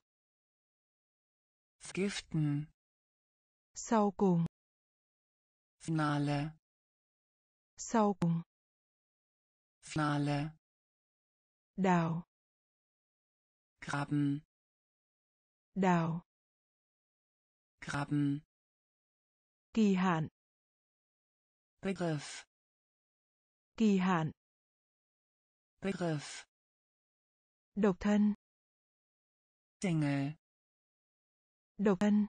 vergiften, sau cùng, Finale, sau cùng, Finale. Đào. Graben. Đào. Graben. Kỳ hạn. Begriff. Kỳ hạn. Begriff. Độc thân. Single. Độc thân.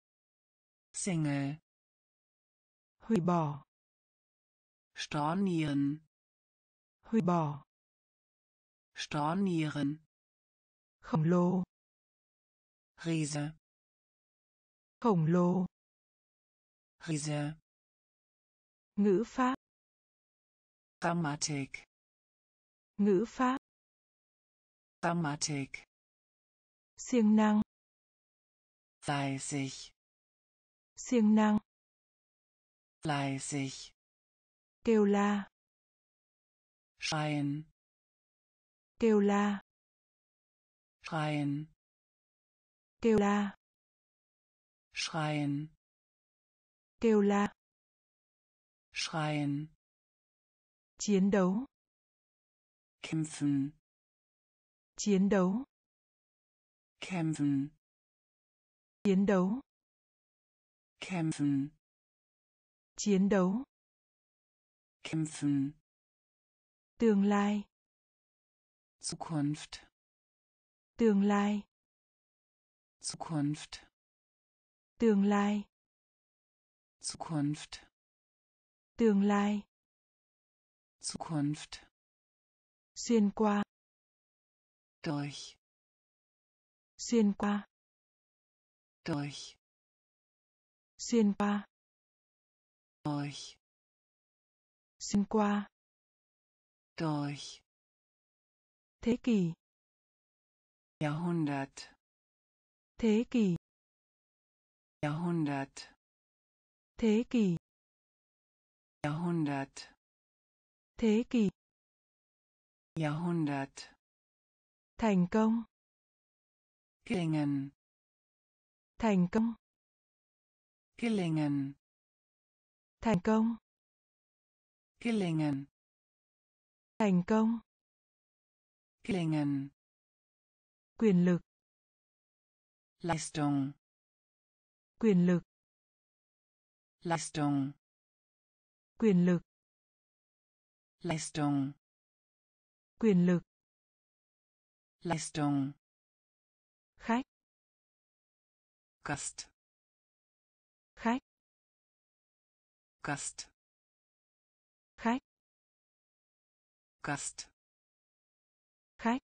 Single. Hủy bỏ. Stornieren. Hủy bỏ. Stornieren. Khổng lồ. Riese. Khổng lồ. Riese. Ngữ pháp. Grammatik. Ngữ pháp. Grammatik. Siêng năng. Fleißig. Siêng năng. Fleißig. Kêu la. Schreien. Kêu la. Schreien. Kêu la. Schreien. Kêu la. Schreien. Chiến đấu. Kämpfen. Chiến đấu. Kämpfen. Chiến đấu. Kämpfen. Chiến đấu. Kämpfen. Tương lai. Zukunft. Tương lai. Zukunft. Tương lai. Zukunft. Tương lai. Zukunft. Xuyên qua. Durch. Xuyên qua. Durch. Xuyên qua. Durch. Xuyên qua. Durch. Thế kỷ. Jahrhundert. Thế kỷ. Jahrhundert. Thế kỷ. Jahrhundert. Thế kỷ. Jahrhundert. Thành công. Gelingen. Thành công. Gelingen. Thành công. Gelingen. Thành công. Gelingen. Quyền lực. Leistung. Quyền lực. Leistung. Quyền lực. Leistung. Quyền lực. Leistung. Khách. Gast. Khách. Gast. Khách. Gast. Khách.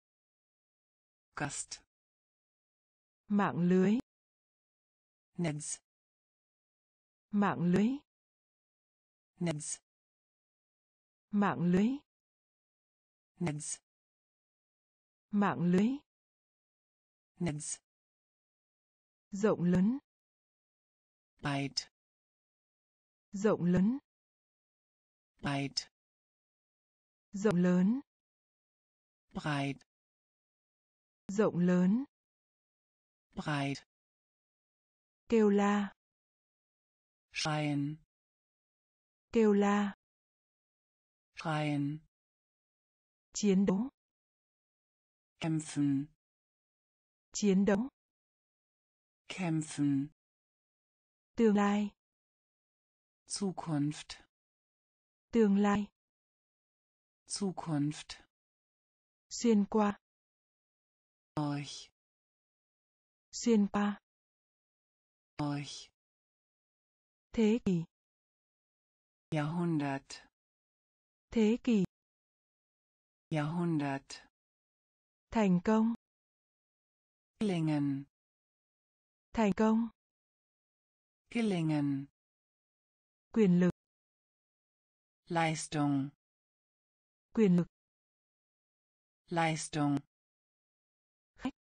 Gast. Mạng lưới. Netz. Mạng lưới. Netz. Mạng lưới. Netz. Mạng lưới. Netz. Rộng lớn. Weit. Rộng lớn. Weit. Rộng lớn. Breit. Rộng lớn. Breit. Kêu la. Schreien. Kêu la. Schreien. Chiến đấu. Kämpfen. Chiến đấu. Kämpfen. Tương lai. Zukunft. Tương lai. Zukunft. Xuyên qua. Durch. Xuyên qua. Durch. Thế kỷ. Jahrhundert. Thế kỷ. Jahrhundert. Thành công. Gelingen. Thành công. Gelingen. Quyền lực. Leistung. Quyền lực. Leistung. Khách.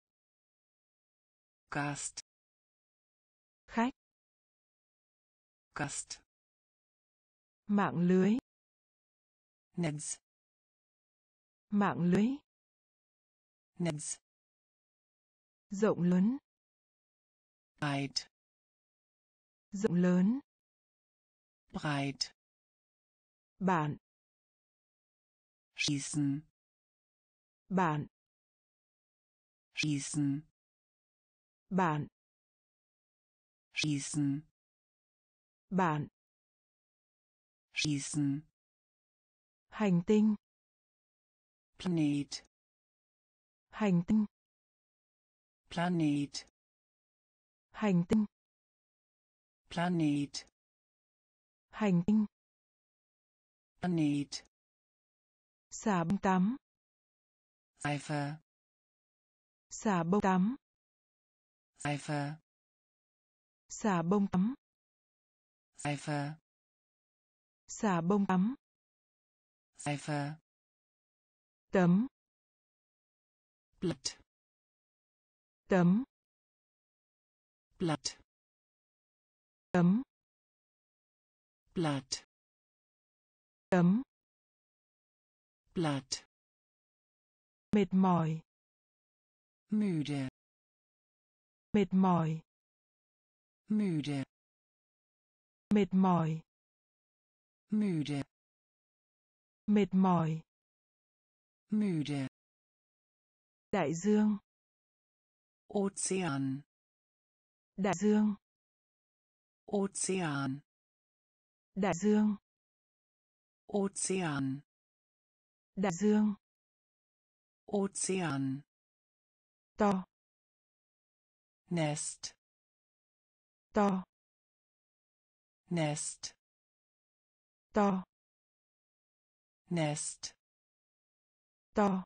Gast. Khách. Gast. Mạng lưới. Netz. Mạng lưới. Netz. Rộng lớn. Breit. Rộng lớn. Breit. Bạn. Schießen. Bạn. Schießen. Bạn. Schießen. Bạn. Schießen. Hành tinh. Planet. Hành tinh. Planet. Hành tinh. Planet. Hành tinh. Planet. Xà bông tắm. Seife. Xà bông tắm. Seife. Xà bông tắm. Seife. Xà bông tắm. Seife. Tấm. Blatt. Tấm. Blatt. Tấm. Blatt. Tấm. Blatt. Mệt mỏi. Müde. Mệt mỏi. Müde. Mệt mỏi. Müde. Mệt mỏi. Müde. Đại dương. Ozean. Đại dương. Ozean. Đại dương. Ozean. Đại dương. Ozean. To. Nest. To. Nest. To. Nest. To.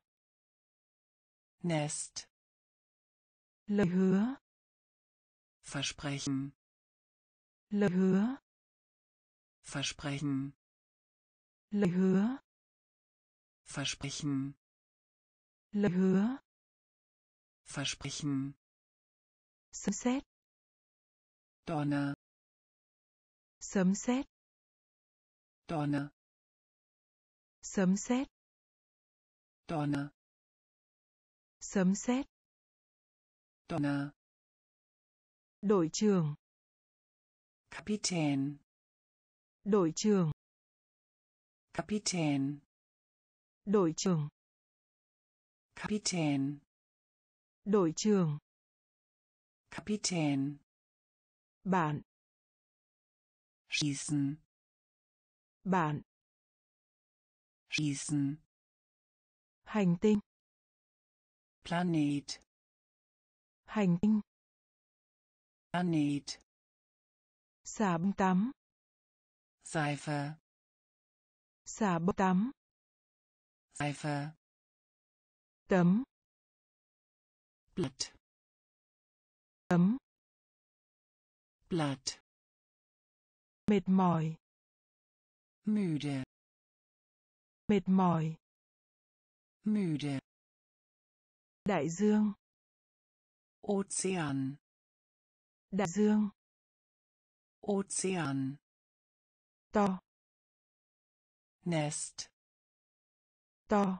Nest. Lời hứa. Versprechen. Lời hứa. Versprechen. Lời hứa. Versprechen. Lời hứa. Versprechen. Sấm sét. Donner. Sấm sét. Donner. Sấm sét. Donner. Sấm sét. Donner. Đội trưởng. Kapitän. Đội trưởng. Kapitän. Đội trưởng. Kapitän. Đội trưởng. Kapitän. Bạn. Schießen. Bạn. Schießen. Hành tinh. Planet. Hành tinh. Planet. Xà bông tắm. Seife. Xà bông tắm. Seife. Tấm. Blatt. Tấm. Blatt. Mệt mỏi. Müde. Mệt mỏi. Müde. Đại dương. Ozean. Đại dương. Ozean. To. Nest. To.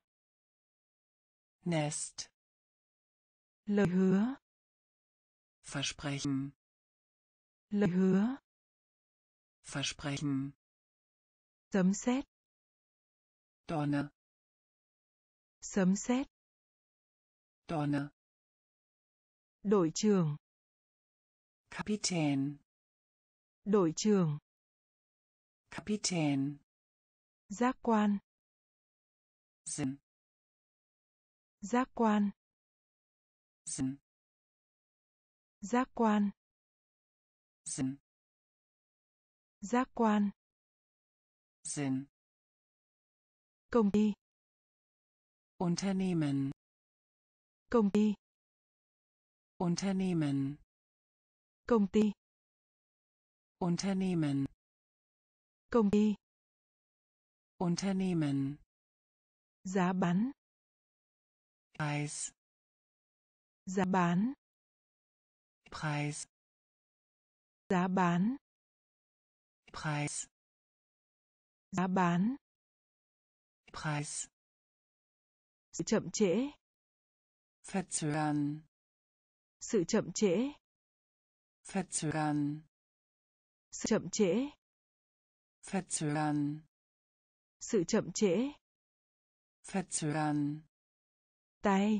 Nest. Lời hứa. Versprechen. Lời hứa. Versprechen. Sấm sét. Donner. Sấm sét. Donner. Đội trưởng. Kapitän. Đội trưởng. Kapitän. Giác quan. Sinn. Giác quan. Sinn. Giác quan. Sinn. Giác quan. Sinn. Công ty. Unternehmen. Công ty. Unternehmen. Công ty. Unternehmen. Công ty. Unternehmen. Giá bán. Preis. Giá bán. Preis. Giá bán. Preis. Giá bán. Preis. Sự chậm trễ. Verzögern. Sự chậm trễ. Verzögern. Sự chậm trễ. Verzögern. Sự chậm trễ. Verzögern. tay,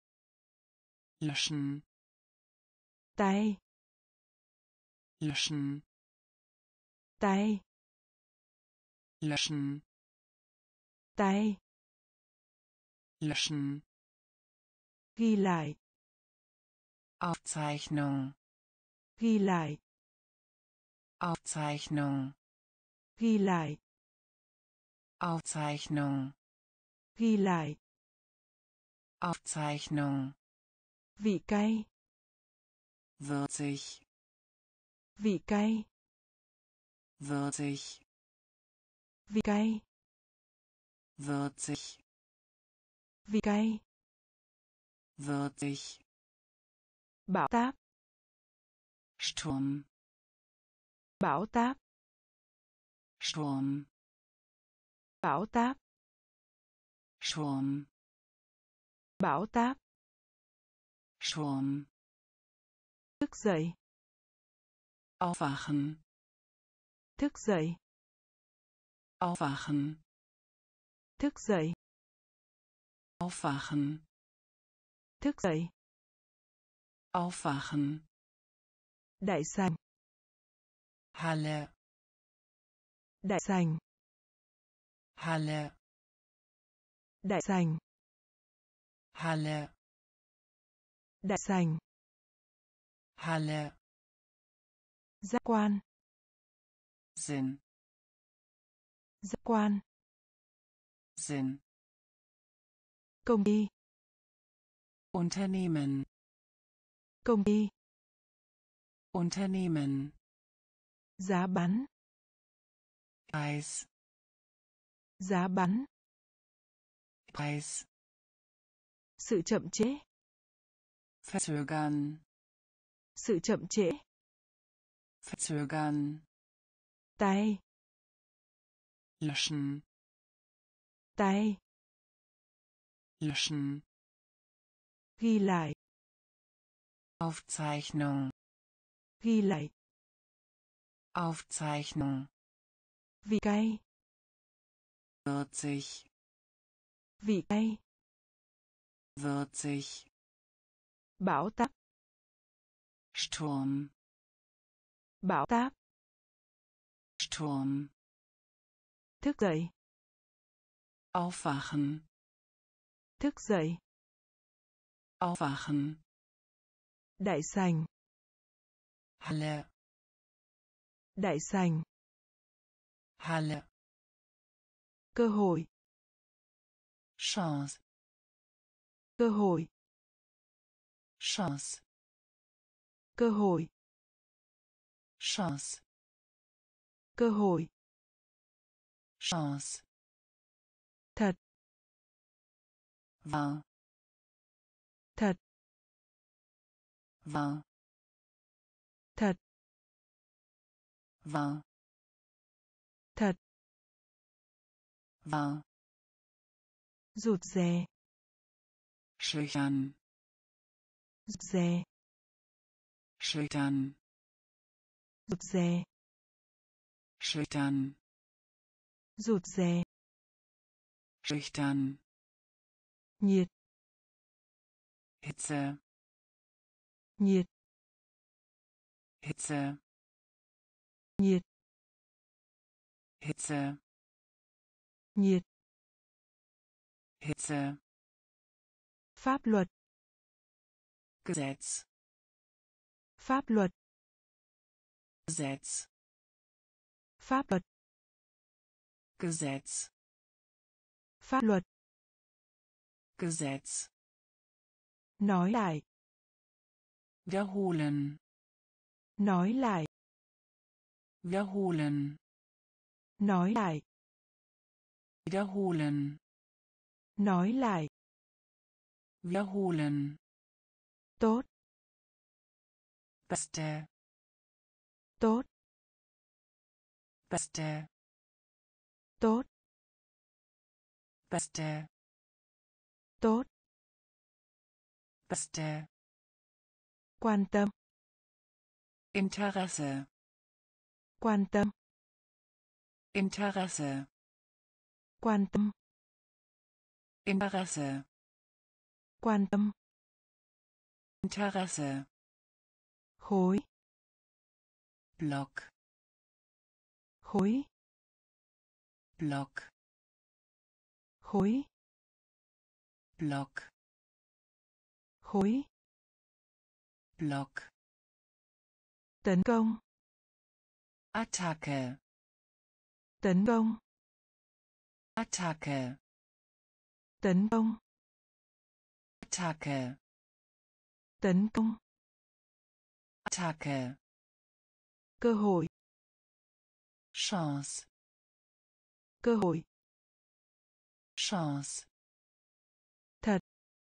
Löschen. tay, Löschen. tay, Löschen. tay, Löschen. ghi lại, Aufzeichnung. ghi lại, Aufzeichnung. ghi lại, Aufzeichnung. ghi lại, Aufzeichnung. vị cay, Würzig. vị cay, Würzig. vị cay, Würzig. vị cay, Würzig. bão táp, Sturm. bão táp, Sturm. bão táp, Sturm. bão táp, Sturm. thức dậy, Aufwachen. thức dậy, Aufwachen. thức dậy, Aufwachen. thức dậy, Aufwachen. đại sảnh, Halle. đại sảnh, Halle. đại sảnh, Halle. đại sảnh, Halle. giác quan, Sinn. giác quan, Sinn. công ty, Unternehmen. công ty, Unternehmen. giá bán, Preis. giá bán, Preis. sự chậm trễ, Verzögern. sự chậm trễ, Verzögern. tay, Löschen. tay, Löschen. ghi lại, Aufzeichnung. ghi lại, Aufzeichnung. vị cay, Würzig. vị cay, Würzig. bão táp, Sturm. bão táp, Sturm. thức dậy, Aufwachen. thức dậy, Aufwachen. đại sảnh, Halle. đại sảnh, Halle. cơ hội, Chance. cơ hội, Chance. cơ hội, Chance. cơ hội, Chance. thật, Vin. thật, Vin. thật, Vin. thật, Vin. rụt rè, Schüchtern. rụt rè, Schüchtern. rụt rè, Schüchtern. rụt rè, Schüchtern. nhiệt, Hitze. nhiệt, Hitze. nhiệt, Hitze. nhiệt, Hitze. pháp luật, Gesetz. pháp luật, Gesetz. pháp luật, Gesetz. pháp luật, Gesetz. nói lại, Wiederholen. nói lại, Wiederholen. nói lại, Wiederholen. nói lại, Wiederholen. tốt, Beste. tốt, Beste. tốt, Beste. tốt, Beste. quan tâm, Interesse. quan tâm, Interesse. quan tâm, Interesse. Quan tâm. Interesse. Khối. Block. Khối. Block. Khối. Block. Khối. Block. Tấn công. Attacke. Tấn công. Attacke. Tấn công. Attacke. Tấn công. Attacke. Cơ hội. Chance. Cơ hội. Chance. Thật.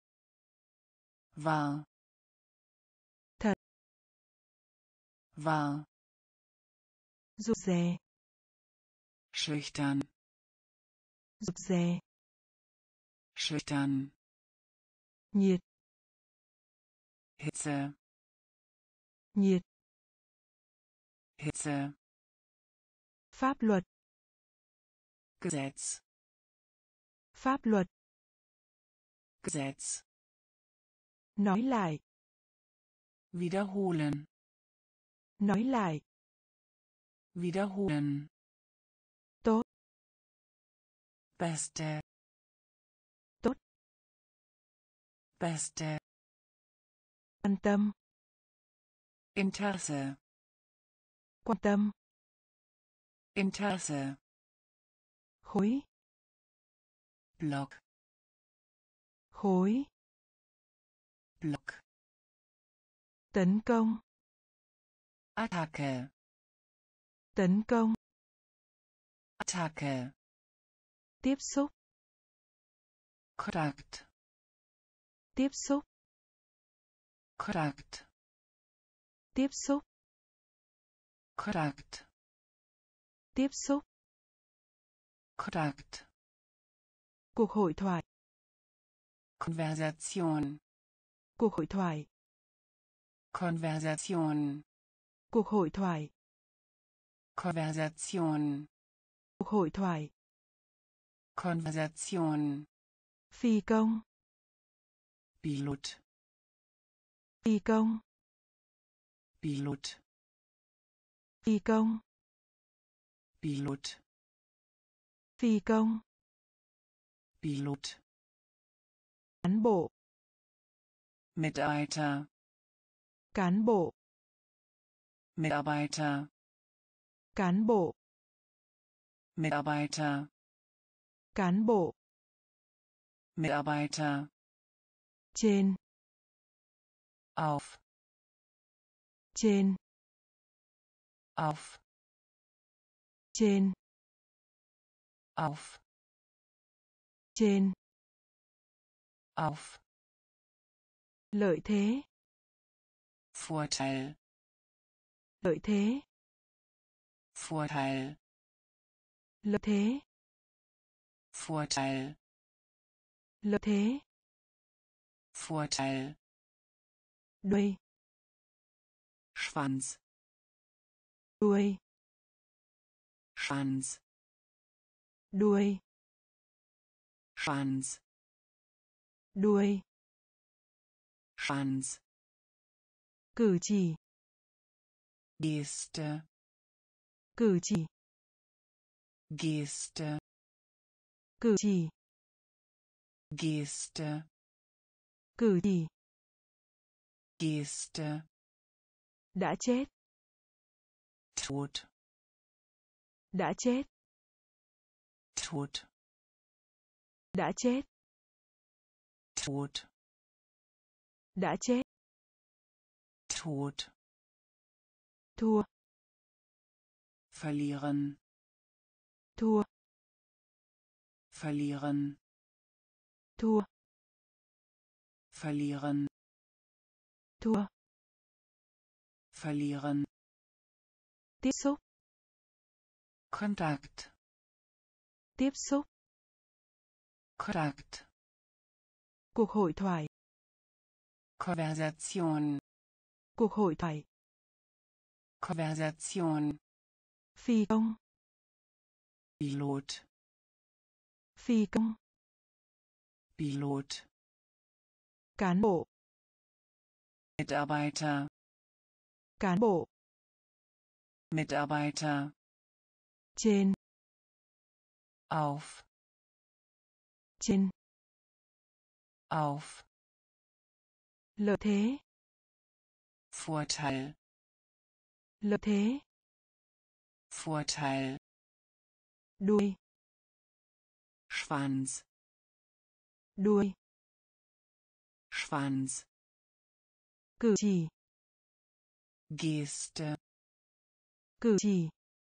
Wahr. Thật. Wahr. Rụt rè. Schüchtern. Rụt rè. Schüchtern. Nhiệt. Hitze. Nhiệt. Hitze. Pháp luật. Gesetz. Pháp luật. Gesetz. Nói lại. Wiederholen. Nói lại. Wiederholen. Tốt. Beste. Tốt. Beste. Quan tâm. Interesse. Quan tâm. Interesse. Khối. Block. Khối. Block. Tấn công. Attacke. Tấn công. Attacke. Tiếp xúc. Kontakt. Tiếp xúc. Kontakt. Tiếp xúc. Kontakt. Tiếp xúc. Kontakt. Cuộc hội thoại. Konversation. Cuộc hội thoại. Konversation. Cuộc hội thoại. Konversation. Cuộc hội thoại. Konversation. Phi công. Pilot. Phi công. Pilot. Phi công. Pilot. Phi công. Pilot. Cán bộ. Mitarbeiter. Cán bộ. Mitarbeiter. Cán bộ. Mitarbeiter. Cán bộ. Mitarbeiter. Trên. Auf. Trên. Auf. Trên. Auf. Trên. Auf. Lợi thế. Vorteil. Lợi thế. Vorteil. Lợi thế. Vorteil. Lợi thế. Vorteil. Đuôi. Schwanz. Đuôi. Schwanz. Đuôi. Schwanz. Đuôi. Schwanz. Cử chỉ. Geste. Cử chỉ. Geste. Cử chỉ. Geste. Cử chỉ. Geste. Đã chết. Tot. Đã chết. Tot. Đã chết. Tot. Đã chết. Tot. Thua. Verlieren. Thua. Verlieren. Thua. Verlieren. Thua. Verlieren. Tiếp xúc. Kontakt. Tiếp xúc. Kontakt. Cuộc hội thoại. Konversation. Cuộc hội thoại. Konversation. Phi công. Pilot. Phi công. Pilot. Cán bộ. Mitarbeiter. Cán bộ. Mitarbeiter. Trên. Auf. Trên. Auf. Lợi thế. Vorteil. Lợi thế. Vorteil. Đuôi. Schwanz. Đuôi. Schwanz. Cử chỉ. Geste. Cử chỉ.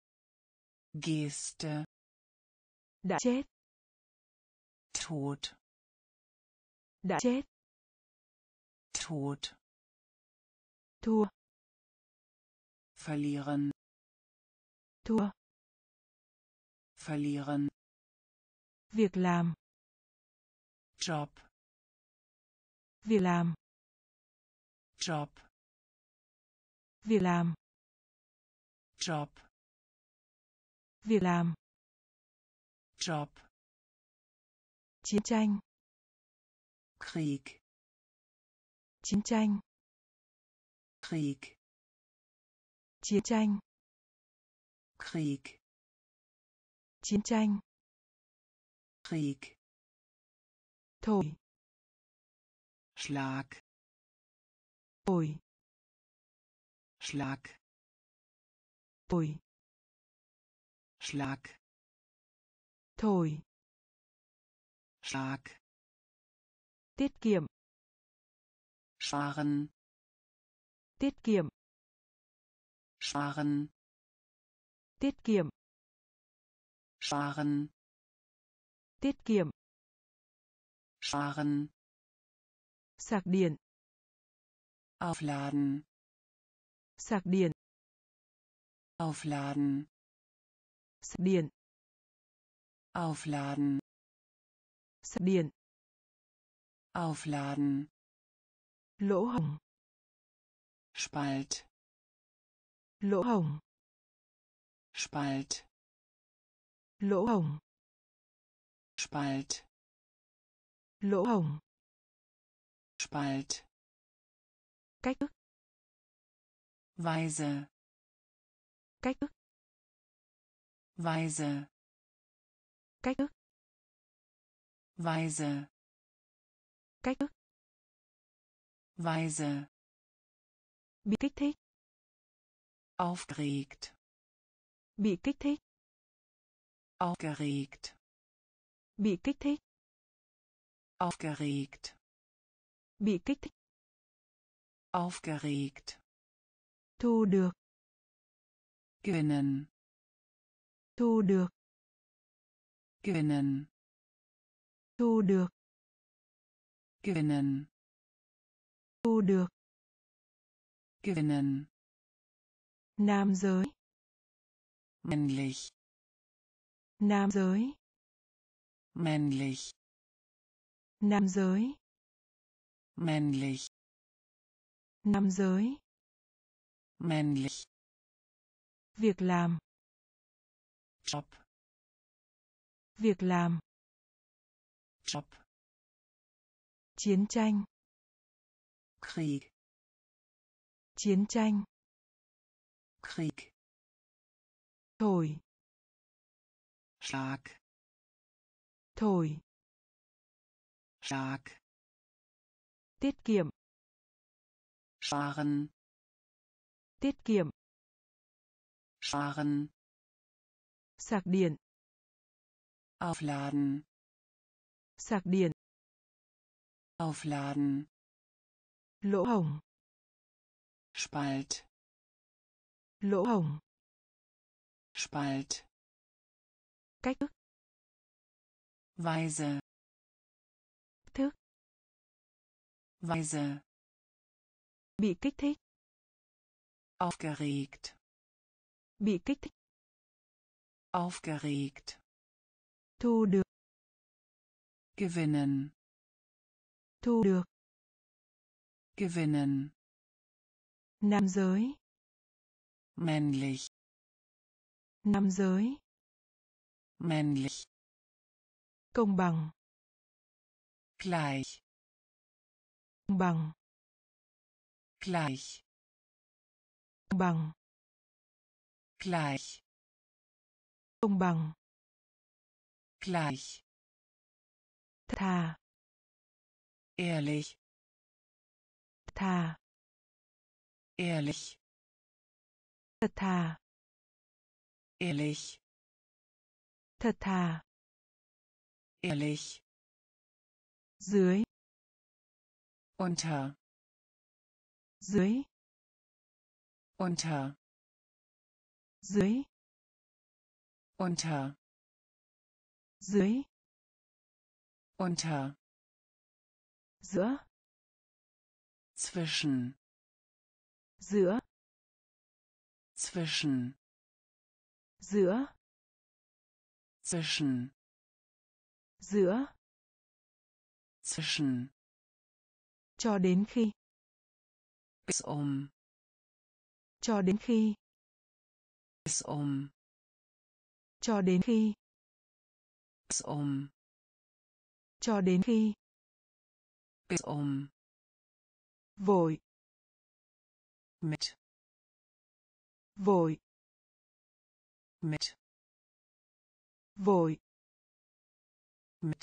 Geste. Đã chết. Tod. Đã chết. Tod. Thua. Verlieren. Thua. Verlieren. Việc làm. Job. Việc làm. Job. Việc làm. Job. Việc làm. Job. Chiến tranh. Krieg. Chiến tranh. Krieg. Chiến tranh. Krieg. Chiến tranh. Krieg. Thổi. Schlag. Thổi. Schlag. Thổi. Schlag. Thổi. Schlag. Tiết kiệm. Sparen. Tiết kiệm. Sparen. Tiết kiệm. Sparen. Tiết kiệm. Sparen. Sạc điện. Aufladen. Sạc điện. Aufladen. Sạc điện. Aufladen. Sạc điện. Aufladen. Lỗ hổng. Spalt. Lỗ hổng. Spalt. Lỗ hổng. Spalt. Lỗ hổng. Spalt. Cách thức. Weise. Cách thức. Weise. Cách thức. Weise. Cách thức. Weise. Bị kích thích. Aufgeregt. Bị kích thích. Aufgeregt. Bị kích thích. Aufgeregt. Bị kích thích. Aufgeregt. Thu được. Gewinnen. Thu được. Gewinnen. Thu được. Gewinnen. Thu được. Gewinnen. Nam giới. Männlich. Nam giới. Männlich. Nam giới. Männlich. Nam giới. Männlich. Việc làm. Job. Việc làm. Job. Chiến tranh. Krieg. Chiến tranh. Krieg. Thổi. Schlag. Thổi. Schlag. Tiết kiệm. Sparen. Tiết kiệm. Sparen. Sạc điện. Aufladen. Sạc điện. Aufladen. Lỗ hổng. Spalt. Lỗ hổng. Spalt. Cách thức. Weise. Thức. Weise. Bị kích thích. Aufgeregt. Bị kích thích. Aufgeregt. Thu được. Gewinnen. Thu được. Gewinnen. Nam giới. Männlich. Nam giới. Männlich. Công bằng. gleich, bằng, gleich, bằng, gleich, công bằng, gleich, thật thà, ehrlich, thà, ehrlich, thật thà, ehrlich, thật thà, ehrlich, dưới, unter, dưới, unter, dưới, unter, dưới, unter, giữa, zwischen, giữa, zwischen, giữa, zwischen, giữa, zwischen, cho đến khi, bis um, cho đến khi, bis um, cho đến khi, bis um, cho đến khi, bis um, vội, mit, vội, mit, vội, mit,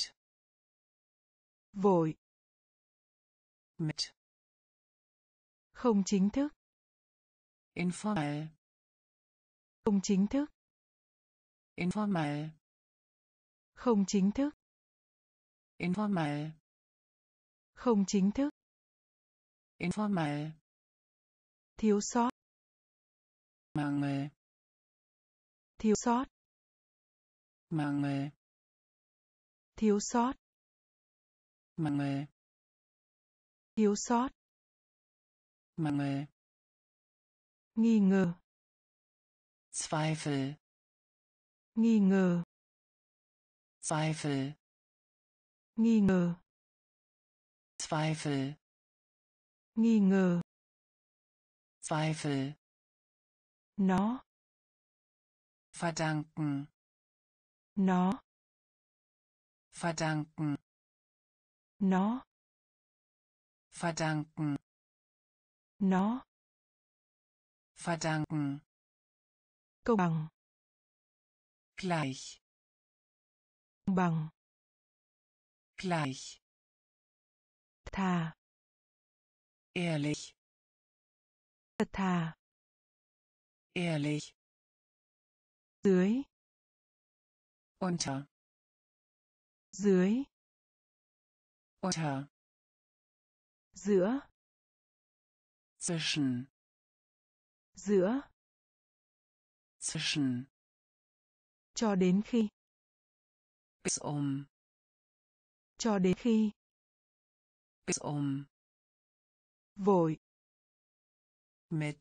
vội, mit, không chính thức, informell, không chính thức, informell, không chính thức, informell, không chính thức, informell, thiếu sót, Mangel, thiếu sót, Mangel, thiếu sót, Mangel, thiếu sót, Mangel, nghi ngờ, Zweifel, nghi ngờ, Zweifel, nghi ngờ, Zweifel, nghi ngờ, Zweifel, nó, verdanken, nó, verdanken, nó, verdanken, nó, verdanken, công bằng, gleich, công bằng, gleich, thà, ehrlich, thật thà, ehrlich, dưới, unter, dưới, unter, giữa, zwischen, giữa, zwischen, cho đến khi, bis um, cho đến khi, bis um, vội, mit,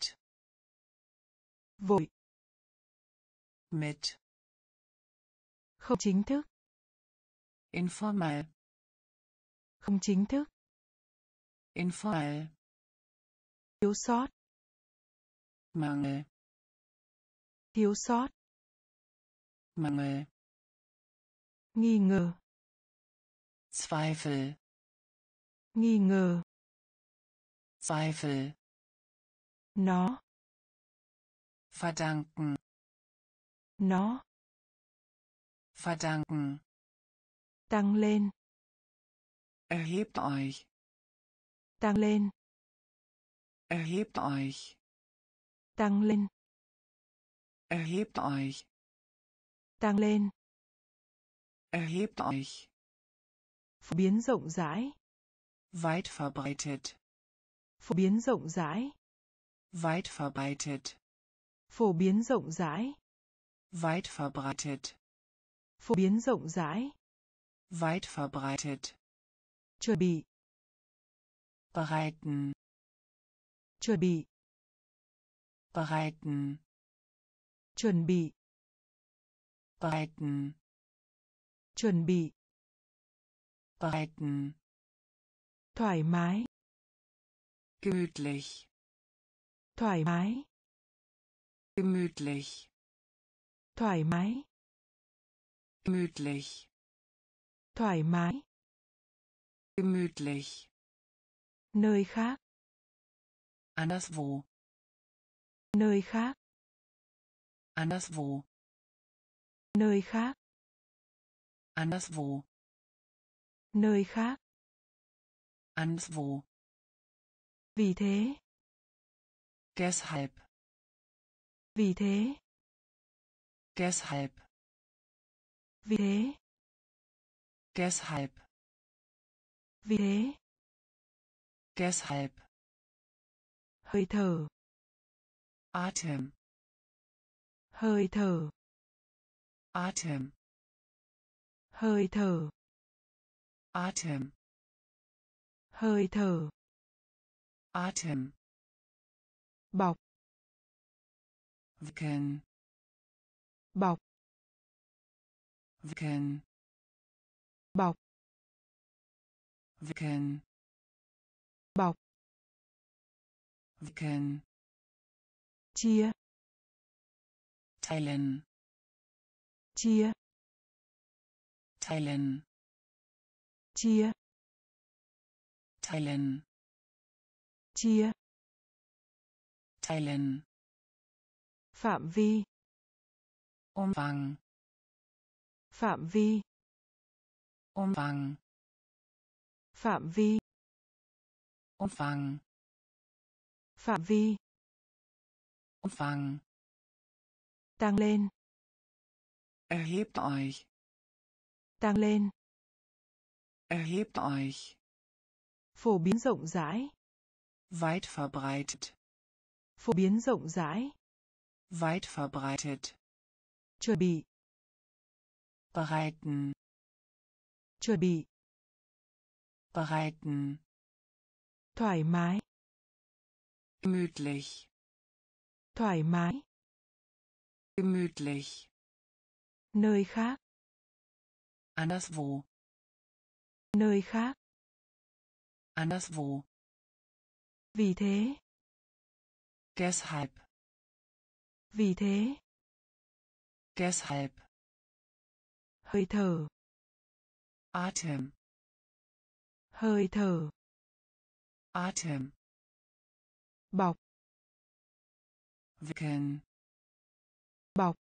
vội, mit, không chính thức, informell, không chính thức, informell, thiếu sót, Mangel, thiếu sót, Mangel, nghi ngờ, Zweifel, nghi ngờ, Zweifel, nó, verdanken, nó, verdanken, tăng lên, erhebt euch, tăng lên, erhebt euch, tăng lên, erhebt euch, tăng lên, erhebt euch, phổ biến rộng rãi, weit verbreitet, phổ biến rộng rãi, weit verbreitet, phổ biến rộng rãi, weit verbreitet, phổ biến rộng rãi, weit verbreitet, chuẩn bị, bereiten, chuẩn bị, bereiten, chuẩn bị, bereiten, chuẩn bị, bereiten, thoải mái, gemütlich, thoải mái, gemütlich, thoải mái, gemütlich, thoải mái, Gemütlich. Nơi khác. Anderswo. Nơi khác. Anderswo. Nơi khác. Anderswo. Nơi khác. Anderswo. Vì thế. Deshalb. Vì thế. Deshalb. Vì thế. Deshalb. Vì thế. Deshalb. Hơi thở. Atem. Hơi thở. Atem. Hơi thở. Atem. Hơi thở. Atem. Bọc. Wickeln. Bọc. Wickeln. Bọc. Wickeln. Bọc. Wickeln. Chia. Teilen. Chia. Teilen. Chia. Teilen. Chia. Teilen. Phạm vi. Umfang. Phạm vi. Umfang. Phạm vi. Umfang. Phạm vi. Umfang. Tăng lên. Erhebt euch. Tăng lên. Erhebt euch. Phổ biến rộng rãi. Weit verbreitet. Phổ biến rộng rãi. Weit verbreitet. Chuẩn bị. Bereiten. Chuẩn bị. Bereiten. Thoải mái. Gemütlich. Thoải mái. Gemütlich. Nơi khác. Anderswo. Nơi khác. Anderswo. Vì thế. Deshalb. Vì thế. Deshalb. Hơi thở. Atem. Hơi thở. Atem. Bọc. Wickeln. Bọc.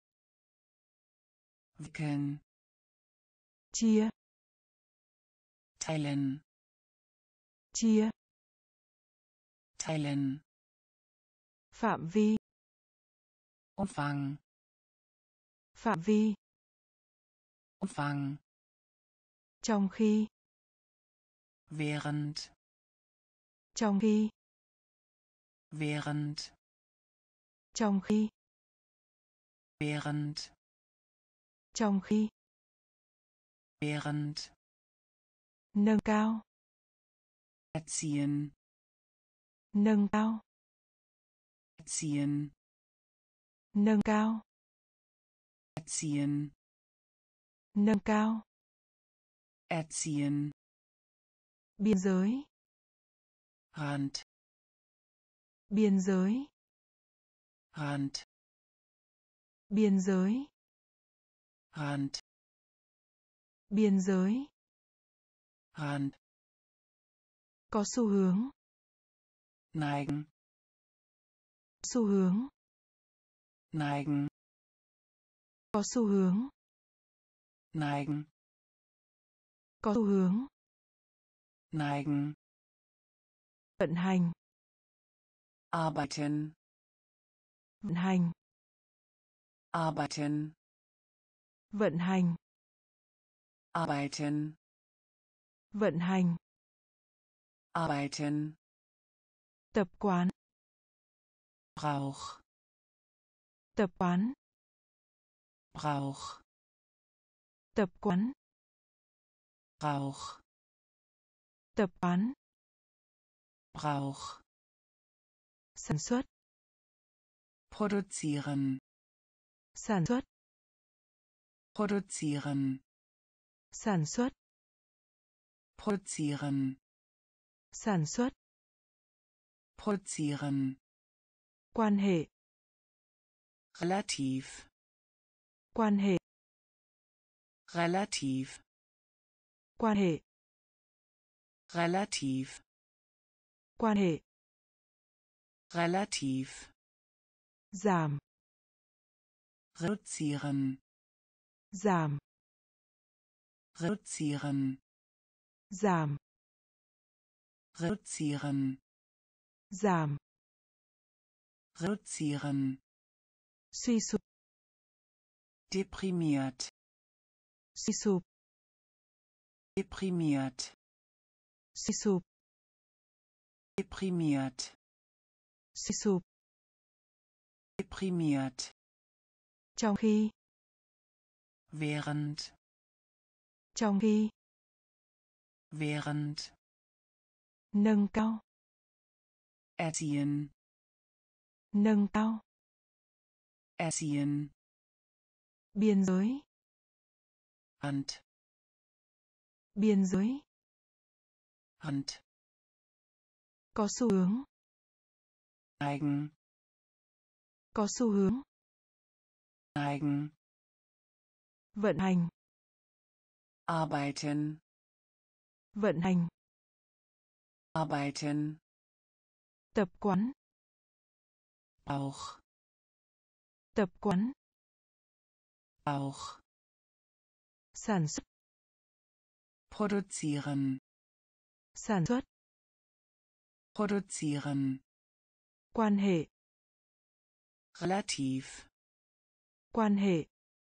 Wickeln. Chia. Teilen. Chia. Teilen. Phạm vi. Umfang. Phạm vi. Umfang. Trong khi. Während. Trong khi. Während. Trong khi. Während. Trong khi. Während. Nâng cao. Erziehen. Nâng cao. Erziehen. Nâng cao. Erziehen. Nâng cao. Erziehen. Biên giới. Rand. Biên giới. Rand. Biên giới. Rand. Biên giới. Rand. Có xu hướng. Neigen. Xu hướng. Neigen. Có xu hướng. Neigen. Có xu hướng. Neigen. Vận hành. Arbeiten. Vận hành. Arbeiten. Vận hành. Arbeiten. Vận hành. Arbeiten. Tập quán. Brauch. Tập quán. Brauch. Tập quán. Brauch. Tập quán. Brauch. Sản xuất. Produzieren. Sản xuất. Produzieren. Sản xuất. Produzieren. Sản xuất. Produzieren. Quan hệ. Relativ. Quan hệ. Relativ. Quan hệ. Relativ. Quan hệ. Relativ. Giảm. Reduzieren. Giảm. Reduzieren. Giảm. Reduzieren. Giảm. Reduzieren. Suy sụp. Deprimiert. Suy sụp. Deprimiert. Suy sụp. Deprimiert. Suy sụp. Deprimiert. Trong khi. Während. Trong khi. Während. Nâng cao. Erziehen. Nâng cao. Erziehen. Biên giới. Hand. Biên giới. Hand. Có xu hướng. Neigen. Có xu hướng. Neigen. Vận hành. Arbeiten. Vận hành. Arbeiten. Tập quán. Bauch. Tập quán. Bauch. Sản xuất. Produzieren. Sản xuất. Produzieren. Quan hệ. Relativ. Quan hệ.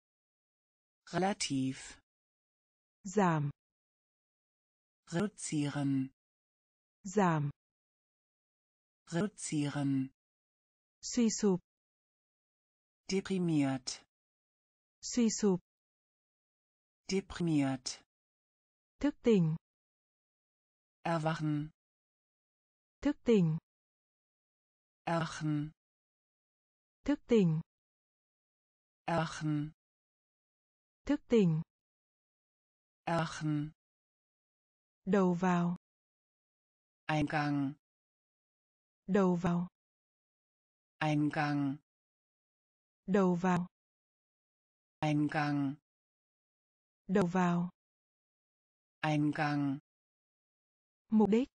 Relativ. Giảm. Reduzieren. Giảm. Reduzieren. Suy sụp. Deprimiert. Suy sụp. Deprimiert. Thức tỉnh. Erwachen. Thức tỉnh. Erwachen. Thức tỉnh. Erwachen. Thức tỉnh. Erwachen. Đầu vào. Eingang. Đầu vào. Eingang. Đầu vào. Eingang. Đầu vào. Eingang. Mục đích.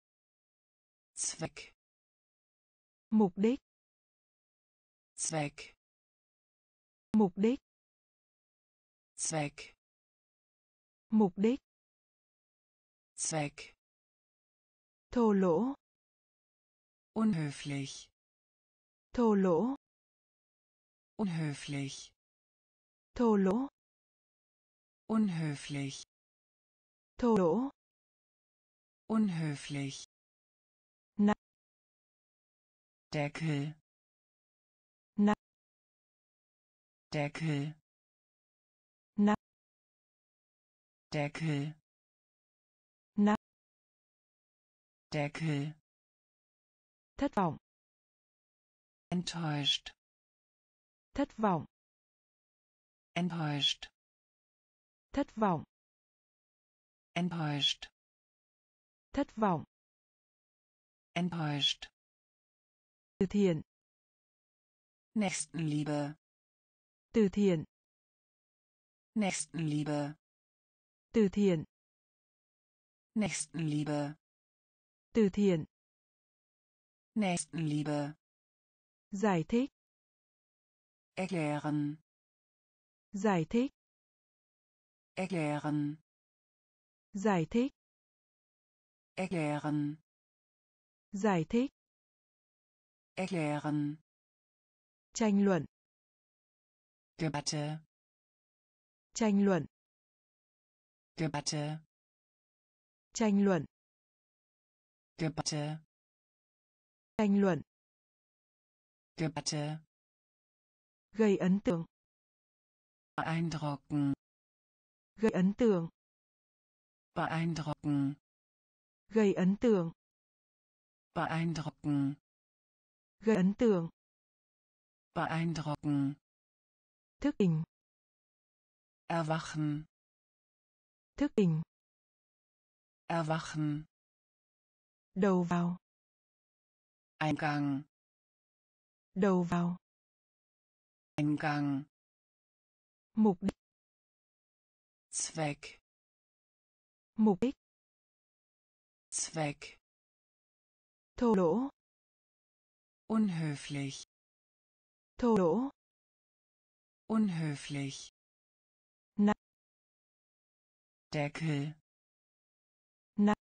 Zweck. Mục đích. Zweck. Mục đích. Zweck. Mục đích. Zweck. Thô lỗ. Unhöflich. Thô lỗ. Unhöflich. Thô lỗ. Unhöflich. Thô lỗ. Unhöflich. Na. Deckel. Na. Deckel. Na. Deckel. Na. Deckel. Thất vọng. Enttäuscht. Thất vọng. Enttäuscht. Thất vọng. Enttäuscht. Thất vọng. Enttäuscht. Từ thiện. Nächstenliebe. Từ thiện. Nächstenliebe. Từ thiện. Nächstenliebe. Từ thiện. Nächstenliebe. Giải thích. Erklären. Giải thích. Erklären. Giải thích. Erklären. Giải thích. Erklären. Tranh luận. Debatte. Tranh luận. Debatte. Tranh luận. Debatte. Tranh luận. Debatte. Gây ấn tượng. Beeindrucken. Gây ấn tượng. Beeindrucken. Gây ấn tượng. Beeindrucken. Gây ấn tượng. Beeindrucken. Thức tỉnh. Erwachen. Thức tỉnh. Erwachen. Đầu vào. Eingang. Đầu vào. Eingang. Mục đích. Zweck. Mục đích. Zweck. Thô lỗ. Unhöflich. Thô lỗ. Unhöflich. Na. Deckel. Na.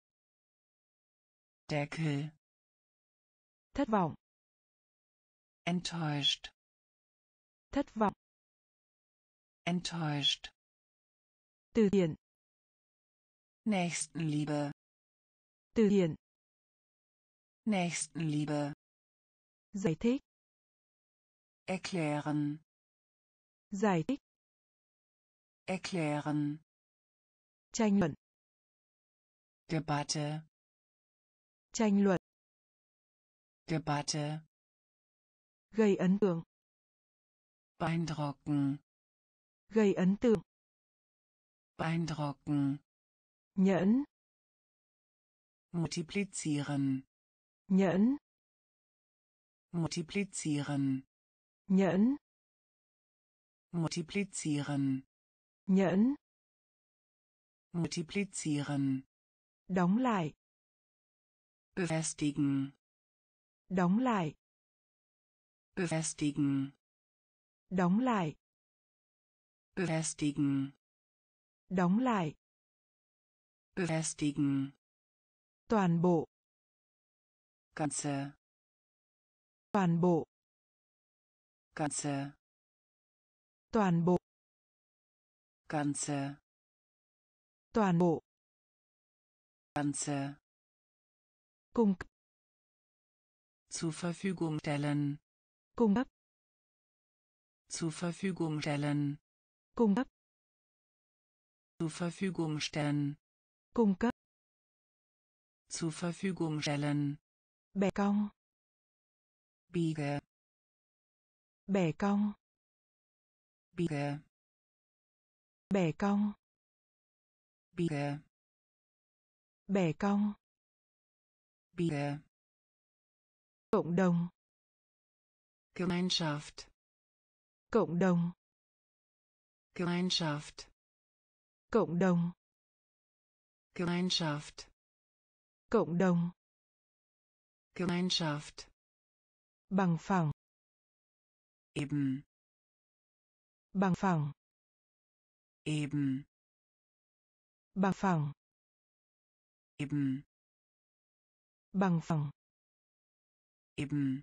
Deckel. Thất vọng. Enttäuscht. Thất vọng. Enttäuscht. Từ thiện. Nächstenliebe. Từ thiện. Nächstenliebe. Giải thích. Erklären. Giải thích. Erklären. Tranh luận. Debatte. Tranh luận. Debatte. Gây ấn tượng. Beeindrucken. Gây ấn tượng. Beeindrucken. Nhẫn. Multiplizieren. Nhẫn. Multiplizieren. Nhẫn. Multiplizieren. Nhẫn. Multiplizieren. Đóng lại. Befestigen. Đóng lại. Befestigen. Đóng lại. Befestigen. Đóng lại. Befestigen. Toàn bộ. Ganze. Toàn bộ. Ganze. Toàn bộ. Ganze. Toàn bộ. Ganze. Cung cấp. Zur Verfügung stellen. Cung cấp. Zur Verfügung stellen. Cung cấp. Zur Verfügung stellen. Cung cấp. Zur Verfügung stellen. Bẻ cong. Biege. Bẻ cong. Biege. Bẻ cong. Biege. Bẻ cong. Biege. Cộng đồng. Gemeinschaft. Cộng đồng. Gemeinschaft. Cộng đồng. Gemeinschaft. Cộng đồng. Gemeinschaft. Bằng phẳng. Eben. Bằng phẳng. Eben. Bằng phẳng. Eben. Bằng phẳng. Eben.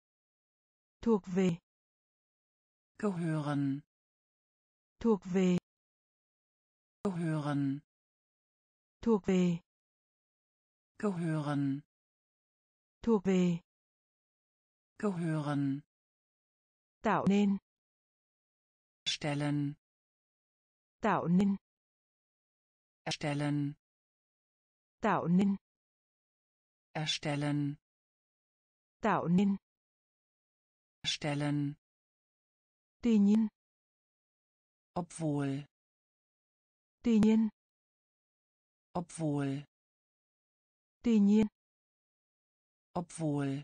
Thuộc về. Gehören. Thuộc về. Gehören. Thuộc về. Gehören. Thuộc về. Gehören. Tạo nên. Stellen. Tạo nên. Erstellen. Tạo nên. Erstellen. Tạo nên. Stellen. Tuy nhiên. Obwohl. Tuy nhiên. Obwohl. Tuy nhiên. Obwohl.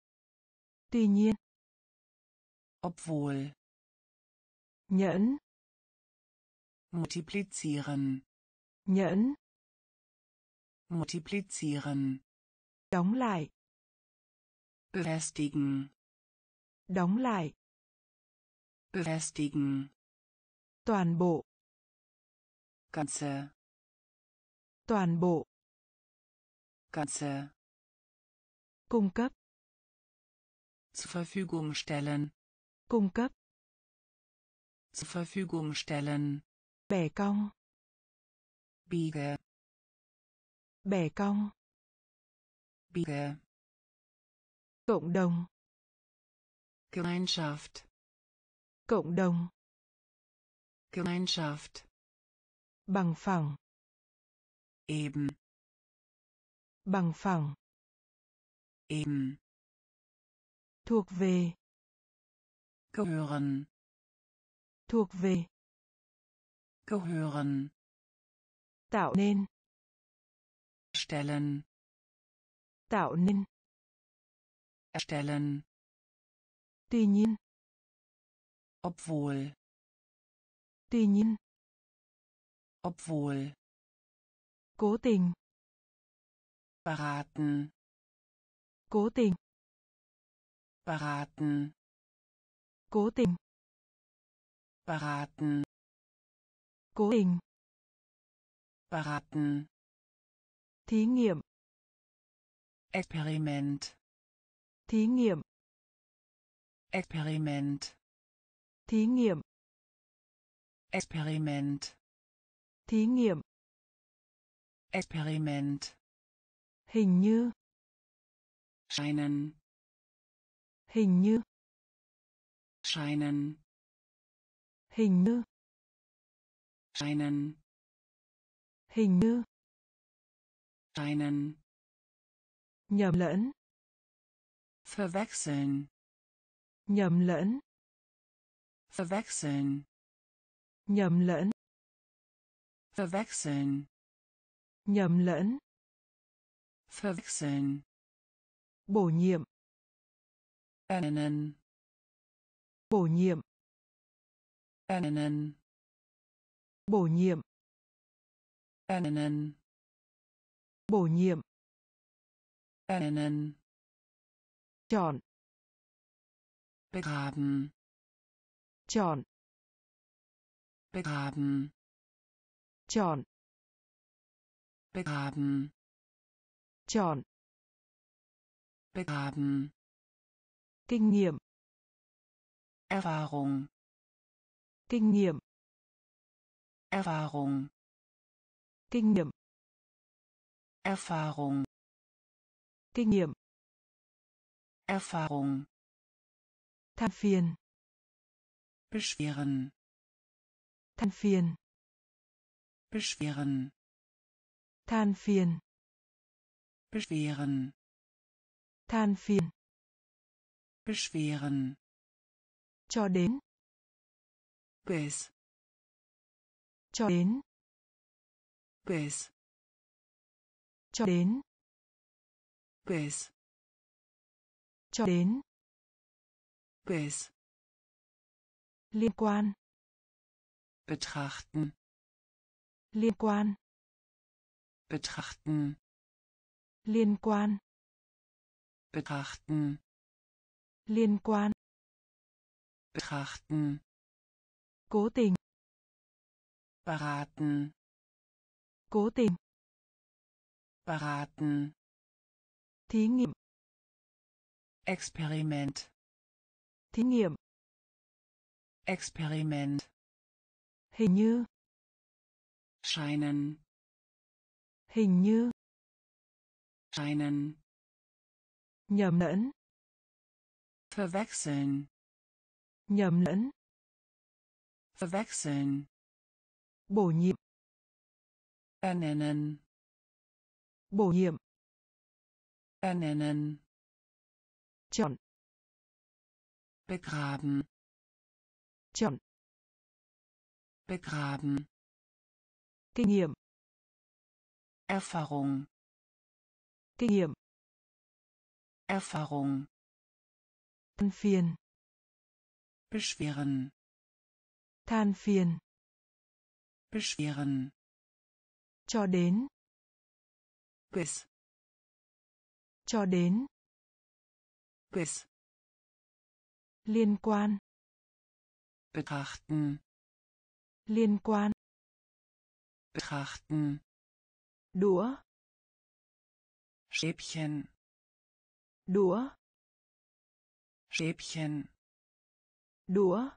Tuy nhiên. Obwohl. Nhẫn. Multiplizieren. Nhẫn. Multiplizieren. Đóng lại. Befestigen. Đóng lại. Befestigen. Toàn bộ. Ganze. Toàn bộ. Ganze. Cung cấp. Zur Verfügung stellen. Cung cấp. Zur Verfügung stellen. Bẻ cong. Biege. Bẻ cong. Biege. Cộng đồng. Gemeinschaft. Cộng đồng. Gemeinschaft. Bằng phẳng. Eben. Bằng phẳng. Eben. Thuộc về. Gehören. Thuộc về. Gehören. Tạo nên. Stellen. Tạo nên. Erstellen. Tuy nhiên. Obwohl. Tuy nhiên. Obwohl. Cố tình. beraten, cố tình, beraten, cố tình, beraten, cố tình, beraten, thí nghiệm, Experiment, thí nghiệm, Experiment, thí nghiệm, Experiment, thí nghiệm, Experiment, hình như, scheinen, hình như, scheinen, hình như, scheinen, hình như, scheinen, nhầm lẫn, verwechseln, nhầm lẫn, verwechseln, nhầm lẫn, verwechseln, nhầm lẫn, verwechseln, bổ nhiệm, ernennen, bổ nhiệm, ernennen, bổ nhiệm, ernennen, bổ nhiệm, ernennen, chọn, begraben, chọn, begraben, chọn, begraben, chọn, begraben, kinh nghiệm, Erfahrung, kinh nghiệm, Erfahrung, kinh nghiệm, Erfahrung, kinh nghiệm, Erfahrung, than phiền, beschweren, than phiền, beschweren, than phiền, beschweren, than phiền, beschweren, cho đến, bis, cho đến, bis, cho đến, bis, cho đến, bis, liên quan, betrachten, liên quan, betrachten, liên quan, betrachten, liên quan, betrachten, cố tình, beraten, cố tình, beraten, thí nghiệm, Experiment, thí nghiệm, Experiment, hình như, scheinen, hình như, scheinen, nhầm lẫn, verwechseln, nhầm lẫn, verwechseln, bổ nhiệm, ernennen, bổ nhiệm, ernennen, chọn, begraben, chọn, begraben, kinh nghiệm, Erfahrung, kinh nghiệm, Erfahrung, than phiền, beschweren, than phiền, beschweren, cho đến, bis, cho đến, bis, liên quan, betrachten, liên quan, betrachten, đũa, Stäbchen, đũa, Stäbchen, đũa,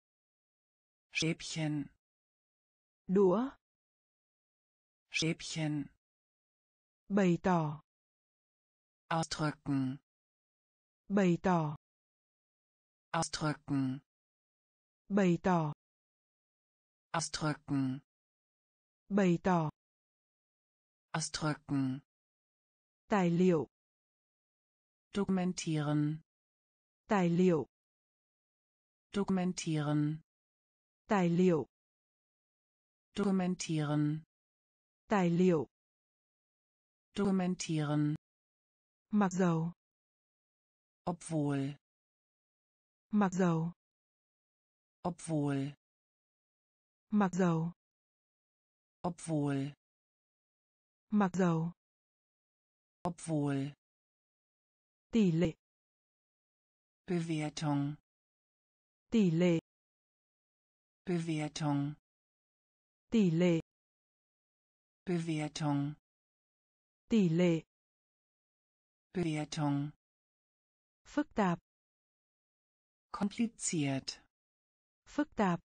Stäbchen, đũa, Stäbchen, bày tỏ, ausdrücken, bày tỏ, ausdrücken, bày tỏ, ausdrücken, bày tỏ, ausdrücken, tài liệu, dokumentieren, tài liệu, dokumentieren, tài liệu, dokumentieren, tài liệu, dokumentieren, mặc dầu, obwohl, mặc dầu, obwohl, mặc dầu, obwohl, mặc dầu, obwohl, tỷ lệ, Bewertung, tỷ lệ, Bewertung, tỷ lệ, Bewertung, tỷ lệ, Bewertung, phức tạp, kompliziert, phức tạp,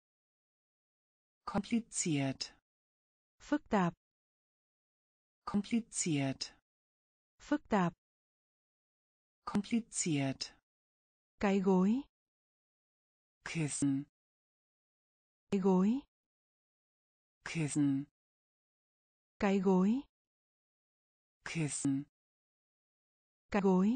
kompliziert, phức tạp, kompliziert, phức tạp, kompliziert, cái gối, Kissen, cái gối, Kissen, cái gối, Kissen, cái gối,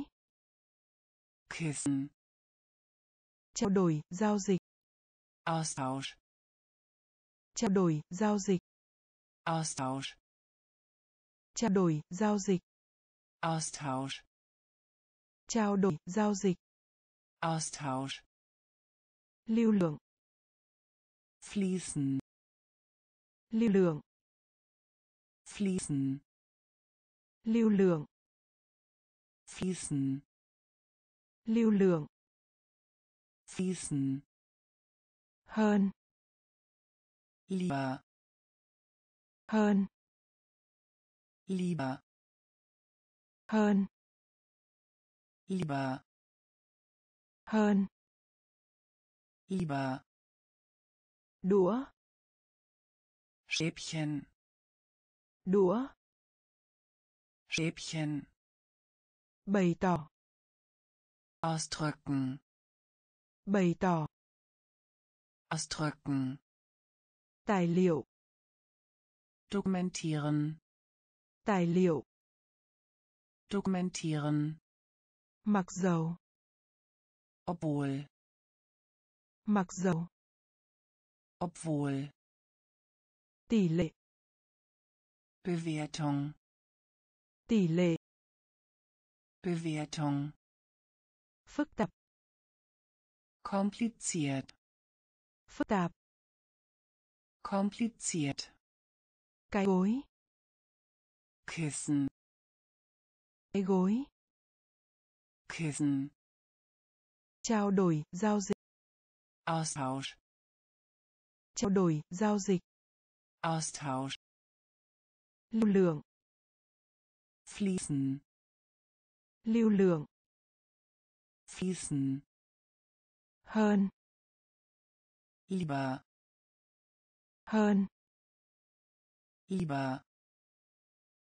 Kissen, trao đổi, giao dịch, Austausch, trao đổi, giao dịch, Austausch, trao đổi, giao dịch, Austausch, trao đổi, giao dịch, Austausch, lưu lượng, fließen, lưu lượng, fließen, lưu lượng, fließen, lưu lượng, fließen, hơn, lieber, hơn, lieber, hơn, lieber, hơn, lieber, đũa, Stäbchen, đũa, Stäbchen, bày tỏ, ausdrücken, bày tỏ, ausdrücken, tài liệu, dokumentieren, tài liệu, dokumentieren, mặc dầu, obwohl, mặc dầu, obwohl, tỷ lệ, Bewertung, tỷ lệ, Bewertung, phức tạp, kompliziert, phức tạp, kompliziert, cái gối, Kissen, cái gối, Kissen, trao đổi, giao dịch, Austausch, trao đổi, giao dịch, Austausch, lưu lượng, fließen, lưu lượng, fließen, hơn, lieber, hơn, lieber,